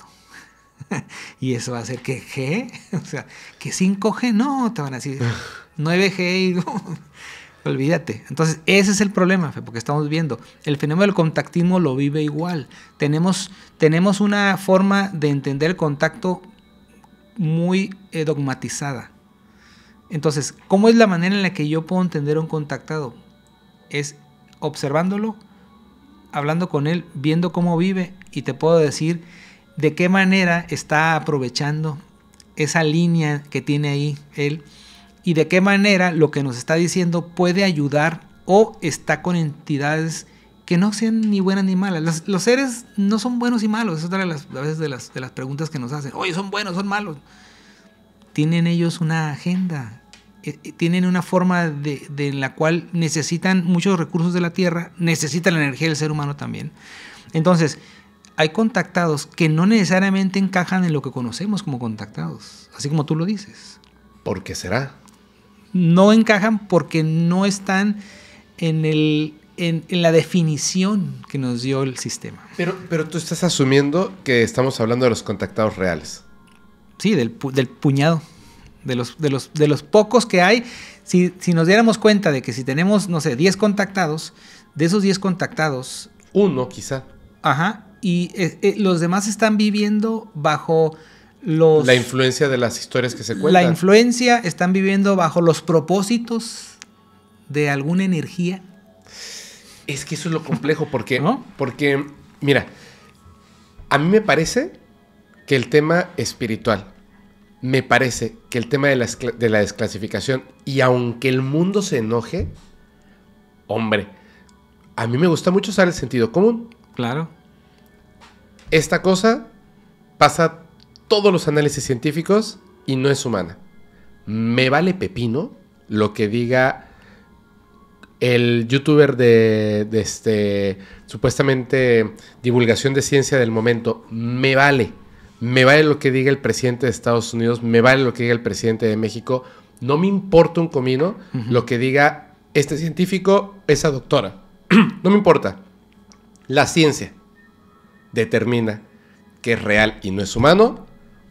Y eso va a hacer que ¿qué? O sea, que 5G, no, te van a decir 9G y no. Olvídate. Entonces, ese es el problema, porque estamos viendo. El fenómeno del contactismo lo vive igual. Tenemos una forma de entender el contacto muy dogmatizada. Entonces, ¿cómo es la manera en la que yo puedo entender a un contactado? Es observándolo, hablando con él, viendo cómo vive, y te puedo decir de qué manera está aprovechando esa línea que tiene ahí él, y de qué manera lo que nos está diciendo puede ayudar o está con entidades que no sean ni buenas ni malas. Los seres no son buenos y malos. Esa es otra de las preguntas que nos hacen. Oye, ¿son buenos, son malos? Tienen ellos una agenda. Tienen una forma de la cual necesitan muchos recursos de la Tierra, necesitan la energía del ser humano también. Entonces, hay contactados que no necesariamente encajan en lo que conocemos como contactados, así como tú lo dices. ¿Por qué será? No encajan porque no están en la definición que nos dio el sistema. Pero tú estás asumiendo que estamos hablando de los contactados reales. Sí, del puñado, de los pocos que hay. Si nos diéramos cuenta de que si tenemos, no sé, 10 contactados, de esos 10 contactados... Uno, quizá. Ajá, y los demás están viviendo bajo... La influencia de las historias que se cuentan. La influencia, están viviendo bajo los propósitos de alguna energía. Es que eso es lo complejo, porque, ¿no? Porque, mira, a mí me parece que el tema espiritual, me parece que el tema de la desclasificación, y aunque el mundo se enoje, hombre, a mí me gusta mucho usar el sentido común. Claro. Esta cosa pasa todos los análisis científicos y no es humana. Me vale pepino lo que diga el youtuber de supuestamente divulgación de ciencia del momento. Me vale lo que diga el presidente de Estados Unidos, me vale lo que diga el presidente de México. No me importa un comino lo que diga este científico, esa doctora. No me importa. La ciencia determina que es real y no es humano.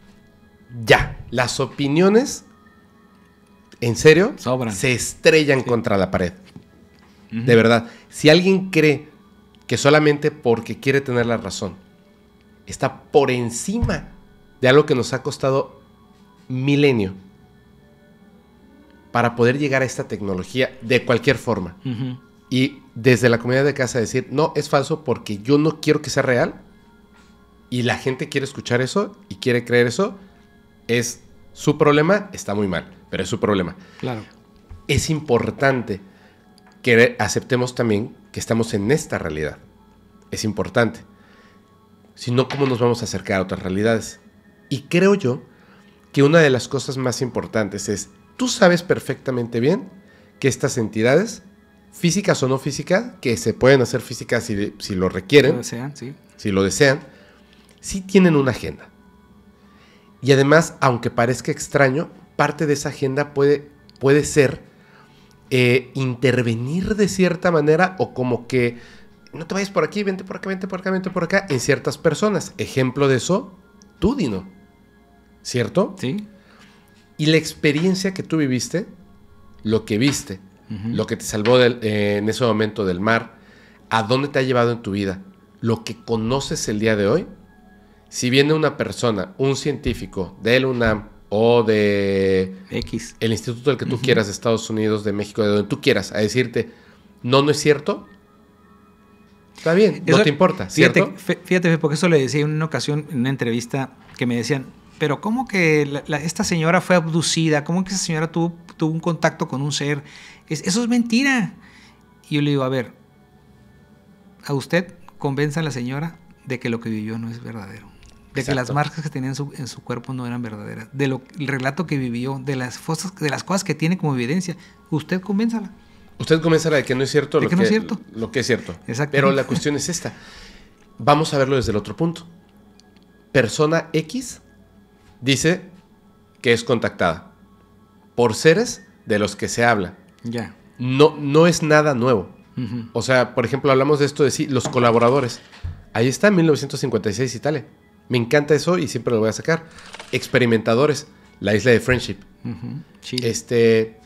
Ya, las opiniones, en serio, sobran, se estrellan contra la pared. De verdad, si alguien cree que solamente porque quiere tener la razón está por encima de algo que nos ha costado milenio para poder llegar a esta tecnología de cualquier forma, y desde la comunidad de casa decir, no, es falso porque yo no quiero que sea real, y la gente quiere escuchar eso y quiere creer eso, es su problema, está muy mal, pero es su problema. Claro. Es importante que aceptemos también que estamos en esta realidad. Es importante. Si no, ¿cómo nos vamos a acercar a otras realidades? Y creo yo que una de las cosas más importantes es, tú sabes perfectamente bien que estas entidades, físicas o no físicas, que se pueden hacer físicas si lo requieren, si lo desean, sí tienen una agenda. Y además, aunque parezca extraño, parte de esa agenda puede ser intervenir de cierta manera, o como que no te vayas por aquí, vente por acá, vente por acá, vente por acá, en ciertas personas. Ejemplo de eso, tú, Dino. ¿Cierto? Sí. Y la experiencia que tú viviste, lo que viste, lo que te salvó en ese momento del mar, a dónde te ha llevado en tu vida, lo que conoces el día de hoy. Si viene una persona, un científico del UNAM o de X, el instituto del que tú quieras, de Estados Unidos, de México, de donde tú quieras, a decirte, no es cierto, está bien, eso, no te importa, ¿cierto? Fíjate, porque eso le decía en una ocasión, en una entrevista, que me decían, pero ¿cómo que esta señora fue abducida? ¿Cómo que esa señora tuvo un contacto con un ser? Eso es mentira. Y yo le digo, a ver, a usted convenza a la señora de que lo que vivió no es verdadero. De Exacto. Que las marcas que tenía en su cuerpo no eran verdaderas. El relato que vivió, de las cosas que tiene como evidencia. Usted convénzala. Usted convénzala de que no es cierto, lo que es cierto. Lo que es cierto. Pero la cuestión es esta. Vamos a verlo desde el otro punto. Persona X dice que es contactada por seres de los que se habla. Ya. No es nada nuevo. Uh-huh. O sea, por ejemplo, hablamos de esto de los colaboradores. Ahí está, en 1956 Italia. Me encanta eso y siempre lo voy a sacar. Experimentadores, la isla de Friendship. Uh-huh. Chile.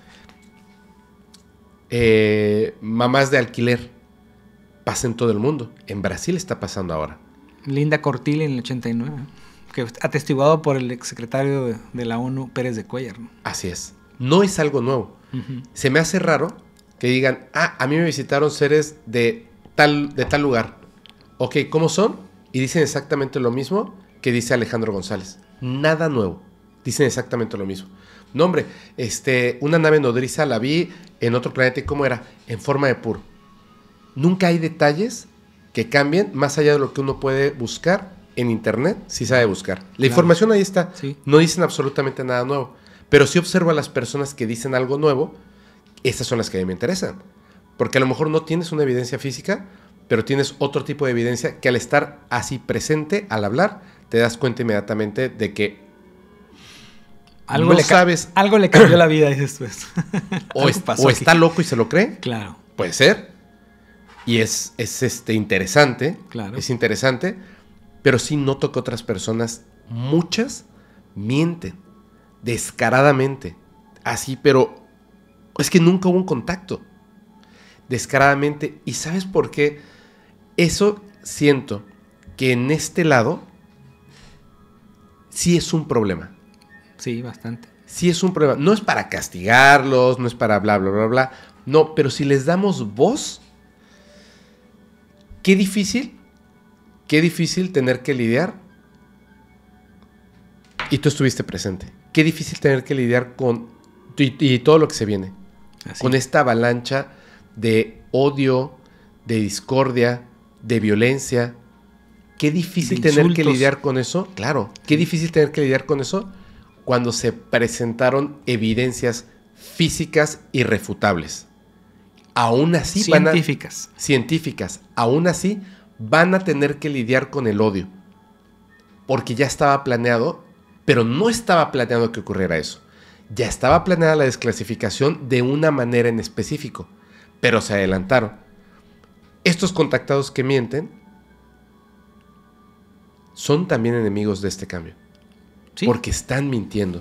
Mamás de alquiler. Pasa en todo el mundo. En Brasil está pasando ahora. Linda Cortili en el 89, que atestiguado por el exsecretario de la ONU, Pérez de Cuellar, ¿no? Así es. No es algo nuevo. Uh-huh. Se me hace raro que digan, a mí me visitaron seres de tal lugar. Ok, ¿cómo son? Y dicen exactamente lo mismo que dice Alejandro González. Nada nuevo. Dicen exactamente lo mismo. No, hombre, una nave nodriza la vi en otro planeta. ¿Y cómo era? En forma de puro. Nunca hay detalles que cambien más allá de lo que uno puede buscar en internet, si sabe buscar. La información ahí está. Sí. No dicen absolutamente nada nuevo. Pero si observo a las personas que dicen algo nuevo, estas son las que a mí me interesan. Porque a lo mejor no tienes una evidencia física, pero tienes otro tipo de evidencia que al estar así presente, al hablar, te das cuenta inmediatamente de que algo le cambió la vida después. O está loco y se lo cree. Claro. Puede ser. Y es interesante. Claro. Es interesante. Pero sí noto que otras personas, muchas, mienten. Descaradamente. Así, pero es que nunca hubo un contacto. Descaradamente. ¿Y sabes por qué? Eso siento que en este lado sí es un problema. Sí, bastante. Sí es un problema. No es para castigarlos, no es para bla, bla, bla, bla. No, pero si les damos voz, qué difícil tener que lidiar. Y tú estuviste presente. Qué difícil tener que lidiar con y todo lo que se viene. Así. Con esta avalancha de odio, de discordia, de violencia. Qué difícil tener que lidiar con eso. Claro, qué difícil tener que lidiar con eso cuando se presentaron evidencias físicas irrefutables. Aún así científicas. Aún así van a tener que lidiar con el odio. Porque ya estaba planeado, pero no estaba planeado que ocurriera eso. Ya estaba planeada la desclasificación de una manera en específico, pero se adelantaron. Estos contactados que mienten son también enemigos de este cambio. ¿Sí? Porque están mintiendo.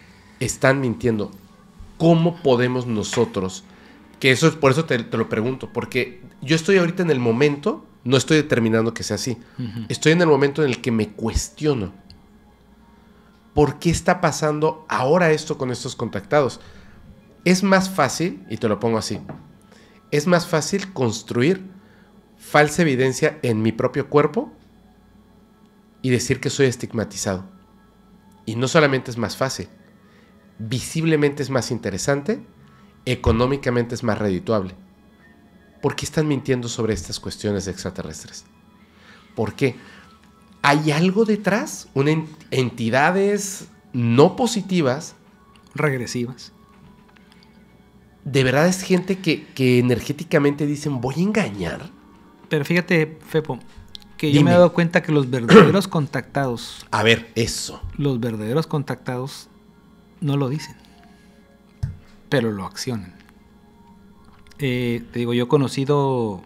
¿Cómo podemos nosotros? Que eso, por eso te lo pregunto. Porque yo estoy ahorita en el momento, no estoy determinando que sea así. Uh-huh. Estoy en el momento en el que me cuestiono. ¿Por qué está pasando ahora esto con estos contactados? Es más fácil, y te lo pongo así, es más fácil construir falsa evidencia en mi propio cuerpo y decir que soy estigmatizado. Y no solamente es más fácil, visiblemente es más interesante, económicamente es más redituable. ¿Por qué están mintiendo sobre estas cuestiones de extraterrestres? ¿Por qué? ¿Hay algo detrás? Entidades no positivas. Regresivas. ¿De verdad es gente que energéticamente dicen, voy a engañar? Pero fíjate, Fepo, que yo me he dado cuenta que los verdaderos contactados... A ver, eso. Los verdaderos contactados no lo dicen, pero lo accionan. Te digo, yo he conocido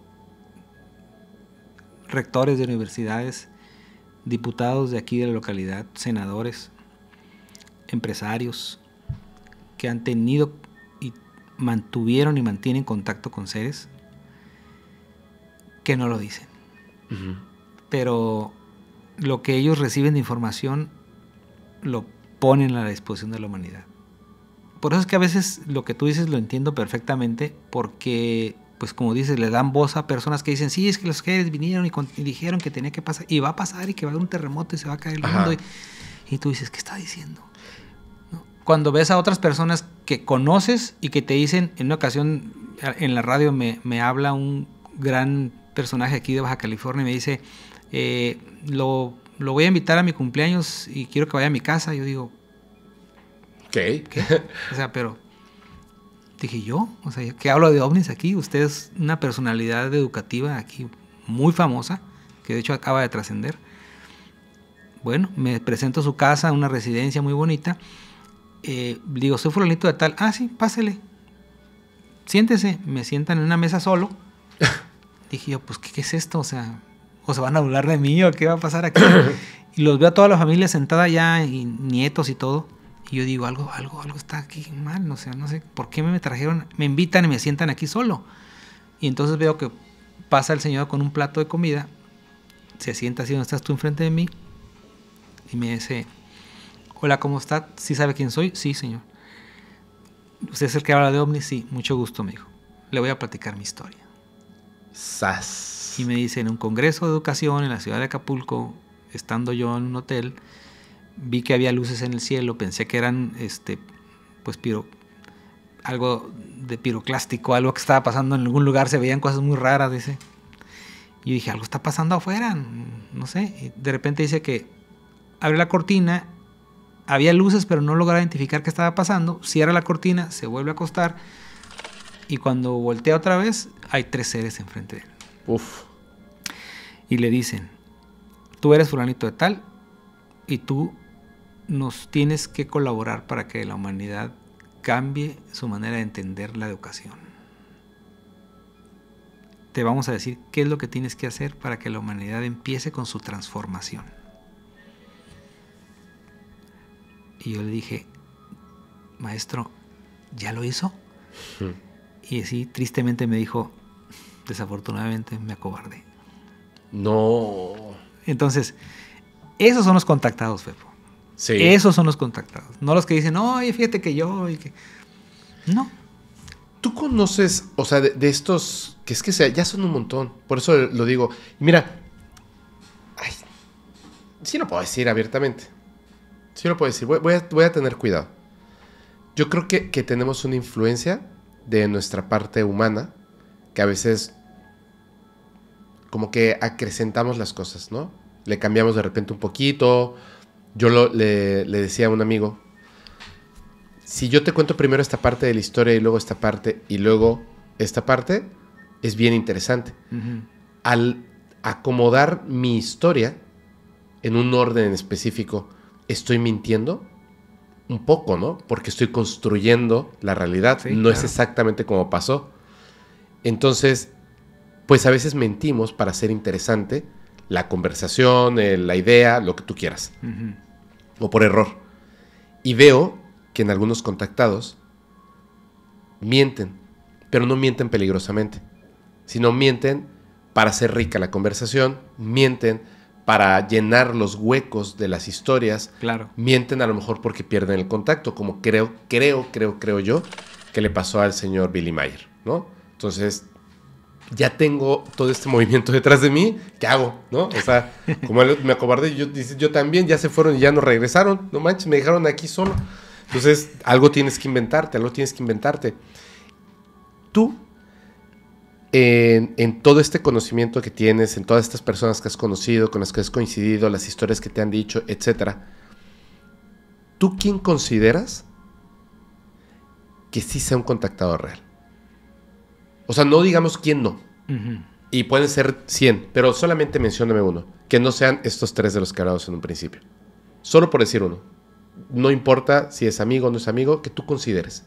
rectores de universidades, diputados de aquí de la localidad, senadores, empresarios, que han tenido y mantuvieron y mantienen contacto con seres que no lo dicen. Uh-huh. Pero lo que ellos reciben de información lo ponen a la disposición de la humanidad. Por eso es que a veces lo que tú dices lo entiendo perfectamente, porque, pues como dices, le dan voz a personas que dicen, sí, es que los seres vinieron y dijeron que tenía que pasar, y va a pasar, y que va a haber un terremoto y se va a caer el mundo. Y tú dices, ¿qué está diciendo? ¿No? Cuando ves a otras personas que conoces y que te dicen, en una ocasión en la radio me habla un gran personaje aquí de Baja California y me dice, lo voy a invitar a mi cumpleaños y quiero que vaya a mi casa. Yo digo, ¿qué? O sea, pero dije yo, o sea, ¿qué hablo de ovnis aquí? Usted es una personalidad educativa aquí muy famosa, que de hecho acaba de trascender. Bueno, me presento a su casa, una residencia muy bonita. Digo, soy fulanito de tal. Ah, sí, pásele. Siéntese. Me sientan en una mesa solo. Dije yo, pues, ¿qué es esto? O sea, ¿o se van a burlar de mí o qué va a pasar aquí? Y los veo a toda la familia sentada ya, y nietos y todo. Y yo digo, algo está aquí mal. O sea, no sé por qué me trajeron, me invitan y me sientan aquí solo. Y entonces veo que pasa el señor con un plato de comida. Se sienta así donde estás tú enfrente de mí. Y me dice, hola, ¿cómo está? ¿Sí sabe quién soy? Sí, señor. ¿Usted es el que habla de ovnis? Sí, mucho gusto, me dijo. Le voy a platicar mi historia. ¡Sas! Y me dice, en un congreso de educación en la ciudad de Acapulco, estando yo en un hotel, vi que había luces en el cielo, pensé que eran pues algo de piroclástico, algo que estaba pasando en algún lugar, se veían cosas muy raras, dice. Y dije, algo está pasando afuera, no sé. Y de repente dice que abre la cortina, había luces, pero no lograba identificar qué estaba pasando. Cierra la cortina, se vuelve a acostar, y cuando voltea otra vez, hay 3 seres enfrente de él. Uf. Y le dicen, tú eres fulanito de tal, y tú nos tienes que colaborar para que la humanidad cambie su manera de entender la educación. Te vamos a decir qué es lo que tienes que hacer para que la humanidad empiece con su transformación. Y yo le dije, maestro, ¿ya lo hizo? Y así tristemente me dijo, desafortunadamente me acobardé. No. Entonces, esos son los contactados, Fepo. Sí. Esos son los contactados. No los que dicen, oye, fíjate que yo... Y que... No. ¿Tú conoces, o sea, de estos, que es que ya son un montón, por eso lo digo? Mira, sí lo puedo decir abiertamente. Sí lo puedo decir, voy a tener cuidado. Yo creo que tenemos una influencia de nuestra parte humana, que a veces como que acrecentamos las cosas, ¿no? Le cambiamos de repente un poquito. Yo le decía a un amigo, si yo te cuento primero esta parte de la historia y luego esta parte y luego esta parte, es bien interesante. Uh-huh. Al acomodar mi historia en un orden específico, ¿estoy mintiendo? Un poco, ¿no? Porque estoy construyendo la realidad. Sí, no claro. Es exactamente como pasó. Entonces, pues a veces mentimos para hacer interesante la conversación, la idea, lo que tú quieras. Uh-huh. O por error. Y veo que en algunos contactados mienten, pero no mienten peligrosamente, sino mienten para hacer rica la conversación, mienten para llenar los huecos de las historias, claro. Mienten a lo mejor porque pierden el contacto, como creo yo que le pasó al señor Billy Mayer, ¿no? Entonces, ya tengo todo este movimiento detrás de mí, ¿qué hago? ¿No? O sea, como me acobardé, yo también, ya se fueron y ya no regresaron, no manches, me dejaron aquí solo. Entonces, algo tienes que inventarte. Tú, en todo este conocimiento que tienes, en todas estas personas que has conocido, con las que has coincidido, las historias que te han dicho, etcétera, ¿tú quién consideras que sí sea un contactado real? O sea, no digamos quién no. Uh-huh. Y pueden ser 100, pero solamente mencióname uno. Que no sean estos 3 de los que hablamos en un principio. Solo por decir uno. No importa si es amigo o no es amigo, que tú consideres.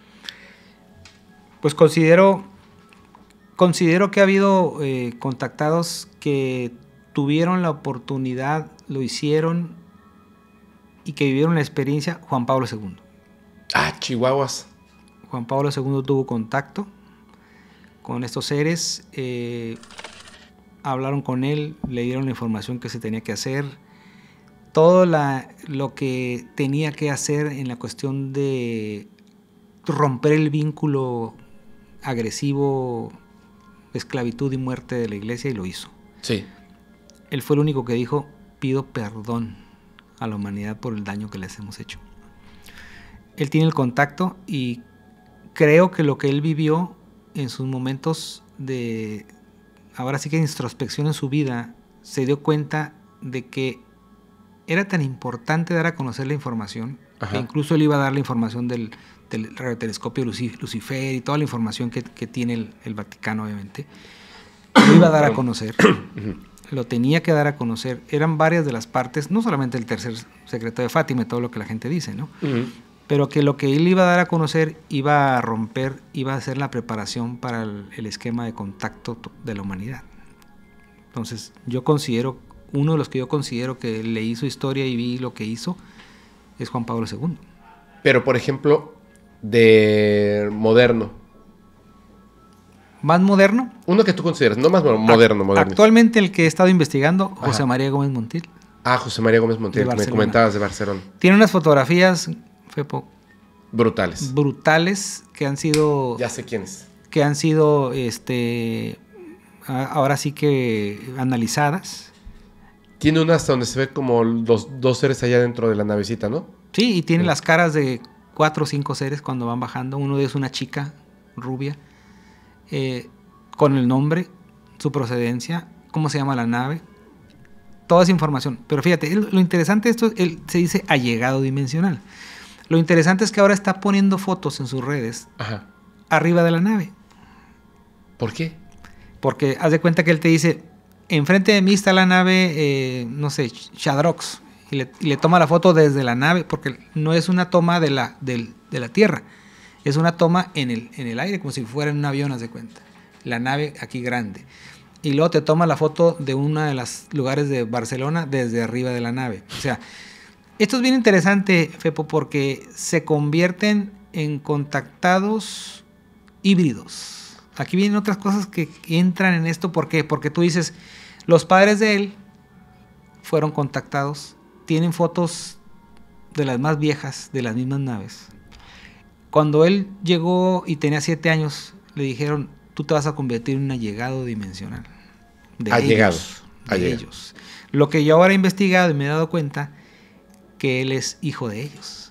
Pues considero que ha habido contactados que tuvieron la oportunidad, lo hicieron y que vivieron la experiencia. Juan Pablo II. Ah, chihuahuas. Juan Pablo II tuvo contacto con estos seres, hablaron con él, le dieron la información que se tenía que hacer, todo lo que tenía que hacer en la cuestión de romper el vínculo agresivo, esclavitud y muerte de la iglesia, y lo hizo. Sí. Él fue el único que dijo, pido perdón a la humanidad por el daño que les hemos hecho. Él tiene el contacto y creo que lo que él vivió en sus momentos de, ahora sí que introspección en su vida, se dio cuenta de que era tan importante dar a conocer la información, que incluso él iba a dar la información del radiotelescopio Lucifer y toda la información que tiene el Vaticano, obviamente. Lo iba a dar a conocer, lo tenía que dar a conocer. Eran varias de las partes, no solamente el tercer secreto de Fátima y todo lo que la gente dice, ¿no? Pero que lo que él iba a dar a conocer iba a romper, iba a ser la preparación para el esquema de contacto de la humanidad. Entonces, yo considero, uno de los que yo considero que leí su historia y vi lo que hizo, es Juan Pablo II. Pero, por ejemplo, de moderno. ¿Más moderno? Uno que tú consideras, no más moderno. Actualmente el que he estado investigando, José María Gómez Montiel. José María Gómez Montiel, que me comentabas de Barcelona. Tiene unas fotografías, Fepo, brutales, que han sido... Ya sé quiénes. Que han sido, ahora sí que analizadas. Tiene una hasta donde se ve como dos seres allá dentro de la navecita, ¿no? Sí, y tiene las caras de 4 o 5 seres cuando van bajando. Uno de ellos es una chica rubia, con el nombre, su procedencia, cómo se llama la nave, toda esa información. Pero fíjate, lo interesante de esto, él se dice allegado dimensional. Lo interesante es que ahora está poniendo fotos en sus redes arriba de la nave. ¿Por qué? Porque haz de cuenta que él te dice, enfrente de mí está la nave, no sé, Shadrox, y le toma la foto desde la nave, porque no es una toma de la Tierra, es una toma en el aire, como si fuera en un avión, haz de cuenta. La nave aquí grande. Y luego te toma la foto de uno de los lugares de Barcelona desde arriba de la nave. O sea, esto es bien interesante, Fepo, porque se convierten en contactados híbridos. Aquí vienen otras cosas que entran en esto. ¿Por qué? Porque tú dices, los padres de él fueron contactados, tienen fotos de las más viejas de las mismas naves. Cuando él llegó y tenía 7 años, le dijeron, tú te vas a convertir en un allegado dimensional. De ellos. Lo que yo ahora he investigado y me he dado cuenta que él es hijo de ellos.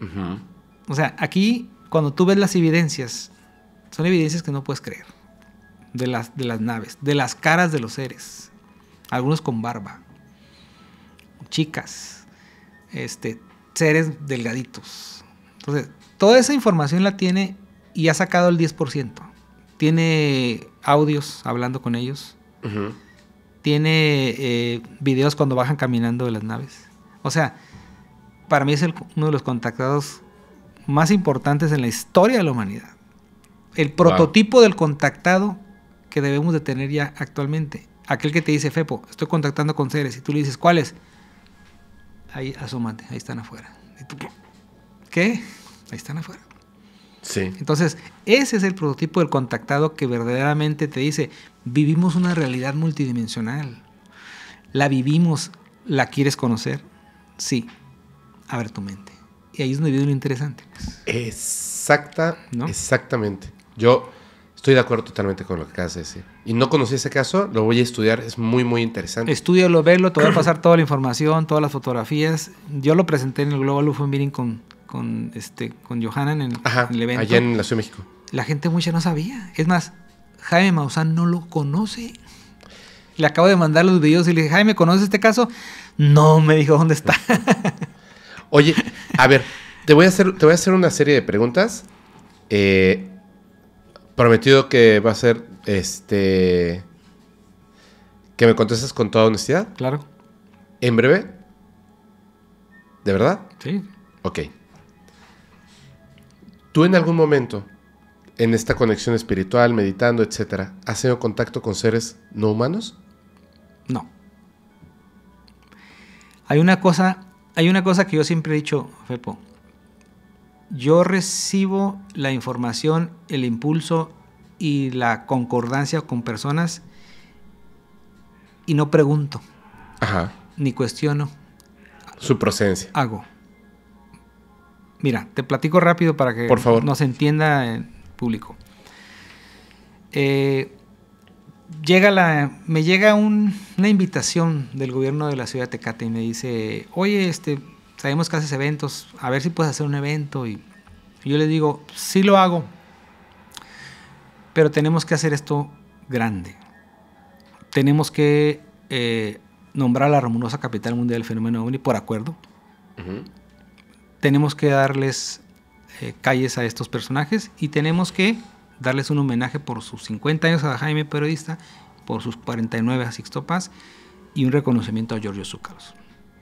O sea, aquí, cuando tú ves las evidencias, son evidencias que no puedes creer. De las naves, de las caras de los seres. Algunos con barba. Chicas. Seres delgaditos. Entonces, toda esa información la tiene y ha sacado el 10%. Tiene audios hablando con ellos. Tiene videos cuando bajan caminando de las naves. O sea, para mí es uno de los contactados más importantes en la historia de la humanidad. El prototipo del contactado que debemos de tener ya actualmente. Aquel que te dice, Fepo, estoy contactando con seres. Y tú le dices, ¿cuáles? Ahí, asómate, ahí están afuera. ¿Y tú qué? Ahí están afuera. Sí. Entonces, ese es el prototipo del contactado que verdaderamente te dice, vivimos una realidad multidimensional. La vivimos, ¿la quieres conocer? Sí. Abre tu mente. Y ahí es donde viene lo interesante. ¿No? Exactamente. Yo estoy de acuerdo totalmente con lo que acabas de decir. Y no conocí ese caso, lo voy a estudiar, es muy, muy interesante. Estúdialo, verlo, te voy a pasar toda la información, todas las fotografías. Yo lo presenté en el Global UFO Meeting con Johanan en el evento. Allá en la Ciudad de México. La gente mucha no sabía. Es más, Jaime Maussan no lo conoce. Le acabo de mandar los videos y le dije, Jaime, ¿conoces este caso? No, me dijo, ¿dónde está? Oye, a ver, te voy a hacer una serie de preguntas. Prometido que va a ser que me contestes con toda honestidad. Claro. ¿En breve? ¿De verdad? Sí. Ok. ¿Tú en algún momento, en esta conexión espiritual, meditando, etcétera, has tenido contacto con seres no humanos? No. Hay una cosa que yo siempre he dicho, Fepo. Yo recibo la información, el impulso y la concordancia con personas y no pregunto. Ni cuestiono. Su procedencia. Hago. Mira, te platico rápido para que por favor nos entienda el público. me llega una invitación del gobierno de la ciudad de Tecate y me dice, oye, sabemos que haces eventos, a ver si puedes hacer un evento. Y yo le digo, sí lo hago, pero tenemos que hacer esto grande. Tenemos que nombrar a la Rumorosa capital mundial del fenómeno OVNI por acuerdo. Uh-huh. Tenemos que darles calles a estos personajes y tenemos que darles un homenaje por sus 50 años a Jaime Periodista, por sus 49 a Sixto Paz y un reconocimiento a Giorgio Tsoukalos.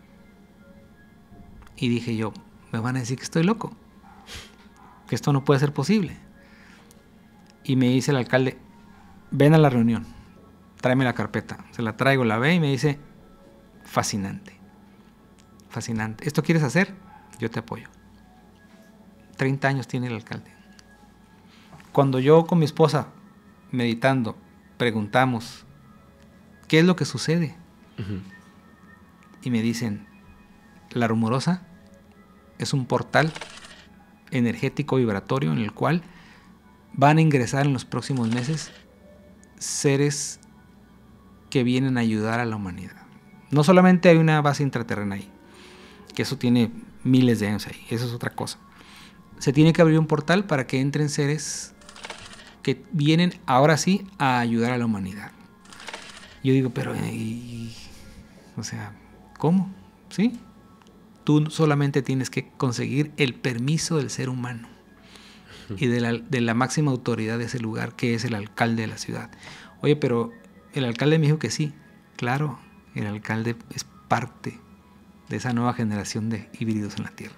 Y dije yo, me van a decir que estoy loco, que esto no puede ser posible. Y me dice el alcalde, ven a la reunión, tráeme la carpeta. Se la traigo, la ve y me dice, fascinante, fascinante. ¿Esto quieres hacer? Yo te apoyo. 30 años tiene el alcalde. Cuando yo con mi esposa, meditando, preguntamos, ¿qué es lo que sucede? Uh-huh. Y me dicen, la Rumorosa es un portal energético vibratorio en el cual van a ingresar en los próximos meses seres que vienen a ayudar a la humanidad. No solamente hay una base intraterrena ahí, que eso tiene miles de años ahí, eso es otra cosa. Se tiene que abrir un portal para que entren seres que vienen ahora sí a ayudar a la humanidad. Yo digo, pero, o sea, ¿cómo? ¿Sí? Tú solamente tienes que conseguir el permiso del ser humano y de la máxima autoridad de ese lugar, que es el alcalde de la ciudad. Oye, pero el alcalde me dijo que sí. Claro, el alcalde es parte de esa nueva generación de híbridos en la Tierra.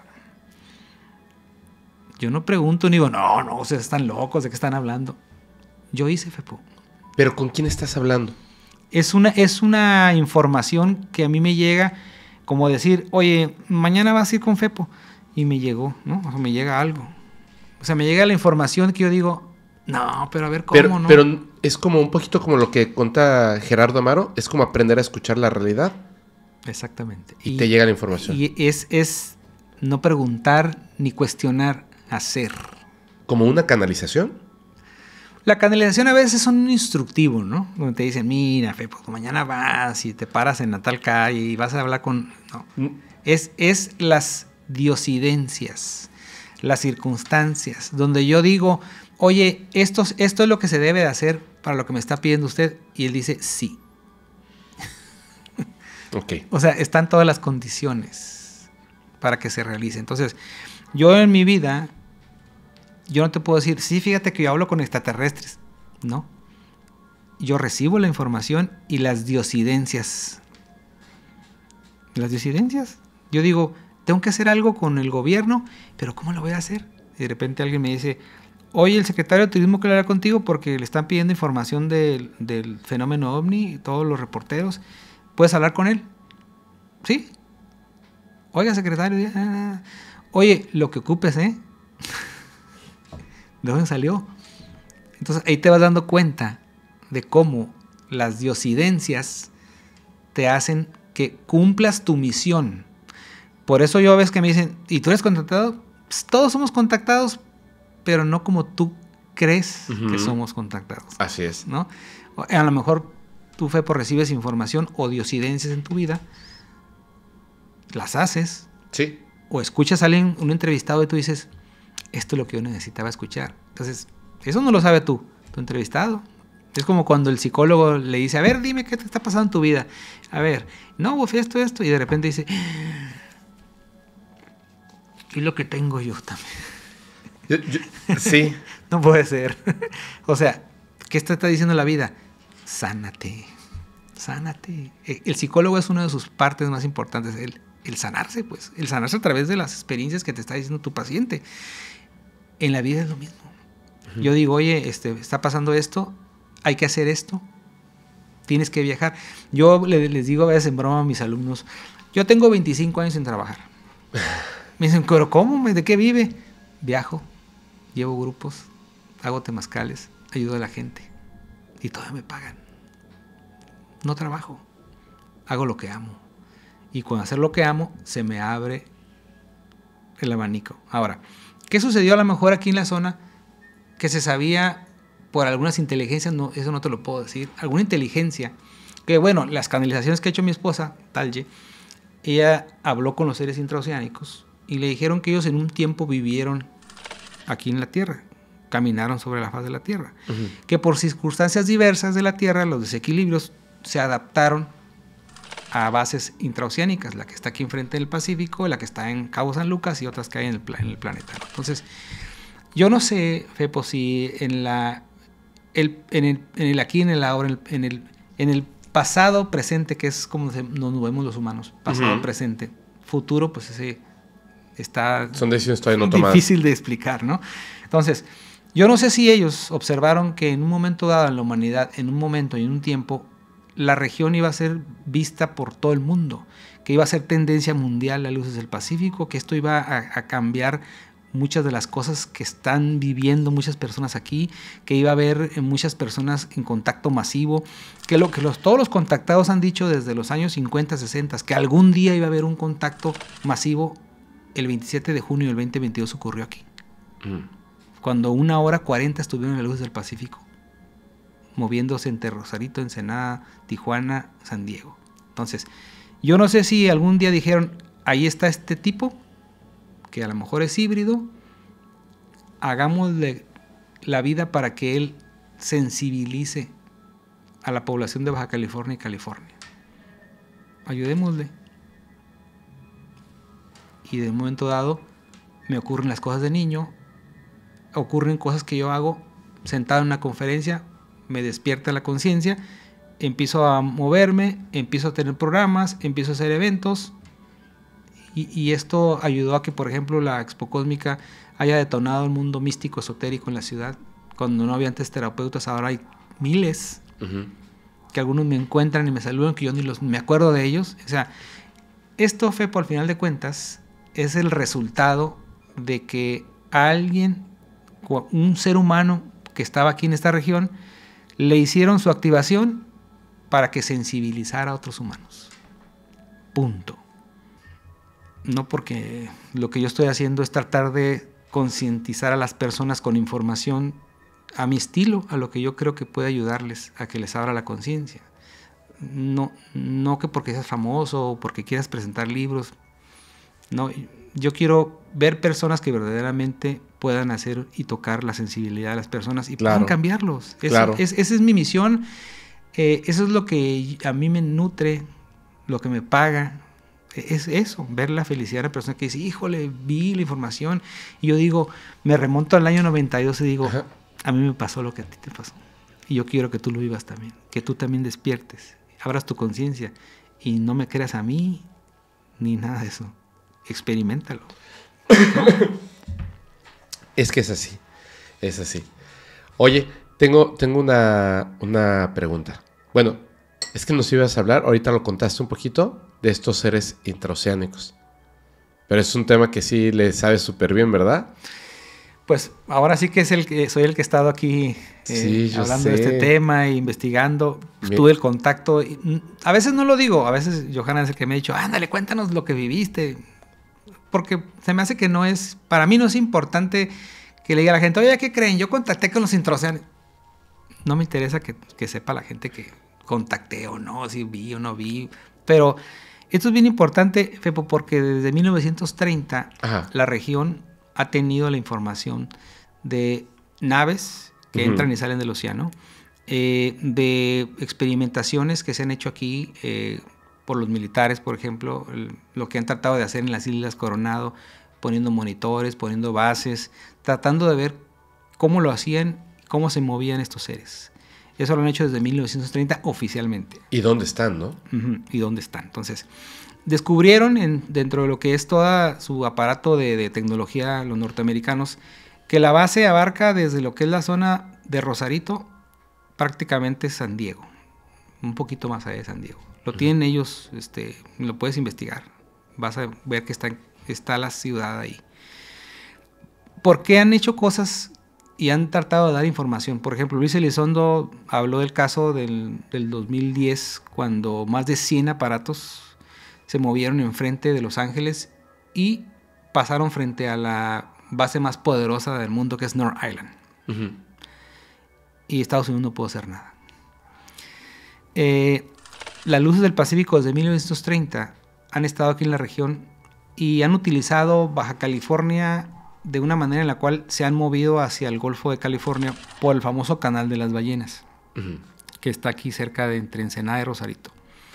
Yo no pregunto ni digo, no, ustedes están locos, ¿de qué están hablando? Yo hice FEPO. ¿Pero con quién estás hablando? Es una información que a mí me llega como decir, oye, mañana vas a ir con FEPO. Y me llegó, ¿no? O sea, me llega algo. O sea, me llega la información que yo digo, no, pero a ver cómo, ¿no? Pero es como un poquito como lo que cuenta Gerardo Amaro, es como aprender a escuchar la realidad. Exactamente. Y te llega la información. Y es no preguntar ni cuestionar, hacer. ¿Como una canalización? La canalización a veces es un instructivo, ¿no? Donde te dicen, mira, Fepo, mañana vas y te paras en la tal calle y vas a hablar con... No. Es las diosidencias, las circunstancias, donde yo digo, oye, esto es lo que se debe de hacer para lo que me está pidiendo usted. Y él dice, sí. Okay. O sea, están todas las condiciones para que se realice. Entonces, yo en mi vida, yo no te puedo decir, sí, fíjate que yo hablo con extraterrestres. No. Yo recibo la información y las diosidencias. Las diosidencias. Yo digo, tengo que hacer algo con el gobierno, pero ¿cómo lo voy a hacer? Y de repente alguien me dice, oye, el secretario de Turismo quiere hablar contigo porque le están pidiendo información del fenómeno OVNI, todos los reporteros. ¿Puedes hablar con él? Sí. Oiga, secretario. Oye, lo que ocupes, ¿eh? ¿De dónde salió? Entonces ahí te vas dando cuenta de cómo las diosidencias te hacen que cumplas tu misión. Por eso yo ves que me dicen, ¿y tú eres contactado? Pues todos somos contactados, pero no como tú crees que somos contactados. Así es. ¿No? A lo mejor tú, Fepo, recibes información o diosidencias en tu vida, las haces. Sí. O escuchas a alguien, un entrevistado, y tú dices, esto es lo que yo necesitaba escuchar. Entonces, eso no lo sabe tu entrevistado. Es como cuando el psicólogo le dice, a ver, dime qué te está pasando en tu vida. A ver, no, fue esto, y de repente dice, y lo que tengo yo también. Sí. No puede ser. O sea, ¿qué te está diciendo la vida? Sánate. El psicólogo es una de sus partes más importantes, el sanarse, pues. El sanarse a través de las experiencias que te está diciendo tu paciente. En la vida es lo mismo. Uh-huh. Yo digo, oye, está pasando esto, hay que hacer esto, tienes que viajar. Yo les digo a veces en broma a mis alumnos, yo tengo 25 años sin trabajar. Me dicen, ¿pero cómo? ¿De qué vive? Viajo, llevo grupos, hago temazcales, ayudo a la gente y todavía me pagan. No trabajo, hago lo que amo. Y con hacer lo que amo, se me abre el abanico. Ahora, ¿qué sucedió a lo mejor aquí en la zona? Que se sabía por algunas inteligencias, no, eso no te lo puedo decir, alguna inteligencia, que bueno, las canalizaciones que ha hecho mi esposa, Talye, ella habló con los seres intraoceánicos y le dijeron que ellos en un tiempo vivieron aquí en la Tierra, caminaron sobre la faz de la Tierra, que por circunstancias diversas de la Tierra, los desequilibrios se adaptaron a bases intraoceánicas, la que está aquí enfrente del Pacífico, la que está en Cabo San Lucas y otras que hay en el planeta. Entonces, yo no sé, Fepo, si en el aquí, en el ahora, en el pasado, presente, que es como nos vemos los humanos, pasado, presente, futuro, pues ese está... Son decisiones todavía no tomadas. Difícil de explicar, ¿no? Entonces, yo no sé si ellos observaron que en un momento dado en la humanidad, en un momento y en un tiempo, la región iba a ser vista por todo el mundo, que iba a ser tendencia mundial a luces del Pacífico, que esto iba a cambiar muchas de las cosas que están viviendo muchas personas aquí, que iba a haber muchas personas en contacto masivo, que todos los contactados han dicho desde los años 50, 60, que algún día iba a haber un contacto masivo. El 27 de junio del 2022 ocurrió aquí. Cuando 1:40 estuvieron en las luces del Pacífico, moviéndose entre Rosarito, Ensenada, Tijuana, San Diego. Entonces, yo no sé si algún día dijeron, ahí está este tipo, que a lo mejor es híbrido, hagámosle la vida para que él sensibilice a la población de Baja California y California. Ayudémosle. Y de un momento dado me ocurren las cosas de niño, ocurren cosas que yo hago sentado en una conferencia, me despierta la conciencia, empiezo a moverme, empiezo a tener programas, empiezo a hacer eventos, y esto ayudó a que, por ejemplo, la Expo Cósmica haya detonado el mundo místico esotérico en la ciudad. Cuando no había antes terapeutas, ahora hay miles, que algunos me encuentran y me saludan, que yo ni me acuerdo de ellos. O sea, esto fue, por final de cuentas, es el resultado de que a alguien, un ser humano que estaba aquí en esta región, le hicieron su activación para que sensibilizara a otros humanos. Punto. No porque lo que yo estoy haciendo es tratar de concientizar a las personas con información a mi estilo, a lo que yo creo que puede ayudarles a que les abra la conciencia. No que porque seas famoso o porque quieras presentar libros. No, yo quiero ver personas que verdaderamente puedan hacer y tocar la sensibilidad de las personas y puedan cambiarlos. Esa es mi misión. Eso es lo que a mí me nutre, lo que me paga. Es eso, ver la felicidad de la persona que dice, híjole, vi la información. Y yo digo, me remonto al año 92 y digo, a mí me pasó lo que a ti te pasó. Y yo quiero que tú lo vivas también, que tú también despiertes, abras tu conciencia y no me creas a mí ni nada de eso. Experiméntalo. ¿No? Es que es así, es así. Oye, tengo una pregunta. Bueno, es que nos ibas a hablar, ahorita lo contaste un poquito, de estos seres intraoceánicos. Pero es un tema que sí le sabes súper bien, ¿verdad? Pues ahora sí que soy el que he estado aquí hablando de este tema e investigando. Tuve el contacto. A veces no lo digo, a veces Johanna es el que me ha dicho, ándale, cuéntanos lo que viviste. Porque se me hace que no es, para mí no es importante que le diga a la gente, oye, ¿qué creen? Yo contacté con los intraoceánicos. No me interesa que sepa la gente que contacté o no, si vi o no vi. Pero esto es bien importante, Fepo, porque desde 1930 la región ha tenido la información de naves que entran y salen del océano, de experimentaciones que se han hecho aquí por los militares, por ejemplo, lo que han tratado de hacer en las Islas Coronado, poniendo monitores, poniendo bases, tratando de ver cómo lo hacían, cómo se movían estos seres. Eso lo han hecho desde 1930 oficialmente. ¿Y dónde están, no? ¿Y dónde están? Entonces, descubrieron dentro de lo que es todo su aparato de tecnología, los norteamericanos, que la base abarca desde lo que es la zona de Rosarito, prácticamente San Diego, un poquito más allá de San Diego. Lo tienen ellos, lo puedes investigar, vas a ver que está la ciudad ahí. ¿Por qué han hecho cosas y han tratado de dar información? Por ejemplo, Luis Elizondo habló del caso del 2010, cuando más de 100 aparatos se movieron enfrente de Los Ángeles y pasaron frente a la base más poderosa del mundo, que es North Island. y Estados Unidos no pudo hacer nada. Las luces del Pacífico desde 1930 han estado aquí en la región y han utilizado Baja California de una manera en la cual se han movido hacia el Golfo de California por el famoso Canal de las Ballenas, que está aquí cerca de entre Ensenada y Rosarito.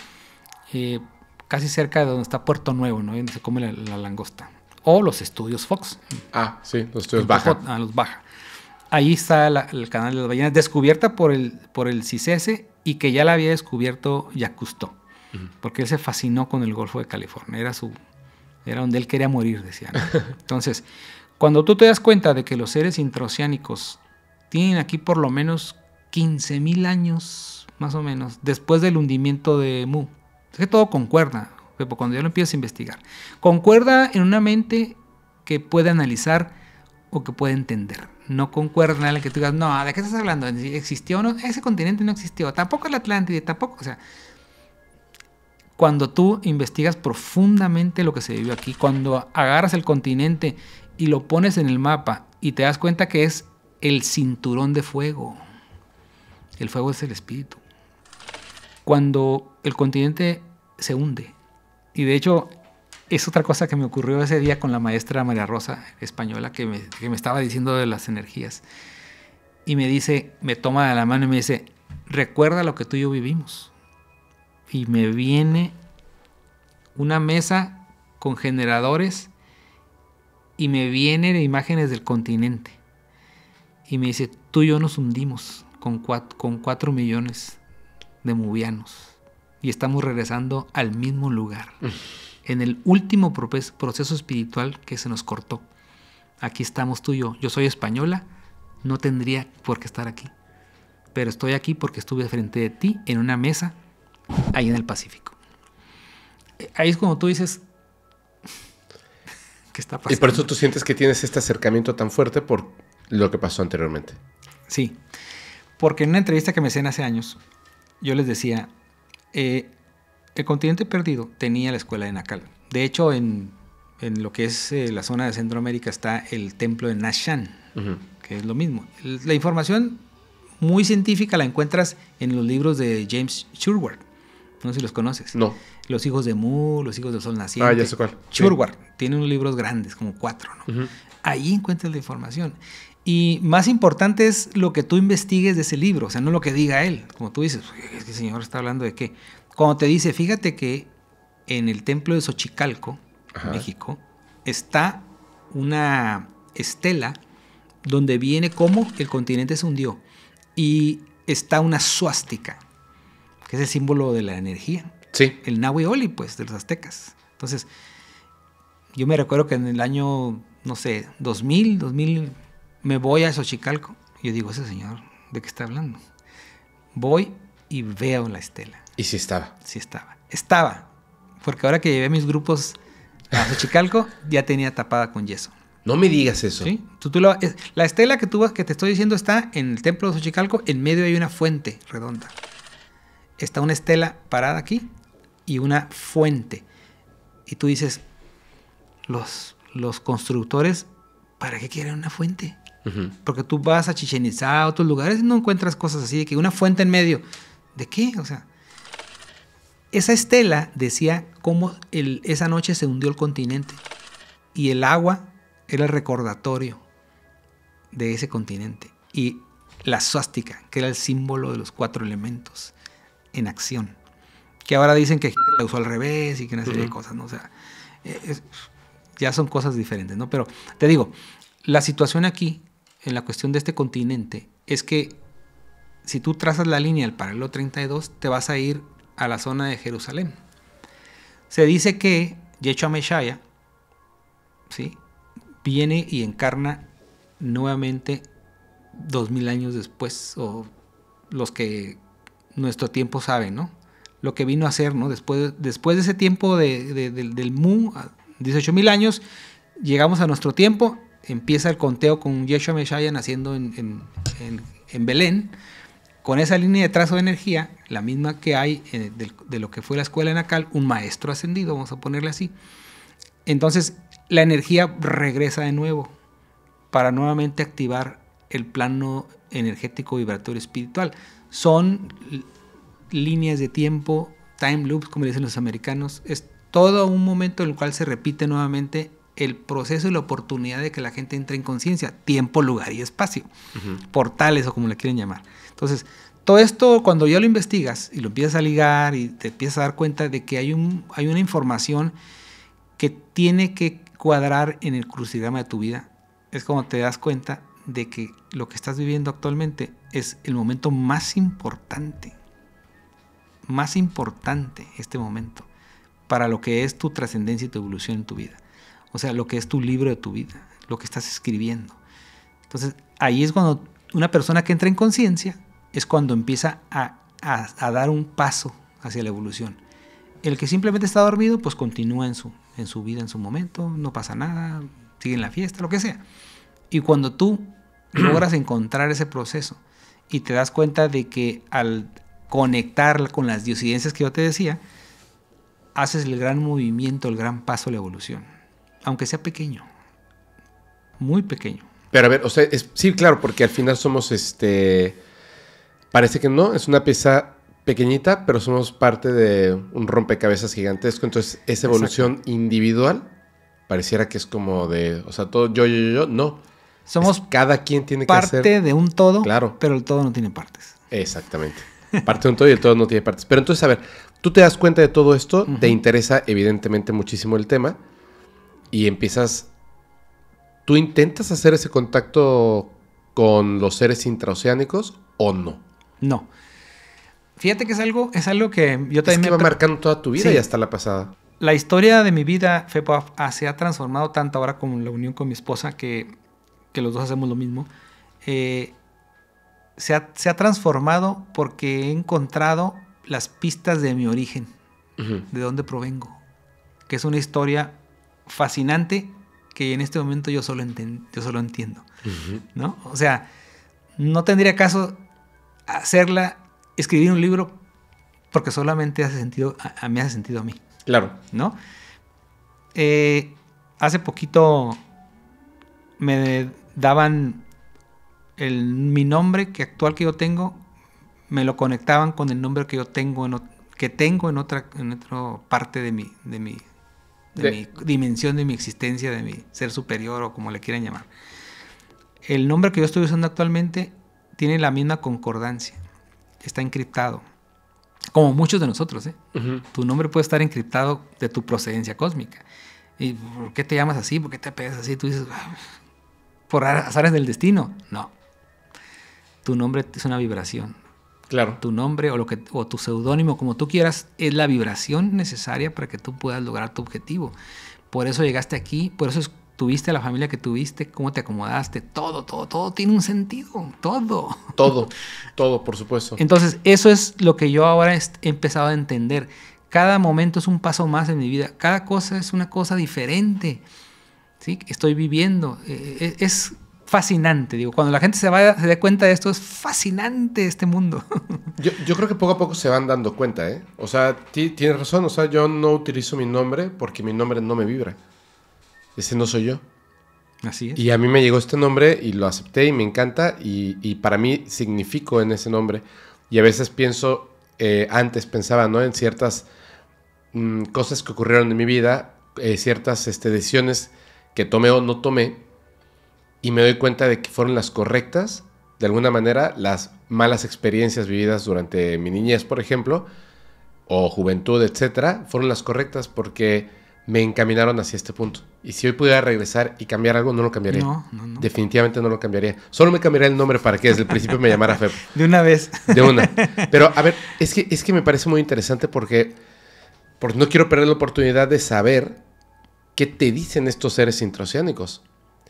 Casi cerca de donde está Puerto Nuevo, ¿no? Donde se come la langosta. O los estudios Fox. Ah, sí, los estudios Baja. Los Baja. Ahí está el Canal de las Ballenas, descubierta por el CICESE y que ya la había descubierto Jacques Cousteau, porque él se fascinó con el Golfo de California. Era donde él quería morir, decía, ¿no? Entonces, cuando tú te das cuenta de que los seres intraoceánicos tienen aquí por lo menos 15,000 años, más o menos, después del hundimiento de Mu, es que todo concuerda, cuando ya lo empiezas a investigar. Concuerda en una mente que puede analizar o que puede entender. No concuerda en la que tú digas, no, ¿de qué estás hablando? ¿Existió o no? Ese continente no existió. Tampoco el Atlántida, tampoco. O sea, cuando tú investigas profundamente lo que se vivió aquí, cuando agarras el continente y lo pones en el mapa y te das cuenta que es el cinturón de fuego. El fuego es el espíritu. Cuando el continente se hunde. Y de hecho, es otra cosa que me ocurrió ese día con la maestra María Rosa, española, que me estaba diciendo de las energías. Y me dice, me toma de la mano y me dice, recuerda lo que tú y yo vivimos. Y me viene una mesa con generadores y me vienen imágenes del continente. Y me dice, tú y yo nos hundimos con 4 millones de muvianos. Y estamos regresando al mismo lugar. En el último proceso espiritual que se nos cortó. Aquí estamos tú y yo. Yo soy española, no tendría por qué estar aquí. Pero estoy aquí porque estuve frente de ti en una mesa ahí en el Pacífico. Ahí es como tú dices, ¿qué está pasando? Y por eso tú sientes que tienes este acercamiento tan fuerte por lo que pasó anteriormente. Sí, porque en una entrevista que me hacían hace años, yo les decía, el continente perdido tenía la escuela de Nacal. De hecho, en lo que es la zona de Centroamérica está el templo de Nashan, que es lo mismo. La información muy científica la encuentras en los libros de James Sherwood. No sé si los conoces. No. Los hijos de Mu, los hijos del sol naciente. Ah, ya sé cuál. Sherwood tiene unos libros grandes, como 4, ¿no? Ahí encuentras la información. Y más importante es lo que tú investigues de ese libro, o sea, no lo que diga él. Como tú dices, es que el señor está hablando de qué. Cuando te dice, fíjate que en el templo de Xochicalco, México, está una estela donde viene cómo el continente se hundió. Y está una suástica, que es el símbolo de la energía. Sí. El Nahui Oli, pues, de los aztecas. Entonces, yo me recuerdo que en el año, no sé, 2000, me voy a Xochicalco. Y yo digo, ese señor, ¿de qué está hablando? Voy y veo la estela. ¿Y sí estaba? Sí estaba. Estaba. Porque ahora que llevé mis grupos a Xochicalco, ya tenía tapada con yeso. No me digas eso. ¿Sí? La estela que te estoy diciendo está en el templo de Xochicalco. En medio hay una fuente redonda. Está una estela parada aquí y una fuente. Y tú dices, los constructores, ¿para qué quieren una fuente? Porque tú vas a Chichén Itzá, a otros lugares, y no encuentras cosas así, de que una fuente en medio. ¿De qué? O sea, esa estela decía cómo esa noche se hundió el continente. Y el agua era el recordatorio de ese continente. Y la suástica, que era el símbolo de los 4 elementos en acción. Que ahora dicen que la usó al revés y que una serie de cosas, ¿no? O sea, ya son cosas diferentes, ¿no? Pero te digo, la situación aquí, en la cuestión de este continente, es que si tú trazas la línea al paralelo 32, te vas a ir a la zona de Jerusalén. Se dice que Yeshua Meshaya, ¿sí?, viene y encarna nuevamente 2000 años después, o los que nuestro tiempo sabe, ¿no? Lo que vino a hacer, ¿no? Después de ese tiempo del Mu, 18,000 años, llegamos a nuestro tiempo, empieza el conteo con Yeshua Meshaya naciendo en Belén, con esa línea de trazo de energía, la misma que hay de lo que fue la escuela de Nacal, un maestro ascendido, vamos a ponerle así. Entonces, la energía regresa de nuevo para nuevamente activar el plano energético vibratorio espiritual. Son líneas de tiempo, time loops, como dicen los americanos. Es todo un momento en el cual se repite nuevamente el proceso y la oportunidad de que la gente entre en conciencia, tiempo, lugar y espacio, portales o como le quieren llamar. Entonces, todo esto cuando ya lo investigas y lo empiezas a ligar y te empiezas a dar cuenta de que hay una información que tiene que cuadrar en el crucigrama de tu vida, es como te das cuenta de que lo que estás viviendo actualmente es el momento más importante este momento, para lo que es tu trascendencia y tu evolución en tu vida. O sea, lo que es tu libro de tu vida, lo que estás escribiendo. Entonces, ahí es cuando una persona que entra en conciencia, es cuando empieza a dar un paso hacia la evolución. El que simplemente está dormido, pues continúa en su vida, en su momento, no pasa nada, sigue en la fiesta, lo que sea. Y cuando tú logras encontrar ese proceso y te das cuenta de que al conectar con las diosidencias que yo te decía, haces el gran movimiento, el gran paso a la evolución. Aunque sea pequeño, muy pequeño. Pero a ver, o sea, sí, claro, porque al final somos parece que no, es una pieza pequeñita, pero somos parte de un rompecabezas gigantesco. Entonces, esa evolución individual pareciera que es como de, o sea, todo yo, no. Somos cada quien tiene que hacer parte de un todo, claro, pero el todo no tiene partes. Exactamente. Parte de un todo y el todo no tiene partes. Pero entonces, a ver, tú te das cuenta de todo esto, te interesa evidentemente muchísimo el tema y empiezas, ¿tú intentas hacer ese contacto con los seres intraoceánicos o no? No. Fíjate que es algo que yo también... Es que va marcando toda tu vida, sí, y hasta la pasada. La historia de mi vida, Fepo, se ha transformado tanto ahora como la unión con mi esposa, que los dos hacemos lo mismo. Se ha transformado porque he encontrado las pistas de mi origen, de dónde provengo, que es una historia fascinante que en este momento yo solo entiendo, ¿no? O sea, no tendría caso escribir un libro porque solamente me hace sentido a mí. Claro. ¿No? Hace poquito me daban mi nombre actual que yo tengo, me lo conectaban con el nombre que yo tengo en otra parte de mi dimensión, de mi existencia, de mi ser superior o como le quieran llamar. El nombre que yo estoy usando actualmente tiene la misma concordancia, está encriptado, como muchos de nosotros, ¿eh? Tu nombre puede estar encriptado de tu procedencia cósmica. ¿Y por qué te llamas así? ¿Por qué te pegas así? Tú dices, por azares del destino. No. Tu nombre es una vibración. Claro. Tu nombre o tu seudónimo, como tú quieras, es la vibración necesaria para que tú puedas lograr tu objetivo. Por eso llegaste aquí, por eso tuviste la familia que tuviste, cómo te acomodaste, todo tiene un sentido, todo, por supuesto. Entonces, eso es lo que yo ahora he empezado a entender. Cada momento es un paso más en mi vida, cada cosa es una cosa diferente, ¿sí? Estoy viviendo, es fascinante, digo, cuando la gente se dé cuenta de esto, es fascinante este mundo. Yo creo que poco a poco se van dando cuenta, ¿eh? O sea, tienes razón, o sea, yo no utilizo mi nombre porque mi nombre no me vibra. Ese no soy yo. Así es. Y a mí me llegó este nombre y lo acepté y me encanta y para mí significo en ese nombre. Y a veces pienso, antes pensaba, ¿no? En ciertas cosas que ocurrieron en mi vida, ciertas decisiones que tomé o no tomé, y me doy cuenta de que fueron las correctas. De alguna manera, las malas experiencias vividas durante mi niñez, por ejemplo, o juventud, etcétera, fueron las correctas porque me encaminaron hacia este punto. Y si hoy pudiera regresar y cambiar algo, no lo cambiaría. No. Definitivamente no lo cambiaría. Solo me cambiaría el nombre para que desde el principio me llamara Feb. De una vez. De una. Pero, a ver, es que me parece muy interesante porque no quiero perder la oportunidad de saber qué te dicen estos seres intraoceánicos.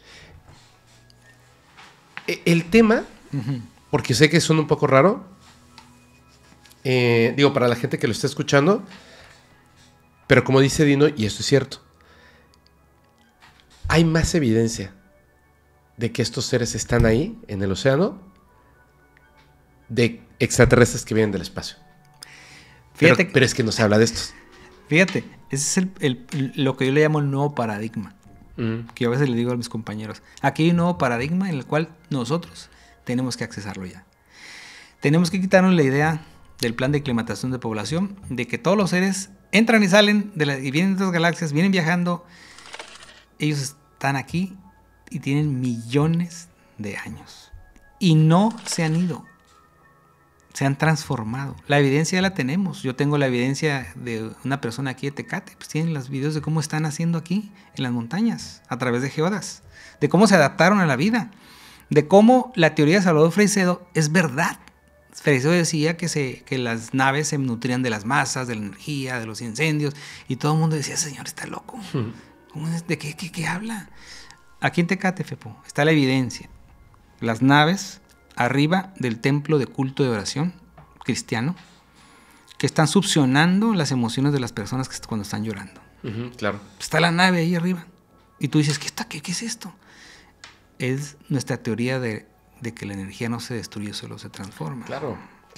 El tema, porque sé que suena un poco raro, digo, para la gente que lo está escuchando, pero como dice Dino, y esto es cierto, hay más evidencia de que estos seres están ahí, en el océano, de extraterrestres que vienen del espacio. Fíjate, pero es que no se habla de estos. Fíjate, ese es lo que yo le llamo el nuevo paradigma. que yo a veces le digo a mis compañeros, aquí hay un nuevo paradigma en el cual nosotros tenemos que accesarlo ya. Tenemos que quitarnos la idea del plan de aclimatación de población, de que todos los seres entran y salen y vienen de otras galaxias, vienen viajando. Ellos están aquí y tienen millones de años. Y no se han ido. Se han transformado. La evidencia ya la tenemos. Yo tengo la evidencia de una persona aquí de Tecate. Pues tienen los videos de cómo están haciendo aquí, en las montañas, a través de geodas. De cómo se adaptaron a la vida. De cómo la teoría de Salvador Freixedo es verdad. Freixedo decía que las naves se nutrían de las masas, de la energía, de los incendios. Y todo el mundo decía, señor, está loco. ¿De qué habla? Aquí en Tecate, Fepo, está la evidencia. Las naves arriba del templo de culto de oración cristiano, que están succionando las emociones de las personas cuando están llorando. Claro. Está la nave ahí arriba. Y tú dices, ¿qué es esto? Es nuestra teoría de que la energía no se destruye, solo se transforma. Claro.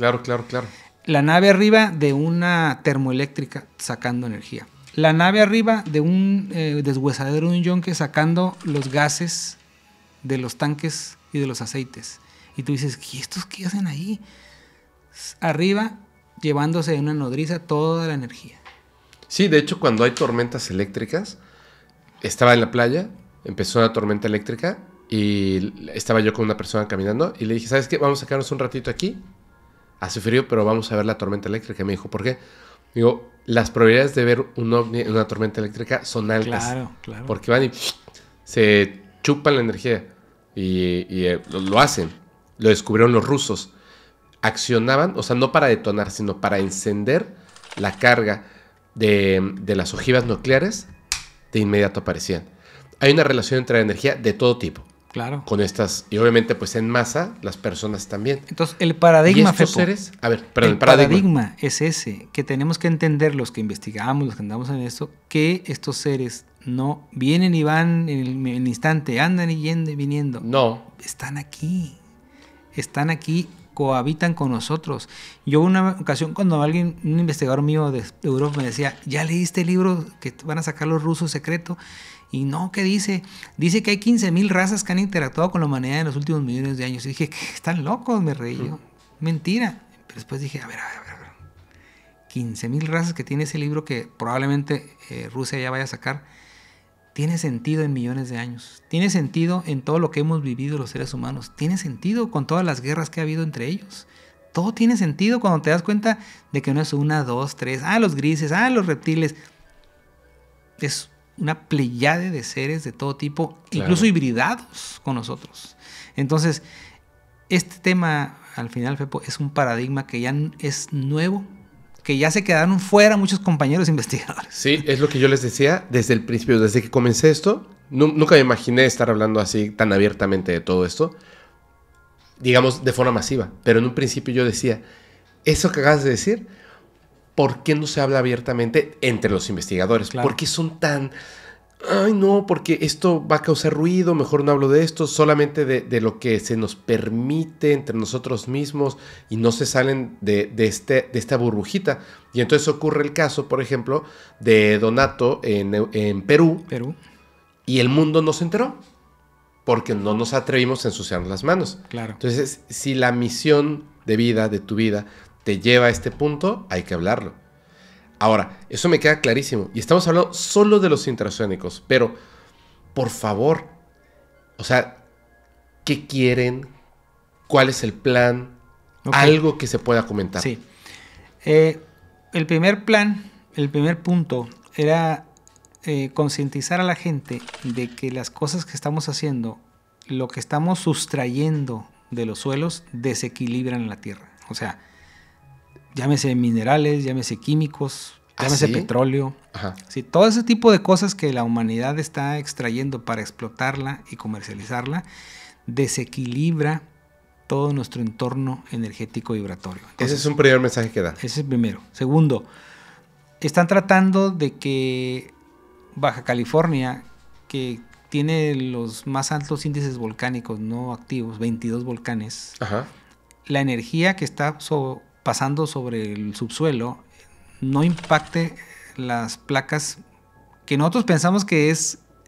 La nave arriba de una termoeléctrica sacando energía. La nave arriba de un deshuesadero de un yunque sacando los gases de los tanques y de los aceites. Y tú dices, ¿y estos qué hacen ahí? Arriba, llevándose en una nodriza toda la energía. Sí, de hecho, cuando hay tormentas eléctricas, estaba en la playa, empezó una tormenta eléctrica y estaba yo con una persona caminando y le dije, ¿sabes qué? Vamos a quedarnos un ratito aquí. Hace frío, pero vamos a ver la tormenta eléctrica. Y me dijo, ¿por qué? Digo, las probabilidades de ver un ovni en una tormenta eléctrica son altas. Claro. Porque van y se chupan la energía. Y lo hacen. Lo descubrieron los rusos. Accionaban, o sea, no para detonar, sino para encender la carga de las ojivas nucleares. De inmediato aparecían. Hay una relación entre la energía de todo tipo. Claro. Con estas, y obviamente pues en masa, las personas también. Entonces, el paradigma, ¿Y estos Fepo, seres? A ver, perdón, el paradigma es ese, que tenemos que entender los que investigamos, los que andamos en esto, que estos seres no vienen y van en el instante, andan y yendo y viniendo. No. Están aquí, cohabitan con nosotros. Yo una ocasión cuando un investigador mío de Europa me decía, ¿ya leíste el libro que van a sacar los rusos secreto? Y no, ¿qué dice? Dice que hay 15,000 razas que han interactuado con la humanidad en los últimos millones de años. Y dije, están locos, me reí yo. Mentira. Pero después dije, a ver. 15,000 razas que tiene ese libro que probablemente Rusia ya vaya a sacar. Tiene sentido en millones de años. Tiene sentido en todo lo que hemos vivido los seres humanos. Tiene sentido con todas las guerras que ha habido entre ellos. Todo tiene sentido cuando te das cuenta de que no es 1, 2, 3. Los grises, los reptiles. Es una pleyade de seres de todo tipo, claro, incluso hibridados con nosotros. Entonces, este tema, al final, Fepo, es un paradigma que ya es nuevo, que ya se quedaron fuera muchos compañeros investigadores. Sí, es lo que yo les decía desde el principio, desde que comencé esto, nunca me imaginé estar hablando así tan abiertamente de todo esto, digamos, de forma masiva. Pero en un principio yo decía, eso que acabas de decir, ¿por qué no se habla abiertamente entre los investigadores? Claro. ¿Por qué son tan... Ay, no, porque esto va a causar ruido, mejor no hablo de esto, solamente de lo que se nos permite entre nosotros mismos y no se salen de esta burbujita. Y entonces ocurre el caso, por ejemplo, de Donato en Perú. Y el mundo no se enteró porque no nos atrevimos a ensuciarnos las manos. Claro. Entonces, si la misión de vida, de tu vida, te lleva a este punto, hay que hablarlo. Ahora, eso me queda clarísimo. Y estamos hablando solo de los interoceánicos. Pero, por favor, o sea, ¿qué quieren? ¿Cuál es el plan? Okay. Algo que se pueda comentar. Sí. El primer punto era concientizar a la gente de que las cosas que estamos haciendo, lo que estamos sustrayendo de los suelos, desequilibran la tierra. O sea, llámese minerales, llámese químicos, llámese petróleo. Ajá. Sí, todo ese tipo de cosas que la humanidad está extrayendo para explotarla y comercializarla, desequilibra todo nuestro entorno energético vibratorio. Entonces, ese es un primer mensaje que da. Ese es el primero. Segundo, están tratando de que Baja California, que tiene los más altos índices volcánicos no activos, 22 volcanes, Ajá. La energía que está pasando sobre el subsuelo no impacte las placas que nosotros pensamos que es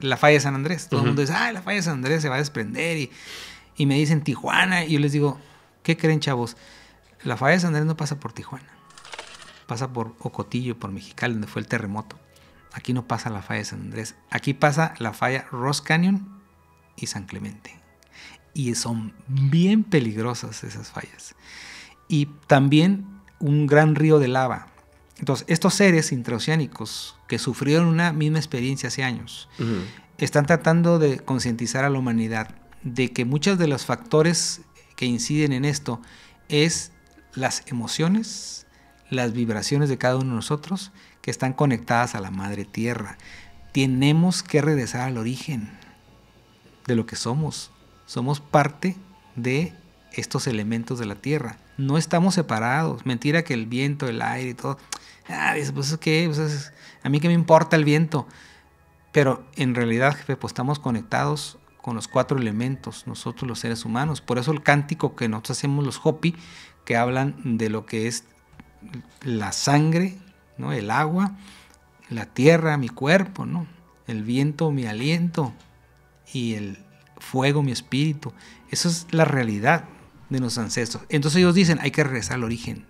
la falla de San Andrés. Todo el mundo dice, la falla de San Andrés se va a desprender. Y me dicen Tijuana. Y yo les digo, ¿qué creen, chavos? La falla de San Andrés no pasa por Tijuana. Pasa por Ocotillo, por Mexicali, donde fue el terremoto. Aquí no pasa la falla de San Andrés. Aquí pasa la falla Ross Canyon y San Clemente. Y son bien peligrosas esas fallas. Y también un gran río de lava. Entonces, estos seres intraoceánicos que sufrieron una misma experiencia hace años, están tratando de concientizar a la humanidad de que muchos de los factores que inciden en esto es las emociones, las vibraciones de cada uno de nosotros que están conectadas a la madre tierra. Tenemos que regresar al origen de lo que somos. Somos parte de estos elementos de la tierra. No estamos separados. Mentira que el viento, el aire y todo. Pues ¿qué? Pues a mí qué me importa el viento. Pero en realidad, jefe, pues estamos conectados con los 4 elementos, nosotros los seres humanos. Por eso el cántico que nosotros hacemos los Hopi, que hablan de lo que es la sangre, ¿no? El agua, la tierra, mi cuerpo, ¿no? El viento, mi aliento, y el fuego, mi espíritu. Eso es la realidad de nuestros ancestros. Entonces ellos dicen, hay que regresar al origen.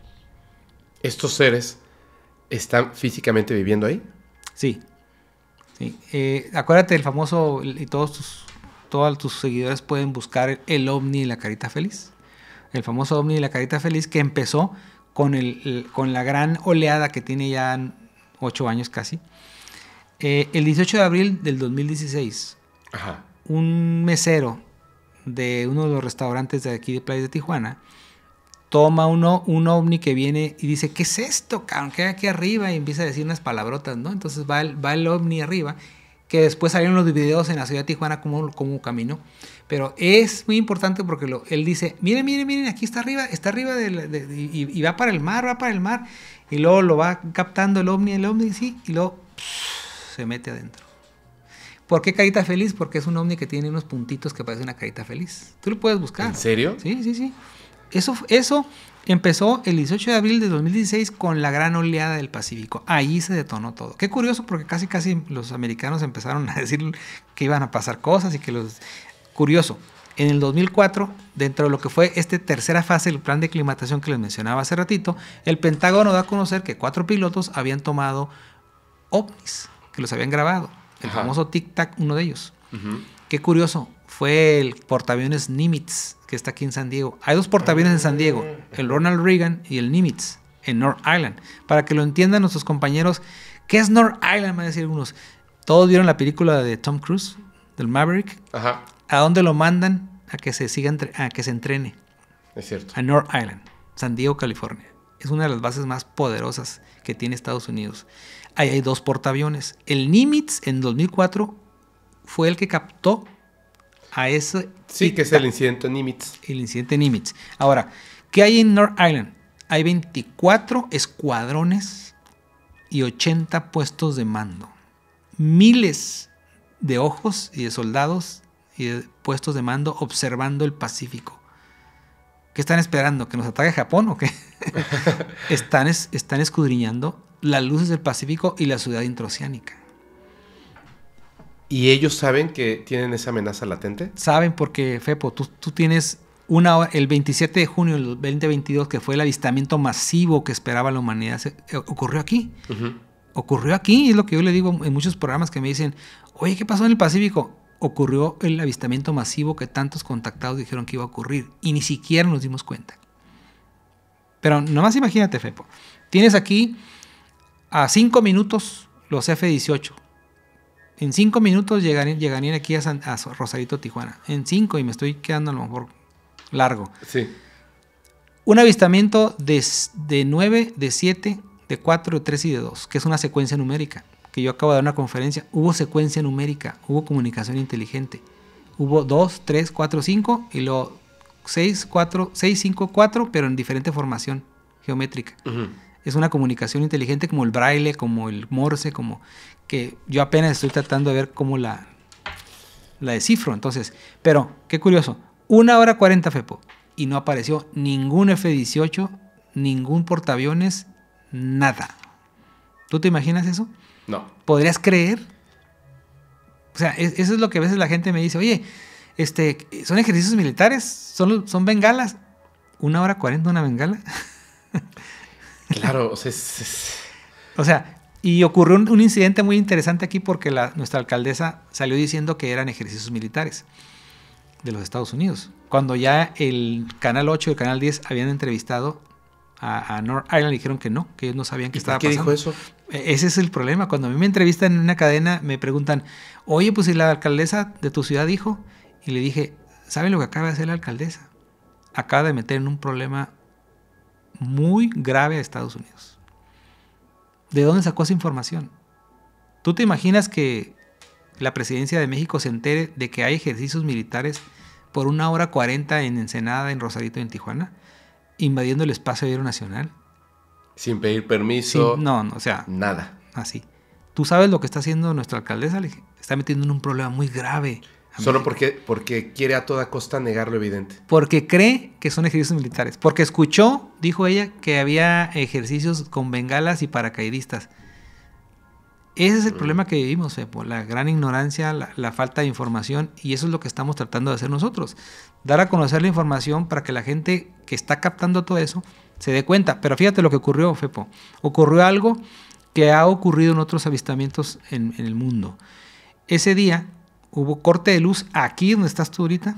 ¿Estos seres están físicamente viviendo ahí? Sí. Acuérdate del famoso, y todos tus seguidores pueden buscar el ovni y la carita feliz. El famoso ovni y la carita feliz que empezó con la gran oleada que tiene ya 8 años casi. El 18 de abril del 2016, un mesero de uno de los restaurantes de aquí de Playa de Tijuana toma un ovni que viene y dice, ¿qué es esto, cabrón? ¿Qué hay aquí arriba? Y empieza a decir unas palabrotas, ¿no? Entonces va el ovni arriba, que después salieron los videos en la ciudad de Tijuana cómo caminó. Pero es muy importante porque él dice, miren, aquí está arriba y va para el mar, y luego lo va captando el ovni, sí, y luego se mete adentro. ¿Por qué carita feliz? Porque es un ovni que tiene unos puntitos que parece una carita feliz. Tú lo puedes buscar. ¿En serio? Sí. Eso empezó el 18 de abril de 2016 con la gran oleada del Pacífico. Ahí se detonó todo. Qué curioso, porque casi los americanos empezaron a decir que iban a pasar cosas y que Curioso, en el 2004, dentro de lo que fue esta tercera fase del plan de aclimatación que les mencionaba hace ratito, el Pentágono da a conocer que 4 pilotos habían tomado ovnis, que los habían grabado. El famoso Tic Tac, uno de ellos. Qué curioso, fue el portaaviones Nimitz, que está aquí en San Diego. Hay 2 portaaviones en San Diego, el Ronald Reagan y el Nimitz, en North Island. Para que lo entiendan nuestros compañeros, ¿qué es North Island? Me van a decir algunos. Todos vieron la película de Tom Cruise, del Maverick. ¿A dónde lo mandan? A que se entrene. Es cierto. A North Island, San Diego, California. Es una de las bases más poderosas que tiene Estados Unidos. Ahí hay 2 portaaviones. El Nimitz en 2004 fue el que captó a ese... Sí, que es el incidente Nimitz. El incidente Nimitz. Ahora, ¿qué hay en North Island? Hay 24 escuadrones y 80 puestos de mando. Miles de ojos y de soldados y de puestos de mando observando el Pacífico. ¿Qué están esperando? ¿Que nos ataque Japón o qué? Están escudriñando las luces del Pacífico y la ciudad intraoceánica. ¿Y ellos saben que tienen esa amenaza latente? Saben porque, Fepo, tú tienes el 27 de junio del 2022, que fue el avistamiento masivo que esperaba la humanidad, ocurrió aquí. Ocurrió aquí, es lo que yo le digo en muchos programas que me dicen, oye, ¿qué pasó en el Pacífico? Ocurrió el avistamiento masivo que tantos contactados dijeron que iba a ocurrir y ni siquiera nos dimos cuenta. Pero nomás imagínate, Fepo, tienes aquí a 5 minutos los F-18. En 5 minutos llegarían aquí a Rosarito, Tijuana. En 5, y me estoy quedando a lo mejor largo. Sí. Un avistamiento de 9, de 7, de 4, de 3 y de 2, que es una secuencia numérica. Que yo acabo de dar una conferencia, hubo secuencia numérica, hubo comunicación inteligente. Hubo 2, 3, 4, 5 y luego 6, 5, 4, pero en diferente formación geométrica. Es una comunicación inteligente como el braille, como el morse, como que yo apenas estoy tratando de ver cómo la descifro. Entonces, pero qué curioso, 1 hora 40, Fepo, y no apareció ningún F-18, ningún portaaviones, nada. ¿Tú te imaginas eso? No. ¿Podrías creer O sea, eso es lo que a veces la gente me dice, oye, ¿son ejercicios militares? ¿Son bengalas? 1 hora 40 una bengala. Claro, O sea, y ocurrió un incidente muy interesante aquí porque nuestra alcaldesa salió diciendo que eran ejercicios militares de los Estados Unidos. Cuando ya el Canal 8 y el Canal 10 habían entrevistado a North Island, dijeron que no, que ellos no sabían qué estaba pasando. ¿Qué dijo eso? Ese es el problema. Cuando a mí me entrevistan en una cadena, me preguntan, oye, pues si la alcaldesa de tu ciudad dijo, y le dije, ¿saben lo que acaba de hacer la alcaldesa? Acaba de meter en un problema muy grave a Estados Unidos. ¿De dónde sacó esa información? ¿Tú te imaginas que la presidencia de México se entere de que hay ejercicios militares por 1 hora 40 en Ensenada, en Rosarito y en Tijuana, invadiendo el espacio aéreo nacional? Sin pedir permiso. Sí, no, o sea, nada. Así. ¿Tú sabes lo que está haciendo nuestra alcaldesa? Le dije, está metiendo en un problema muy grave. Solo porque quiere a toda costa negar lo evidente. Porque cree que son ejercicios militares. Porque escuchó, dijo ella, que había ejercicios con bengalas y paracaidistas. Ese es el problema que vivimos, Fepo. La gran ignorancia, la falta de información. Y eso es lo que estamos tratando de hacer nosotros. Dar a conocer la información para que la gente que está captando todo eso se dé cuenta. Pero fíjate lo que ocurrió, Fepo. Ocurrió algo que ha ocurrido en otros avistamientos en el mundo. Ese día hubo corte de luz aquí donde estás tú ahorita,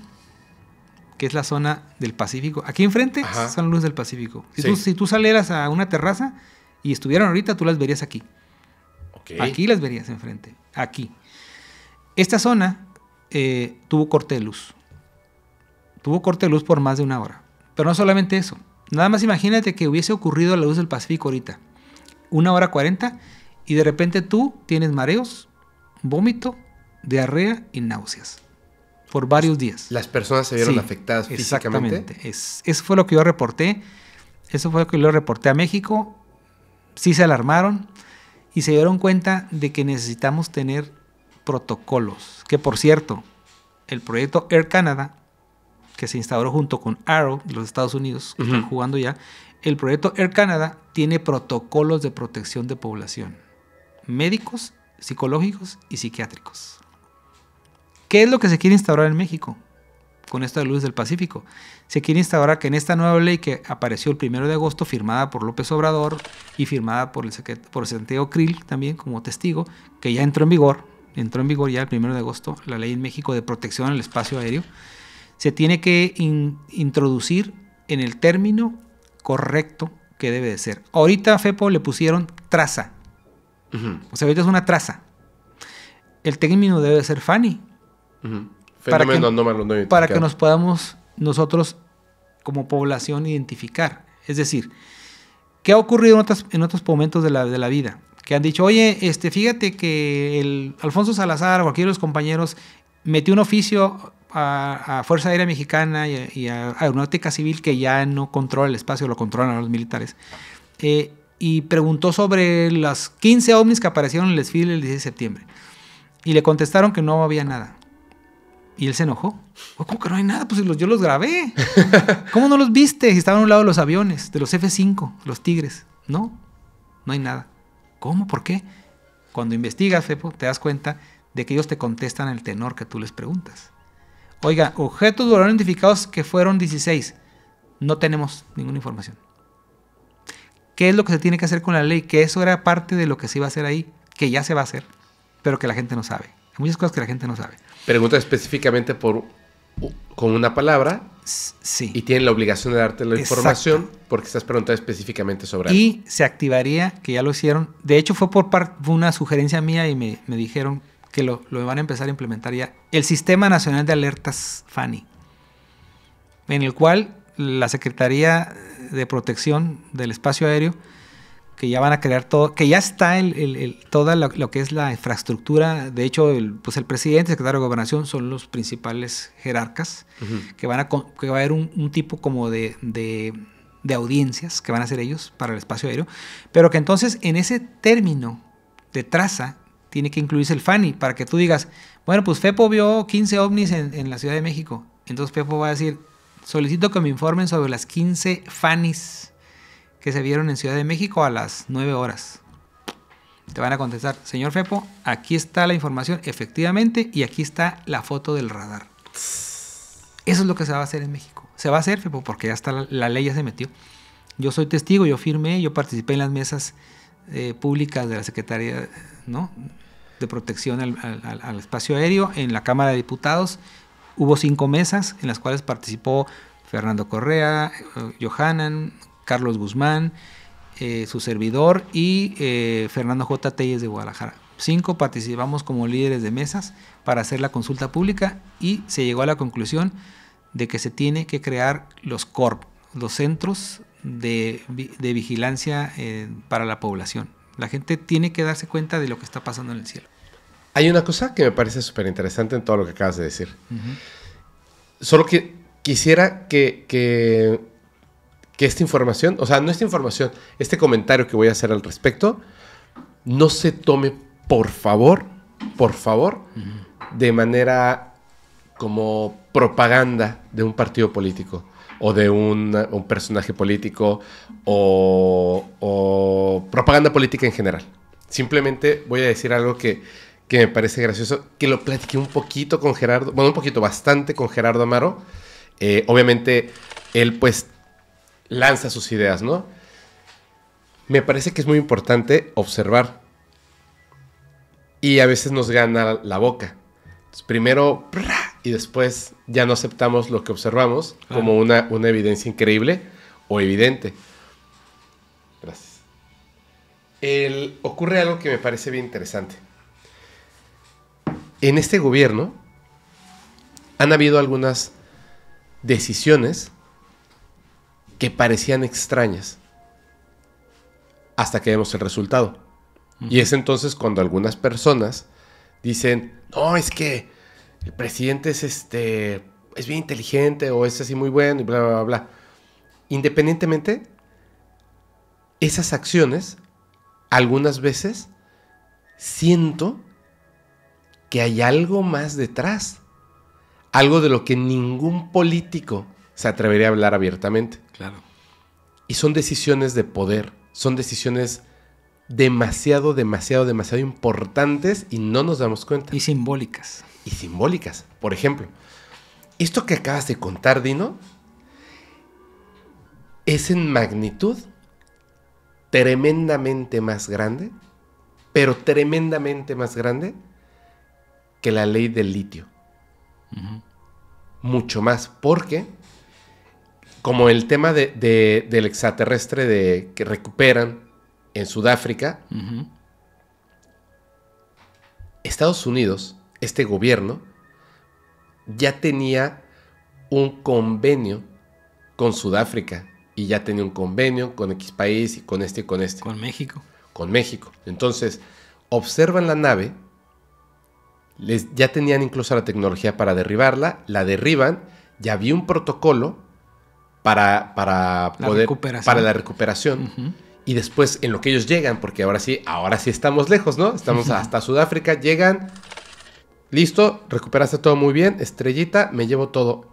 que es la zona del Pacífico. Aquí enfrente Ajá. son luz del Pacífico. Sí. Si tú salieras a una terraza y estuvieran ahorita, tú las verías aquí. Okay. Aquí las verías enfrente. Aquí. Esta zona tuvo corte de luz. Tuvo corte de luz por más de 1 hora. Pero no solamente eso. Nada más imagínate que hubiese ocurrido la luz del Pacífico ahorita. 1 hora 40 y de repente tú tienes mareos, vómito, diarrea y náuseas por varios días. Las personas se vieron afectadas físicamente. Exactamente. Eso fue lo que yo reporté. Eso fue lo que yo reporté a México. Sí se alarmaron y se dieron cuenta de que necesitamos tener protocolos. Que por cierto, el proyecto Air Canada, que se instauró junto con Arrow de los Estados Unidos, que están jugando ya, el proyecto Air Canada tiene protocolos de protección de población. Médicos, psicológicos y psiquiátricos. ¿Qué es lo que se quiere instaurar en México con esta luz del Pacífico? Se quiere instaurar que en esta nueva ley que apareció el 1 de agosto, firmada por López Obrador y firmada por Santiago Krill también como testigo, que ya entró en vigor ya el 1 de agosto, la ley en México de protección al espacio aéreo, se tiene que introducir en el término correcto que debe de ser. Ahorita a Fepo le pusieron traza. O sea, ahorita es una traza. El término debe ser FANI. Fenómeno anómalo no identificado. Para que nos podamos nosotros como población identificar. Es decir, ¿qué ha ocurrido en otros momentos de la vida? Que han dicho, oye, fíjate que el Alfonso Salazar o cualquiera de los compañeros metió un oficio a Fuerza Aérea Mexicana y a Aeronáutica Civil, que ya no controla el espacio, lo controlan los militares, y preguntó sobre las 15 ovnis que aparecieron en el desfile el 16 de septiembre. Y le contestaron que no había nada. Y él se enojó. ¿Cómo que no hay nada? Pues yo los grabé. ¿Cómo no los viste? Si estaban a un lado de los aviones, de los F-5, los Tigres. No hay nada. ¿Cómo? ¿Por qué? Cuando investigas, Fepo, te das cuenta de que ellos te contestan el tenor que tú les preguntas. Oiga, objetos voladores identificados que fueron 16. No tenemos ninguna información. ¿Qué es lo que se tiene que hacer con la ley? Que eso era parte de lo que se iba a hacer ahí, que ya se va a hacer, pero que la gente no sabe. Hay muchas cosas que la gente no sabe. Pregunta específicamente con una palabra. Sí. Y tienen la obligación de darte la información porque estás preguntando específicamente sobre algo. Y se activaría, que ya lo hicieron. De hecho, fue una sugerencia mía y me dijeron que lo van a empezar a implementar ya. El Sistema Nacional de Alertas FANI, en el cual la Secretaría de Protección del Espacio Aéreo, que ya van a crear todo, que ya está toda lo que es la infraestructura. De hecho, el presidente, el secretario de Gobernación son los principales jerarcas, que va a haber un tipo como de audiencias que van a hacer ellos para el espacio aéreo, pero que entonces en ese término de traza tiene que incluirse el FANI, para que tú digas, bueno, pues Fepo vio 15 ovnis en la Ciudad de México. Entonces Fepo va a decir, solicito que me informen sobre las 15 FANIs que se vieron en Ciudad de México a las 9 horas. Te van a contestar, señor Fepo, aquí está la información, efectivamente, y aquí está la foto del radar. Eso es lo que se va a hacer en México. Se va a hacer, Fepo, porque ya está la ley, ya se metió. Yo soy testigo, yo firmé, yo participé en las mesas públicas de la Secretaría, ¿no?, de Protección al Espacio Aéreo en la Cámara de Diputados. Hubo 5 mesas en las cuales participó Fernando Correa, Johanan, Carlos Guzmán, su servidor y Fernando J. Telles de Guadalajara. 5 participamos como líderes de mesas para hacer la consulta pública y se llegó a la conclusión de que se tiene que crear los CORP, los centros de vigilancia para la población. La gente tiene que darse cuenta de lo que está pasando en el cielo. Hay una cosa que me parece súper interesante en todo lo que acabas de decir. Solo que quisiera que esta información, o sea, no esta información, este comentario que voy a hacer al respecto, no se tome, por favor, de manera como propaganda de un partido político o de un personaje político o propaganda política en general. Simplemente voy a decir algo que me parece gracioso, que lo platiqué un poquito con Gerardo, bueno, un poquito, bastante con Gerardo Amaro. Obviamente, él pues lanza sus ideas, ¿no? Me parece que es muy importante observar. Y a veces nos gana la boca. Entonces, primero, y después ya no aceptamos lo que observamos como una evidencia increíble o evidente. Gracias. Ocurre algo que me parece bien interesante. En este gobierno han habido algunas decisiones que parecían extrañas hasta que vemos el resultado. Y es entonces cuando algunas personas dicen, no, es que el presidente es bien inteligente o es así muy bueno y bla, bla, bla, bla. Independientemente, esas acciones, algunas veces, siento que hay algo más detrás. Algo de lo que ningún político se atrevería a hablar abiertamente. Claro. Y son decisiones de poder. Son decisiones demasiado importantes y no nos damos cuenta. Y simbólicas. Por ejemplo, esto que acabas de contar, Dino, es en magnitud tremendamente más grande, pero tremendamente más grande que la ley del litio. Mucho más, porque como el tema del extraterrestre que recuperan en Sudáfrica, Estados Unidos, este gobierno, ya tenía un convenio con Sudáfrica y ya tenía un convenio con X país y con este y con este. Con México. Con México. Entonces, observan la nave, ya tenían incluso la tecnología para derribarla, la derriban, ya había un protocolo para la recuperación. Y después, en lo que ellos llegan, porque ahora sí estamos lejos, ¿no? Estamos hasta Sudáfrica, llegan, listo, recuperaste todo muy bien, estrellita, me llevo todo.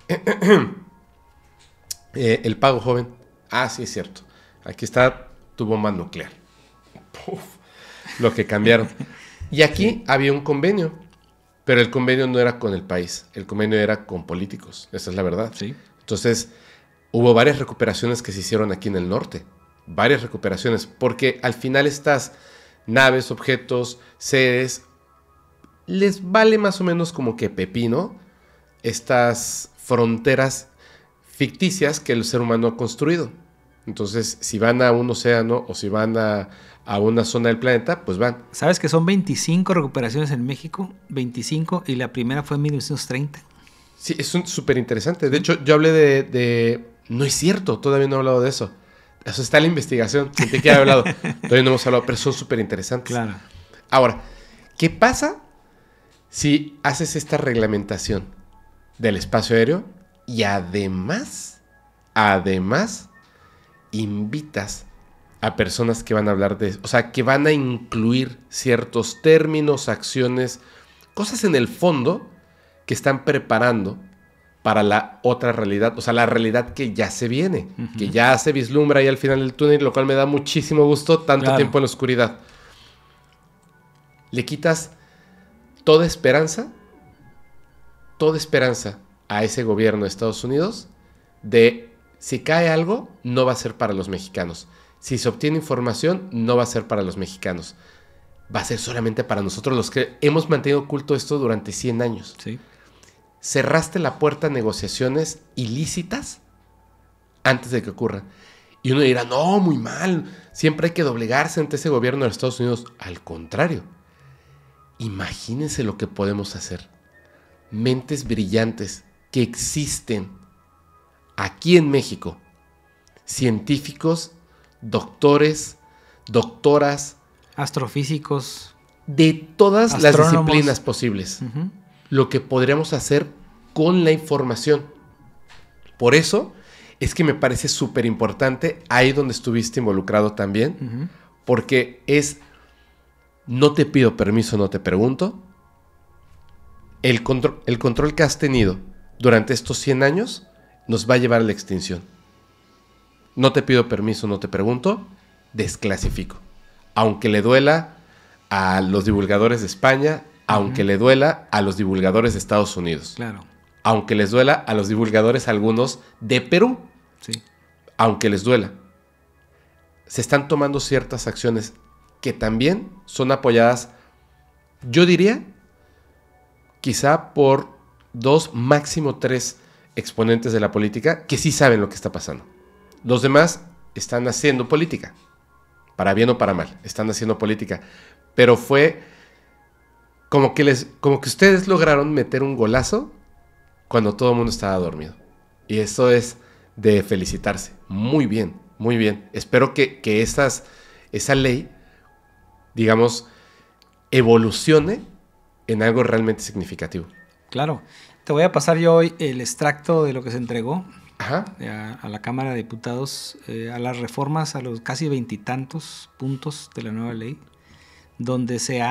El pago, joven. Ah, sí, es cierto. Aquí está tu bomba nuclear. Uf, lo que cambiaron. Y aquí había un convenio, pero el convenio no era con el país, el convenio era con políticos, esa es la verdad. Sí. Entonces, hubo varias recuperaciones que se hicieron aquí en el norte. Varias recuperaciones, porque al final estas naves, objetos, seres, les vale más o menos como que pepino estas fronteras ficticias que el ser humano ha construido. Entonces, si van a un océano o si van a una zona del planeta, pues van. ¿Sabes que son 25 recuperaciones en México? 25, y la primera fue en 1930. Sí, es súper interesante. De hecho, yo hablé de... No es cierto, todavía no he hablado de eso. Eso está en la investigación. Sentí que había hablado. Todavía no hemos hablado, pero son súper interesantes. Claro. Ahora, ¿qué pasa si haces esta reglamentación del espacio aéreo y además, invitas a personas que van a hablar de... O sea, que van a incluir ciertos términos, acciones, cosas en el fondo que están preparando para la otra realidad, o sea, la realidad que ya se viene, que ya se vislumbra ahí al final del túnel, lo cual me da muchísimo gusto, tanto tiempo en la oscuridad. le quitas toda esperanza a ese gobierno de Estados Unidos de si cae algo, no va a ser para los mexicanos. Si se obtiene información, no va a ser para los mexicanos. Va a ser solamente para nosotros los que hemos mantenido oculto esto durante 100 años. Sí. Cerraste la puerta a negociaciones ilícitas antes de que ocurran. Y uno dirá, no, muy mal, siempre hay que doblegarse ante ese gobierno de Estados Unidos. Al contrario, imagínense lo que podemos hacer. Mentes brillantes que existen aquí en México. Científicos, doctores, doctoras. Astrofísicos. De todas las astrónomos. disciplinas posibles. Lo que podríamos hacer con la información. Por eso es que me parece súper importante ahí donde estuviste involucrado también, porque es, no te pido permiso, no te pregunto. El control que has tenido durante estos 100 años nos va a llevar a la extinción. No te pido permiso, no te pregunto, desclasifico. Aunque le duela a los divulgadores de España, aunque le duela a los divulgadores de Estados Unidos. Claro. Aunque les duela a los divulgadores algunos de Perú. Sí. Aunque les duela. Se están tomando ciertas acciones que también son apoyadas, yo diría, quizá por 2, máximo 3 exponentes de la política que sí saben lo que está pasando. Los demás están haciendo política. Para bien o para mal, están haciendo política. Pero fue como que ustedes lograron meter un golazo cuando todo el mundo estaba dormido. Y eso es de felicitarse. Muy bien, muy bien. Espero que esa ley, digamos, evolucione en algo realmente significativo. Claro. Te voy a pasar yo hoy el extracto de lo que se entregó a la Cámara de Diputados, a las reformas, a los casi 20 y tantos puntos de la nueva ley, donde se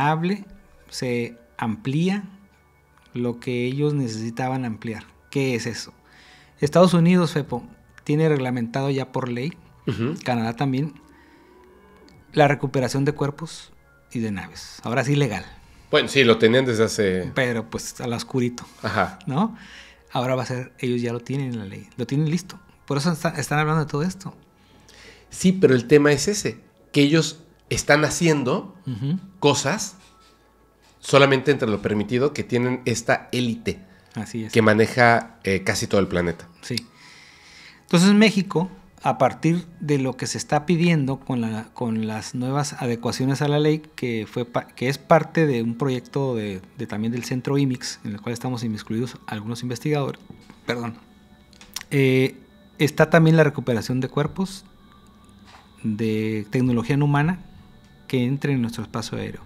amplía lo que ellos necesitaban ampliar. ¿Qué es eso? Estados Unidos, Fepo, tiene reglamentado ya por ley, Canadá también, la recuperación de cuerpos y de naves. Ahora sí legal. Bueno, sí, lo tenían desde hace... Pero pues al oscurito, ¿no? Ahora va a ser, ellos ya lo tienen en la ley, lo tienen listo. Por eso están hablando de todo esto. Sí, pero el tema es ese, que ellos están haciendo cosas solamente entre lo permitido, que tienen esta élite. Así es. Que maneja casi todo el planeta. Sí. Entonces México, a partir de lo que se está pidiendo con las nuevas adecuaciones a la ley, que es parte de un proyecto también del Centro IMIX, en el cual estamos inmiscuidos algunos investigadores, está también la recuperación de cuerpos de tecnología no humana que entre en nuestro espacio aéreo.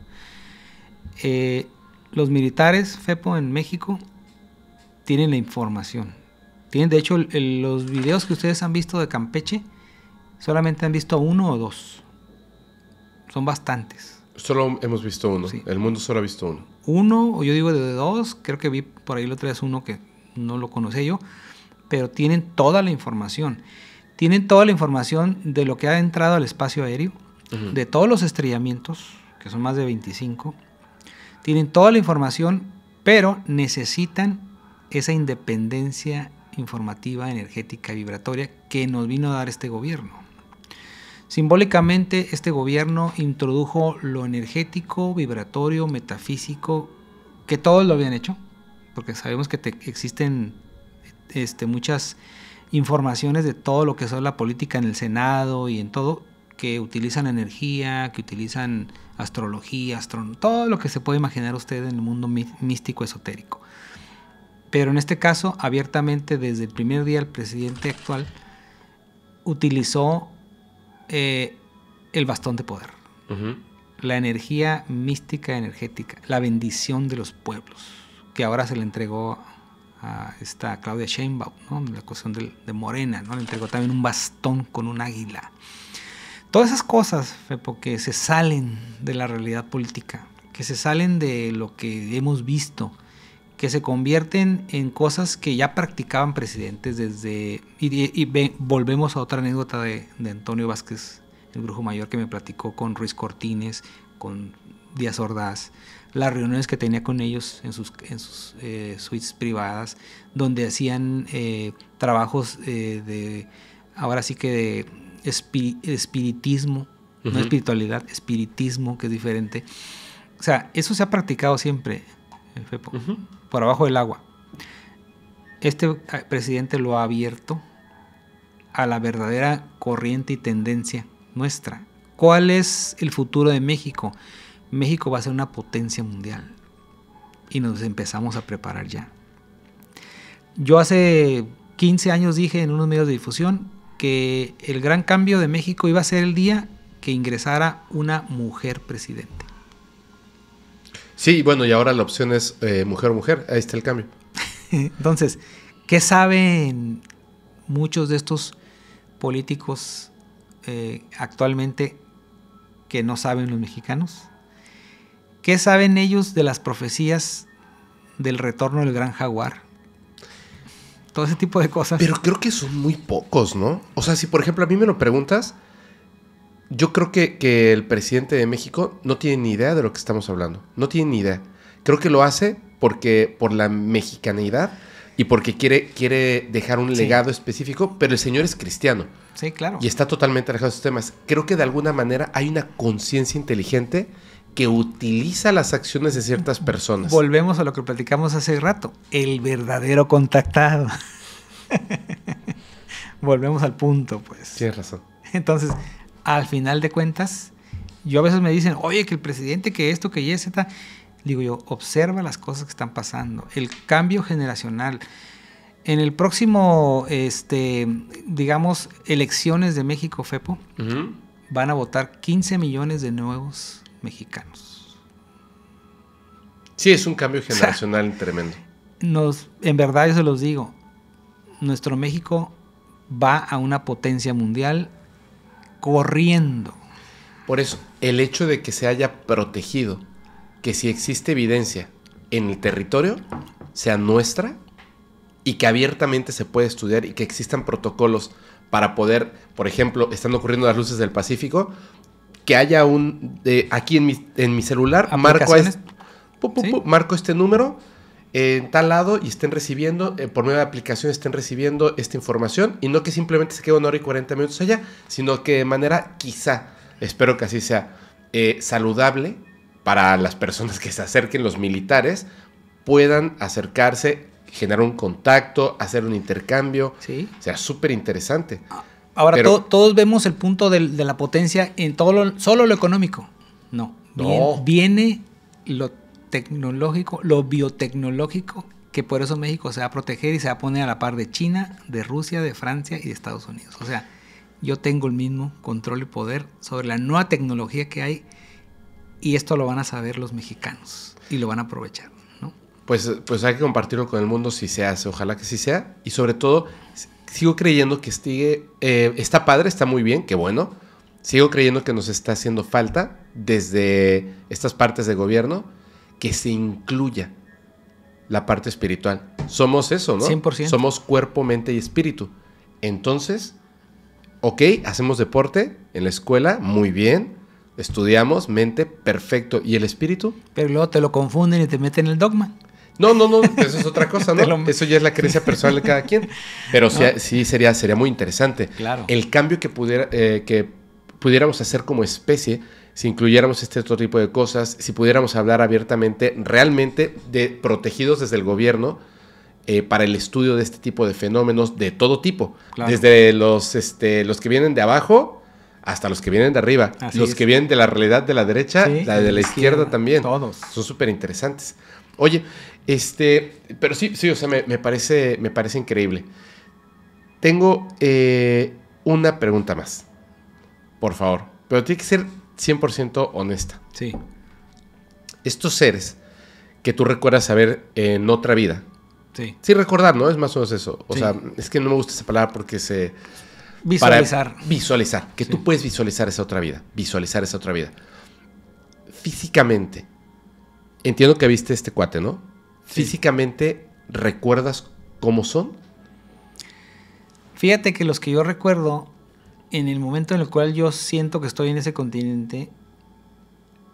Los militares, Fepo, en México tienen la información. Tienen, de hecho, los videos que ustedes han visto de Campeche, solamente han visto 1 o 2. Son bastantes. Solo hemos visto uno. Sí. El mundo solo ha visto uno. Uno, o yo digo de 2, creo que vi por ahí la otra vez uno que no lo conocía yo, pero tienen toda la información. Tienen toda la información de lo que ha entrado al espacio aéreo, de todos los estrellamientos, que son más de 25. Tienen toda la información, pero necesitan esa independencia informativa, energética, vibratoria que nos vino a dar este gobierno. Simbólicamente, este gobierno introdujo lo energético, vibratorio, metafísico, que todos lo habían hecho, porque sabemos que existen muchas informaciones de todo lo que es la política en el Senado y en todo, que utilizan energía, que utilizan astrología, todo lo que se puede imaginar usted en el mundo místico esotérico. Pero en este caso, abiertamente, desde el primer día, el presidente actual utilizó el bastón de poder, la energía mística, energética, la bendición de los pueblos, que ahora se le entregó a esta Claudia Sheinbaum, ¿no? La cuestión de Morena, ¿no? Le entregó también un bastón con un águila. Todas esas cosas, Fepo, que se salen de la realidad política, que se salen de lo que hemos visto, que se convierten en cosas que ya practicaban presidentes volvemos a otra anécdota de Antonio Vázquez, el brujo mayor, que me platicó con Ruiz Cortines, con Díaz Ordaz, las reuniones que tenía con ellos en sus suites privadas, donde hacían trabajos ahora sí que de espiritismo, no espiritualidad, espiritismo, que es diferente. O sea, eso se ha practicado siempre, Fepo, por abajo del agua. Este presidente lo ha abierto a la verdadera corriente y tendencia nuestra. ¿Cuál es el futuro de México? México va a ser una potencia mundial y nos empezamos a preparar ya. Yo hace 15 años dije en unos medios de difusión que el gran cambio de México iba a ser el día que ingresara una mujer presidente. Sí, bueno, y ahora la opción es mujer o mujer, ahí está el cambio. Entonces, ¿qué saben muchos de estos políticos actualmente que no saben los mexicanos? ¿Qué saben ellos de las profecías del retorno del gran jaguar? Todo ese tipo de cosas. Pero creo que son muy pocos, ¿no? O sea, si por ejemplo a mí me lo preguntas, yo creo que el presidente de México no tiene ni idea de lo que estamos hablando. No tiene ni idea. Creo que lo hace por la mexicanidad y porque quiere dejar un legado específico, pero el señor es cristiano. Sí, claro. Y está totalmente alejado de esos temas. Creo que de alguna manera hay una conciencia inteligente que utiliza las acciones de ciertas personas. Volvemos a lo que platicamos hace rato. El verdadero contactado. Volvemos al punto, pues. Tienes razón. Entonces, al final de cuentas, yo a veces me dicen, oye, que el presidente, que esto, que y Z. Digo yo, observa las cosas que están pasando. El cambio generacional. En el próximo, digamos, elecciones de México, Fepo, van a votar 15 millones de nuevos mexicanos. Sí, es un cambio generacional tremendo. En verdad, yo se los digo, nuestro México va a una potencia mundial corriendo. Por eso, el hecho de que se haya protegido, que si existe evidencia en el territorio, sea nuestra, y que abiertamente se puede estudiar y que existan protocolos para poder, por ejemplo, están ocurriendo las luces del Pacífico, que haya aquí en mi celular, marco este número en tal lado y estén recibiendo, por medio de aplicación estén recibiendo esta información, y no que simplemente se quede 1 hora y 40 minutos allá, sino que de manera quizá, espero que así sea, saludable para las personas que se acerquen, los militares, puedan acercarse, generar un contacto, hacer un intercambio. Sí. O sea, súper interesante. Ahora, todos vemos el punto de la potencia en solo lo económico. No. Viene lo tecnológico, lo biotecnológico, que por eso México se va a proteger y se va a poner a la par de China, de Rusia, de Francia y de Estados Unidos. O sea, yo tengo el mismo control y poder sobre la nueva tecnología que hay, y esto lo van a saber los mexicanos y lo van a aprovechar, ¿no? Pues hay que compartirlo con el mundo si se hace, ojalá que sí sea. Y sobre todo, sigo creyendo que está padre, está muy bien, qué bueno. Sigo creyendo que nos está haciendo falta desde estas partes de gobierno que se incluya la parte espiritual. Somos eso, ¿no? 100%. Somos cuerpo, mente y espíritu. Entonces, ok, hacemos deporte en la escuela, muy bien. Estudiamos, mente, perfecto. ¿Y el espíritu? Pero luego te lo confunden y te meten el dogma. No, eso es otra cosa, ¿no? Eso ya es la creencia personal de cada quien. Pero ¿no? Sí sería muy interesante. Claro. El cambio que pudiéramos hacer como especie, si incluyéramos este otro tipo de cosas, si pudiéramos hablar abiertamente, realmente protegidos desde el gobierno, para el estudio de este tipo de fenómenos de todo tipo. Claro. Desde los que vienen de abajo hasta los que vienen de arriba. Así los que vienen de la realidad de la derecha, sí, la de la izquierda también. Todos. Son súper interesantes. Oye, pero sí, o sea, me parece increíble. Tengo una pregunta más, por favor, pero tiene que ser 100% honesta. Sí. Estos seres que tú recuerdas haber en otra vida. Sí. Sí, recordar, ¿no? Es más o menos eso. O sí. sea, es que no me gusta esa palabra porque Visualizar. Para visualizar. Que sí. Tú puedes visualizar esa otra vida. Visualizar esa otra vida. Físicamente. Entiendo que viste este cuate, ¿no? Sí. Físicamente, ¿recuerdas cómo son? Fíjate que los que yo recuerdo, en el momento en el cual yo siento que estoy en ese continente,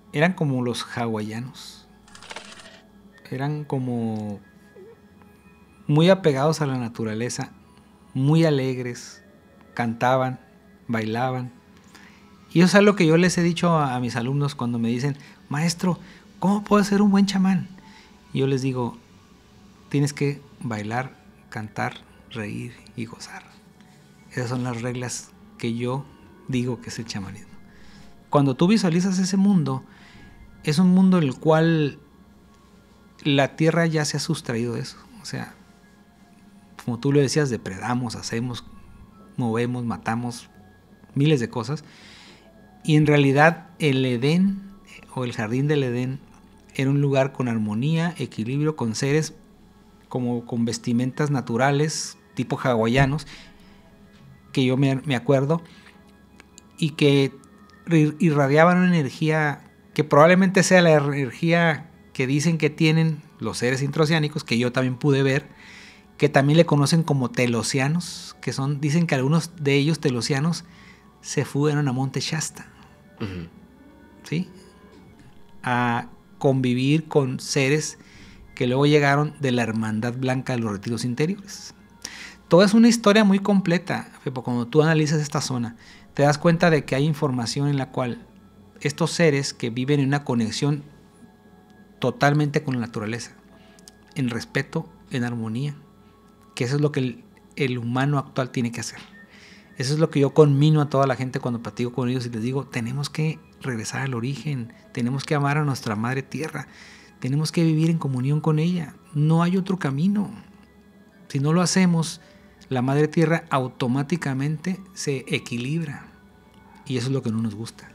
eran como los hawaianos. Eran como muy apegados a la naturaleza, muy alegres, cantaban, bailaban. Y eso es algo que yo les he dicho a mis alumnos cuando me dicen, maestro, ¿cómo puedo ser un buen chamán? Y yo les digo, tienes que bailar, cantar, reír y gozar. Esas son las reglas que yo digo que es el chamanismo. Cuando tú visualizas ese mundo, es un mundo en el cual la tierra ya se ha sustraído de eso. O sea, como tú lo decías, depredamos, hacemos, movemos, matamos, miles de cosas. Y en realidad el Edén o el jardín del Edén era un lugar con armonía, equilibrio, con seres como con vestimentas naturales, tipo hawaianos, que yo me acuerdo, y que irradiaban una energía que probablemente sea la energía que dicen que tienen los seres intraoceánicos, que yo también pude ver, que también le conocen como telosianos, que son, dicen que algunos de ellos telosianos se fueron a Monte Shasta, ¿sí? A convivir con seres que luego llegaron de la Hermandad Blanca de los Retiros Interiores. Todo es una historia muy completa, Fepo. Cuando tú analizas esta zona, te das cuenta de que hay información en la cual estos seres que viven en una conexión totalmente con la naturaleza, en respeto, en armonía, que eso es lo que el humano actual tiene que hacer. Eso es lo que yo conmino a toda la gente cuando platico con ellos y les digo, tenemos que regresar al origen, tenemos que amar a nuestra madre tierra, tenemos que vivir en comunión con ella, no hay otro camino. Si no lo hacemos, la madre tierra automáticamente se equilibra y eso es lo que no nos gusta.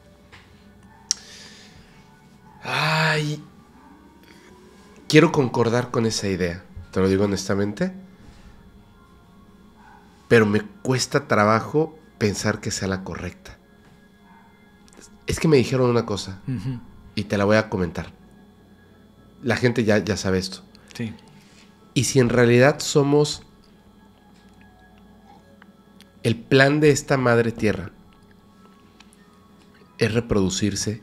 Ay, quiero concordar con esa idea, te lo digo honestamente, pero me cuesta trabajo pensar que sea la correcta. Es que me dijeron una cosa y te la voy a comentar. La gente ya sabe esto. Sí. Y si en realidad somos el plan de esta madre tierra es reproducirse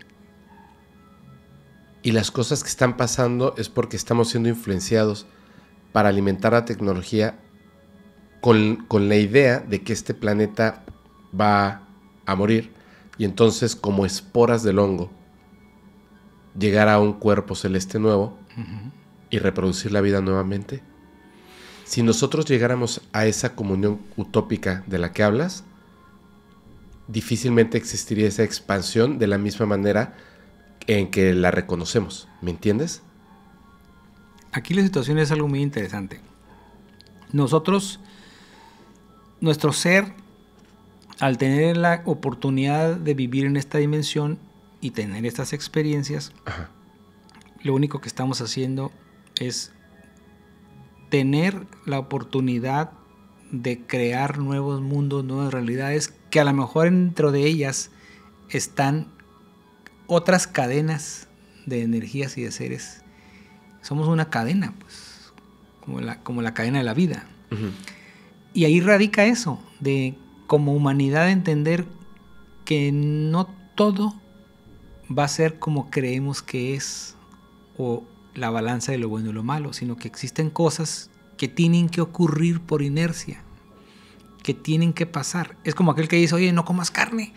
y las cosas que están pasando es porque estamos siendo influenciados para alimentar la tecnología con la idea de que este planeta va a morir y entonces como esporas del hongo llegar a un cuerpo celeste nuevo y reproducir la vida nuevamente. Si nosotros llegáramos a esa comunión utópica de la que hablas, difícilmente existiría esa expansión de la misma manera en que la reconocemos. ¿Me entiendes? Aquí la situación es algo muy interesante. Nosotros, nuestro ser, al tener la oportunidad de vivir en esta dimensión y tener estas experiencias, lo único que estamos haciendo es tener la oportunidad de crear nuevos mundos, nuevas realidades, que a lo mejor dentro de ellas están otras cadenas de energías y de seres. Somos una cadena, pues, como la cadena de la vida. Y ahí radica eso, de como humanidad entender que no todo va a ser como creemos que es, o la balanza de lo bueno y lo malo, sino que existen cosas que tienen que ocurrir por inercia, que tienen que pasar. Es como aquel que dice, oye, no comas carne.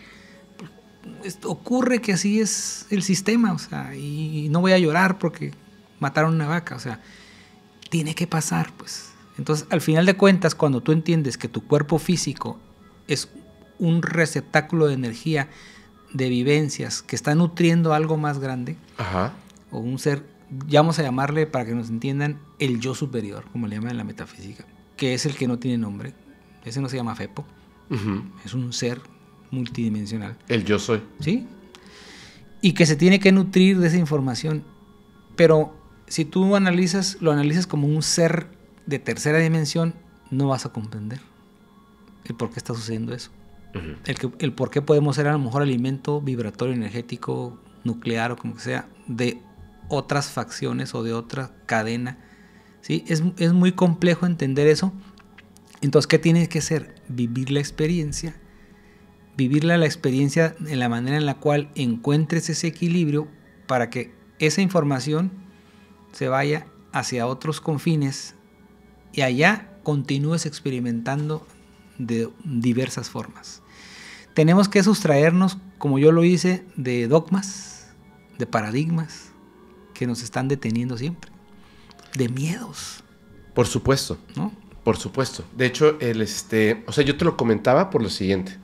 Ocurre que así es el sistema, o sea, y no voy a llorar porque mataron una vaca, o sea, tiene que pasar, pues. Entonces, al final de cuentas, cuando tú entiendes que tu cuerpo físico es un receptáculo de energía, de vivencias, que está nutriendo algo más grande, o un ser, ya vamos a llamarle, para que nos entiendan, el yo superior, como le llaman en la metafísica, que es el que no tiene nombre. Ese no se llama Fepo. Es un ser multidimensional. El yo soy. ¿Sí? Y que se tiene que nutrir de esa información. Pero si tú lo analizas como un ser de tercera dimensión, no vas a comprender el por qué está sucediendo eso. El por qué podemos ser a lo mejor alimento vibratorio, energético, nuclear o como que sea, de otras facciones o de otra cadena. ¿Sí? Es muy complejo entender eso. Entonces, ¿qué tiene que ser? Vivir la experiencia. Vivirla la experiencia en la manera en la cual encuentres ese equilibrio para que esa información se vaya hacia otros confines y allá continúes experimentando de diversas formas. Tenemos que sustraernos, como yo lo hice, de dogmas, de paradigmas que nos están deteniendo siempre, de miedos. Por supuesto, ¿no? Por supuesto. De hecho, o sea, yo te lo comentaba por lo siguiente.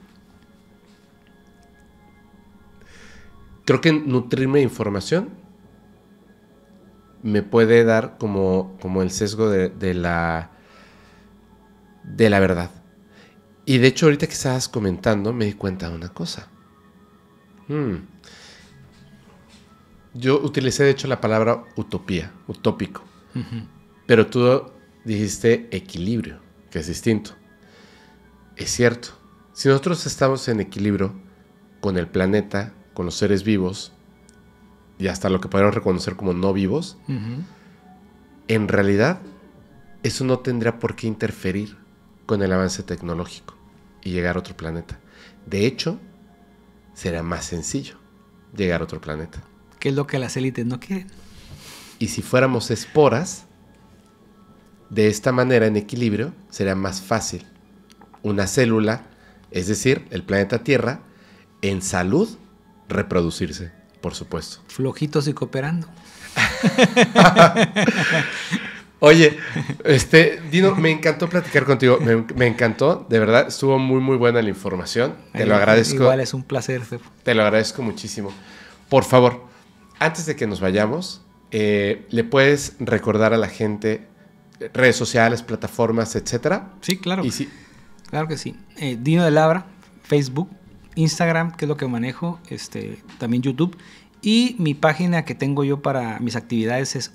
Creo que nutrirme de información me puede dar como el sesgo de la verdad. Y de hecho, ahorita que estabas comentando, me di cuenta de una cosa. Yo utilicé, de hecho, la palabra utopía, utópico. Uh-huh. Pero tú dijiste equilibrio, que es distinto. Es cierto. Si nosotros estamos en equilibrio con el planeta, con los seres vivos, y hasta lo que podemos reconocer como no vivos, uh-huh, en realidad eso no tendría por qué interferir con el avance tecnológico y llegar a otro planeta. De hecho, será más sencillo llegar a otro planeta. ¿Qué es lo que las élites no quieren? Y si fuéramos esporas, de esta manera, en equilibrio, será más fácil una célula, es decir, el planeta Tierra, en salud, reproducirse, por supuesto. Flojitos y cooperando. Oye, Dino, me encantó platicar contigo, me encantó, de verdad, estuvo muy, muy buena la información, te lo agradezco. Igual es un placer, Fepo. Te lo agradezco muchísimo. Por favor, antes de que nos vayamos, ¿le puedes recordar a la gente redes sociales, plataformas, etcétera? Sí, claro. Y sí. Claro que sí. Dino de Labra, Facebook, Instagram, que es lo que manejo, también YouTube. Y mi página que tengo yo para mis actividades es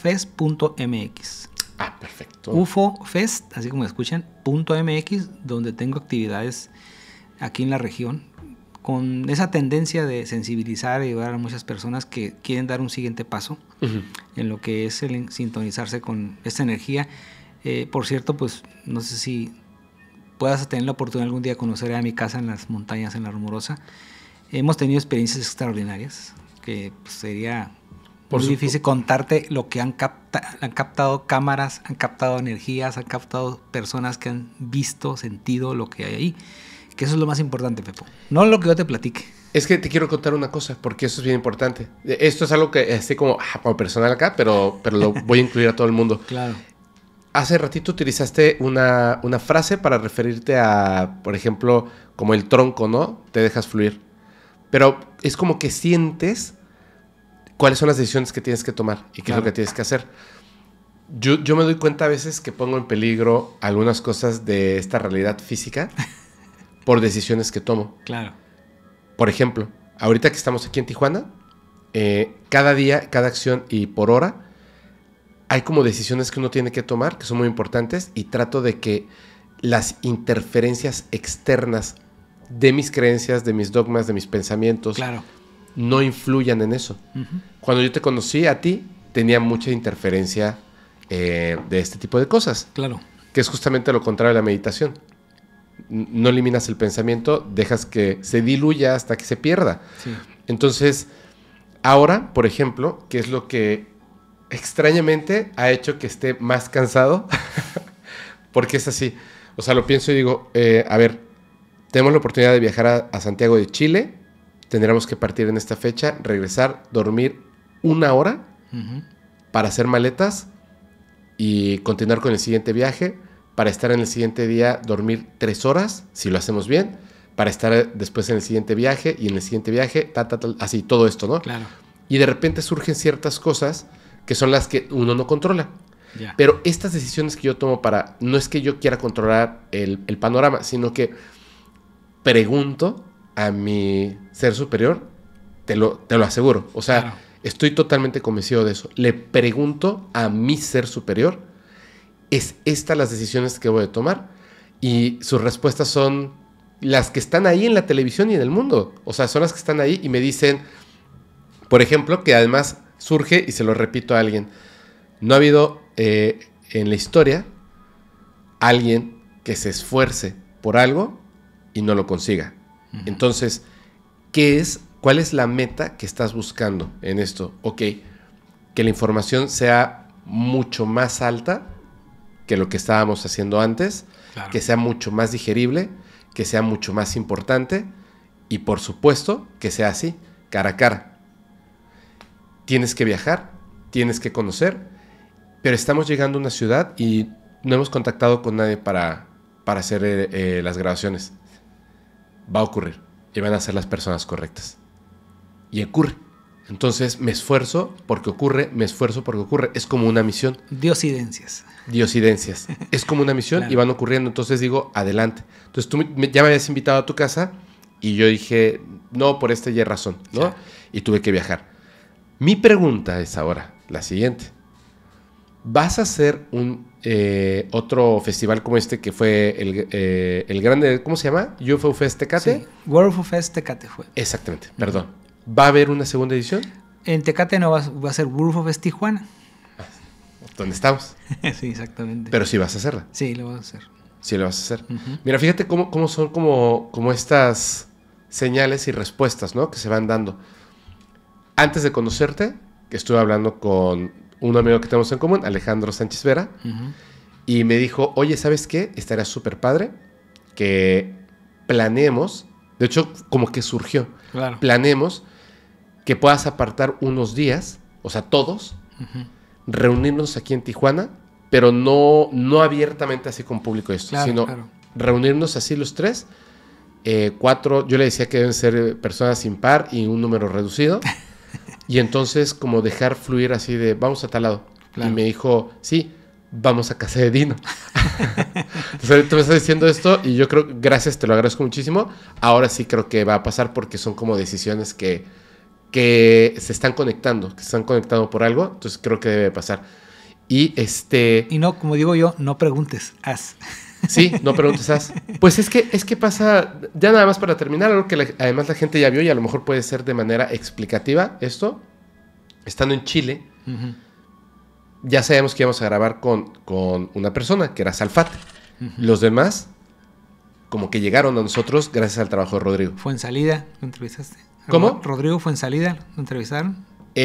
ufofest.mx. Ah, perfecto. Ufofest, así como escuchan, .mx, donde tengo actividades aquí en la región, con esa tendencia de sensibilizar y ayudar a muchas personas que quieren dar un siguiente paso uh-huh. en lo que es el sintonizarse con esta energía. Por cierto, pues no sé si puedas tener la oportunidad algún día de conocer a mi casa en las montañas, en La Rumorosa. Hemos tenido experiencias extraordinarias, que pues, sería muy difícil contarte lo que han captado cámaras, han captado energías, han captado personas que han visto, sentido lo que hay ahí. Que eso es lo más importante, Pepo. No lo que yo te platique. Es que te quiero contar una cosa, porque eso es bien importante. Esto es algo que esté como personal acá, pero lo voy a incluir a todo el mundo. Claro. Hace ratito utilizaste una frase para referirte a, por ejemplo, como el tronco, ¿no? Te dejas fluir. Pero es como que sientes cuáles son las decisiones que tienes que tomar y qué es lo que tienes que hacer. Yo me doy cuenta a veces que pongo en peligro algunas cosas de esta realidad física por decisiones que tomo. Claro. Por ejemplo, ahorita que estamos aquí en Tijuana, cada día, cada acción y por hora, hay como decisiones que uno tiene que tomar, que son muy importantes, y trato de que las interferencias externas de mis creencias, de mis dogmas, de mis pensamientos, claro, no influyan en eso. Uh-huh. Cuando yo te conocí a ti, tenía mucha interferencia de este tipo de cosas. Claro. Que es justamente lo contrario de la meditación. No eliminas el pensamiento, dejas que se diluya hasta que se pierda. Sí. Entonces, ahora, por ejemplo, que es lo que extrañamente ha hecho que esté más cansado, porque es así. O sea, lo pienso y digo, a ver, tenemos la oportunidad de viajar a Santiago de Chile, tendríamos que partir en esta fecha, regresar, dormir 1 hora uh-huh. para hacer maletas y continuar con el siguiente viaje, para estar en el siguiente día, dormir 3 horas, si lo hacemos bien, para estar después en el siguiente viaje, y en el siguiente viaje, así, todo esto, ¿no? Claro. Y de repente surgen ciertas cosas que son las que uno no controla. Yeah. Pero estas decisiones que yo tomo no es que yo quiera controlar el panorama, sino que pregunto a mi ser superior, te lo aseguro. O sea, claro, estoy totalmente convencido de eso. Le pregunto a mi ser superior, ¿es estas las decisiones que voy a tomar? Y sus respuestas son las que están ahí en la televisión y en el mundo. O sea, son las que están ahí y me dicen, por ejemplo, que además surge, y se lo repito a alguien, no ha habido en la historia alguien que se esfuerce por algo y no lo consiga. Uh-huh. Entonces, ¿qué es ¿Cuál es la meta que estás buscando en esto? Ok, que la información sea mucho más alta que lo que estábamos haciendo antes, claro, que sea mucho más digerible, que sea mucho más importante y, por supuesto, que sea así, cara a cara. Tienes que viajar, tienes que conocer, pero estamos llegando a una ciudad y no hemos contactado con nadie para hacer las grabaciones. Va a ocurrir y van a ser las personas correctas. Y ocurre. Entonces me esfuerzo porque ocurre, me esfuerzo porque ocurre. Es como una misión. Diosidencias. Es como una misión, claro, y van ocurriendo. Entonces digo, adelante. Entonces tú ya me habías invitado a tu casa y yo dije, no, por esta ya hay razón, ¿no? Claro. Y tuve que viajar. Mi pregunta es ahora la siguiente. ¿Vas a hacer otro festival como este que fue el grande, ¿cómo se llama? UFO Fest Tecate. Sí, World UFO Fest Tecate fue. Exactamente, perdón. ¿Va a haber una segunda edición? En Tecate no va a ser World UFO Fest Tijuana. ¿Dónde estamos? Sí, exactamente. Pero sí vas a hacerla. Sí, lo vas a hacer. Sí, lo vas a hacer. Mira, fíjate cómo son como estas señales y respuestas, ¿no? Que se van dando. Antes de conocerte, que estuve hablando con un amigo que tenemos en común, Alejandro Sánchez Vera, y me dijo, oye, ¿sabes qué? Estaría súper padre que planeemos, de hecho, como que surgió, claro, planeemos que puedas apartar unos días, o sea, todos, reunirnos aquí en Tijuana, pero no abiertamente así con público esto, claro, sino claro, reunirnos así los tres, 4, yo le decía que deben ser personas impar y un número reducido, y entonces como dejar fluir así de, vamos a tal lado. Claro. Y me dijo, sí, vamos a casa de Dino. Entonces ahorita me estás diciendo esto y yo creo, gracias, te lo agradezco muchísimo. Ahora sí creo que va a pasar porque son como decisiones que se están conectando, que se están conectando por algo. Entonces creo que debe pasar. Y no, como digo yo, no preguntes, haz. Sí, no preguntes, haz. Pues es que pasa, ya nada más para terminar, algo que además la gente ya vio y a lo mejor puede ser de manera explicativa esto. Estando en Chile, ya sabíamos que íbamos a grabar con una persona, que era Salfate. Los demás, como que llegaron a nosotros gracias al trabajo de Rodrigo. ¿Fuensalida lo entrevistaste? ¿Cómo? ¿Rodrigo Fuensalida lo entrevistaron?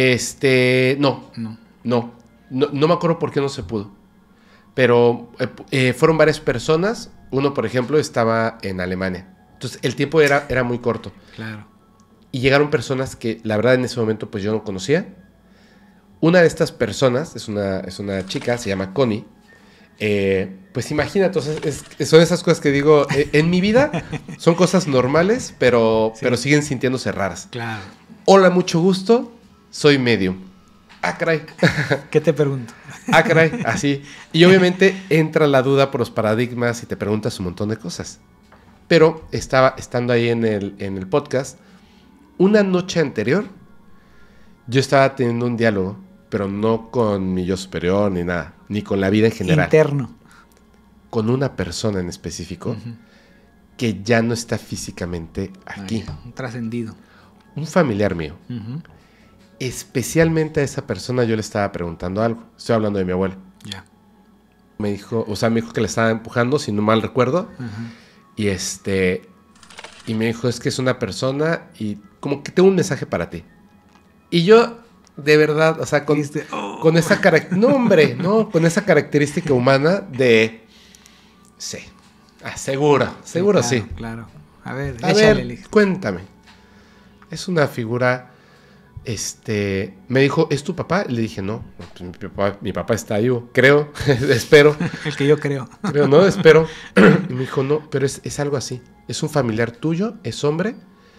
No me acuerdo por qué no se pudo. Pero fueron varias personas. Uno, por ejemplo, estaba en Alemania. Entonces, el tiempo era muy corto. Claro. Y llegaron personas que, la verdad, en ese momento, pues yo no conocía. Una de estas personas es una chica, se llama Connie. Pues imagínate, son esas cosas que digo, en mi vida son cosas normales, pero siguen sintiéndose raras. Claro. Hola, mucho gusto, soy medium. Ah, caray. ¿Qué te pregunto? Ah, caray, así. Y obviamente entra la duda por los paradigmas y te preguntas un montón de cosas. Pero estando ahí en el podcast, una noche anterior, yo estaba teniendo un diálogo, pero no con mi yo superior ni nada, ni con la vida en general. Interno. Con una persona en específico que ya no está físicamente aquí. Un trascendido. Un familiar mío. Especialmente a esa persona yo le estaba preguntando algo. Estoy hablando de mi abuelo. Ya. Me dijo que le estaba empujando, si no mal recuerdo. Y y me dijo, es que es una persona y como que tengo un mensaje para ti. Y yo, de verdad, o sea, con esa con esa característica humana de sí. Seguro, claro, sí. Claro. A ver, cuéntame. Es una figura. Me dijo, ¿es tu papá? Y le dije, no, pues mi papá está vivo, creo, espero. El que yo creo. Creo, no, espero. Y me dijo, no, pero es algo así. Es un familiar tuyo, es hombre.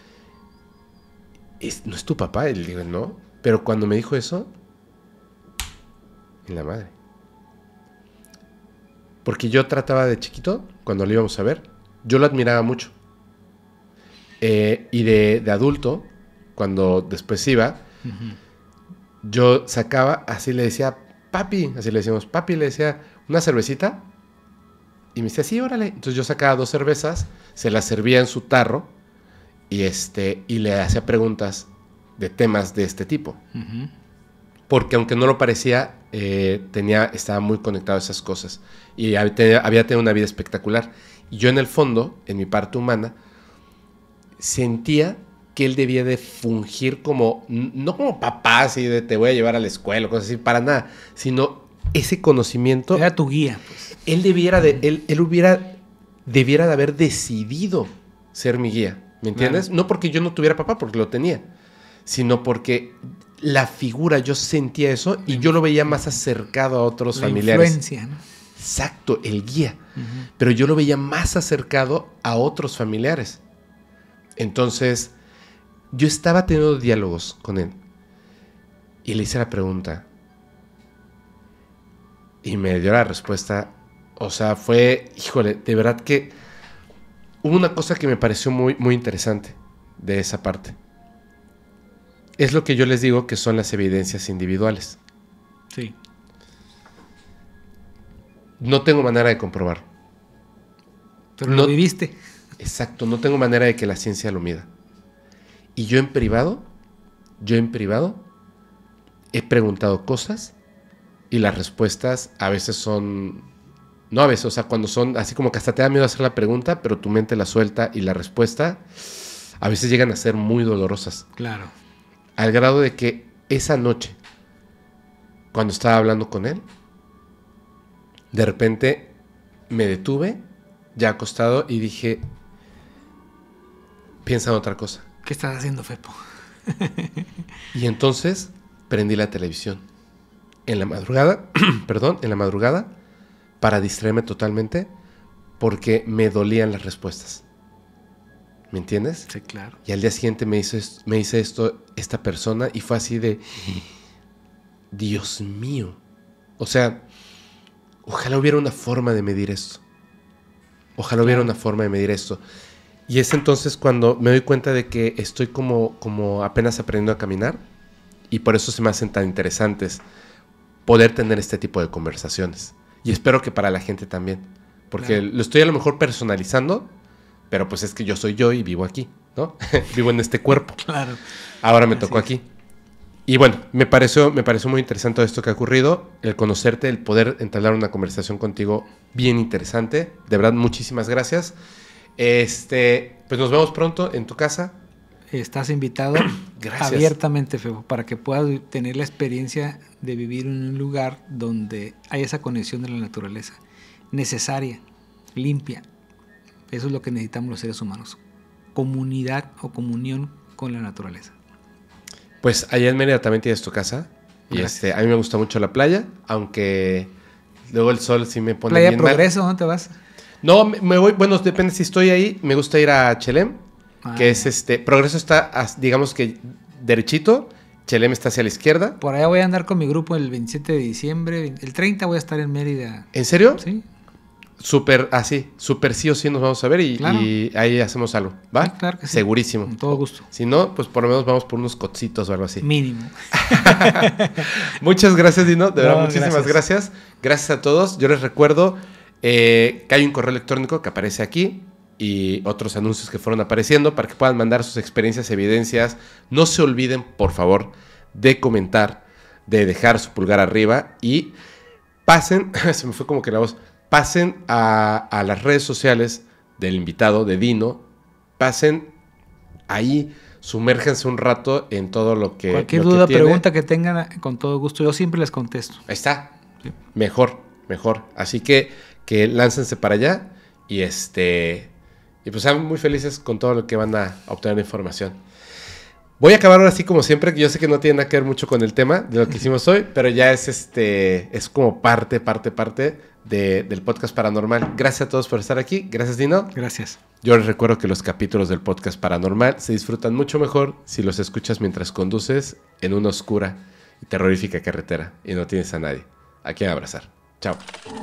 ¿No es tu papá? Y le digo, no. Pero cuando me dijo eso, en la madre. Porque yo trataba de chiquito, cuando lo íbamos a ver, yo lo admiraba mucho. Y de adulto, cuando después iba, yo sacaba, así le decía, papi, así le decíamos, papi, le decía, ¿una cervecita? Y me decía, sí, órale. Entonces yo sacaba 2 cervezas, se las servía en su tarro y le hacía preguntas de temas de este tipo. Porque aunque no lo parecía, estaba muy conectado a esas cosas. Y había tenido una vida espectacular. Y yo en el fondo, en mi parte humana, sentía que él debía de fungir como, no como papá, así de te voy a llevar a la escuela, cosas así, para nada, sino ese conocimiento. Era tu guía, pues. Él debiera de haber decidido ser mi guía, ¿me entiendes? Claro. No porque yo no tuviera papá, porque lo tenía, sino porque la figura, yo sentía eso y yo lo veía más acercado a otros familiares. Influencia, ¿no? Exacto, el guía. Pero yo lo veía más acercado a otros familiares. Entonces, yo estaba teniendo diálogos con él y le hice la pregunta y me dio la respuesta. O sea, fue, híjole, de verdad que hubo una cosa que me pareció muy, muy interesante de esa parte. Es lo que yo les digo que son las evidencias individuales. Sí. No tengo manera de comprobarlo. Pero lo viviste. Exacto, no tengo manera de que la ciencia lo mida. Y yo en privado he preguntado cosas y las respuestas a veces son, no a veces, o sea, cuando son así como que hasta te da miedo hacer la pregunta, pero tu mente la suelta y la respuesta a veces llegan a ser muy dolorosas. Claro. Al grado de que esa noche, cuando estaba hablando con él, de repente me detuve, ya acostado, y dije, piensa en otra cosa. ¿Qué estás haciendo, Fepo? Y entonces prendí la televisión en la madrugada, en la madrugada, para distraerme totalmente, porque me dolían las respuestas. ¿Me entiendes? Sí, claro. Y al día siguiente me dice esto esta persona y fue así de, Dios mío. O sea, ojalá hubiera una forma de medir esto. Ojalá hubiera una forma de medir esto. Y es entonces cuando me doy cuenta de que estoy como apenas aprendiendo a caminar, y por eso se me hacen tan interesantes poder tener este tipo de conversaciones. Y espero que para la gente también. Porque lo estoy a lo mejor personalizando, pero pues es que yo soy yo y vivo aquí, ¿no? Vivo en este cuerpo. Claro. Ahora me tocó aquí. Y bueno, me pareció muy interesante todo esto que ha ocurrido, el conocerte, el poder entablar una conversación contigo bien interesante. De verdad, muchísimas gracias. Pues nos vemos pronto en tu casa. Estás invitado abiertamente, Febo, para que puedas tener la experiencia de vivir en un lugar donde hay esa conexión de la naturaleza necesaria, limpia. Eso es lo que necesitamos los seres humanos. Comunidad o comunión con la naturaleza. Pues allá en Mérida también tienes tu casa. Y a mí me gusta mucho la playa, aunque luego el sol sí me pone ¿Playa bien Progreso? mal. ¿Dónde te vas? No, me voy, bueno, depende si estoy ahí. Me gusta ir a Chelem, que es Progreso está, digamos que derechito. Chelem está hacia la izquierda. Por allá voy a andar con mi grupo el 27 de diciembre. El 30 voy a estar en Mérida. ¿En serio? Sí. Súper sí o sí nos vamos a ver y, claro. y ahí hacemos algo, ¿va? Sí, claro que sí. Segurísimo. Con todo gusto. Si no, pues por lo menos vamos por unos cocitos o algo así. Mínimo. Muchas gracias, Dino. De verdad, muchísimas gracias. Gracias a todos. Yo les recuerdo que hay un correo electrónico que aparece aquí y otros anuncios que fueron apareciendo para que puedan mandar sus experiencias, evidencias. No se olviden, por favor, de comentar, de dejar su pulgar arriba y pasen, se me fue como que la voz, pasen a las redes sociales del invitado, de Dino, pasen ahí, sumérgense un rato en todo lo que cualquier lo duda, que tiene. pregunta que tengan, con todo gusto, yo siempre les contesto. Ahí está, Sí. mejor. Así que láncense para allá y pues sean muy felices con todo lo que van a obtener de información. Voy a acabar ahora sí como siempre, que yo sé que no tiene nada que ver mucho con el tema de lo que hicimos hoy, pero ya es como parte del podcast paranormal. Gracias a todos por estar aquí. Gracias, Dino. Gracias. Yo les recuerdo que los capítulos del podcast paranormal se disfrutan mucho mejor si los escuchas mientras conduces en una oscura y terrorífica carretera y no tienes a nadie a quien abrazar. Chao.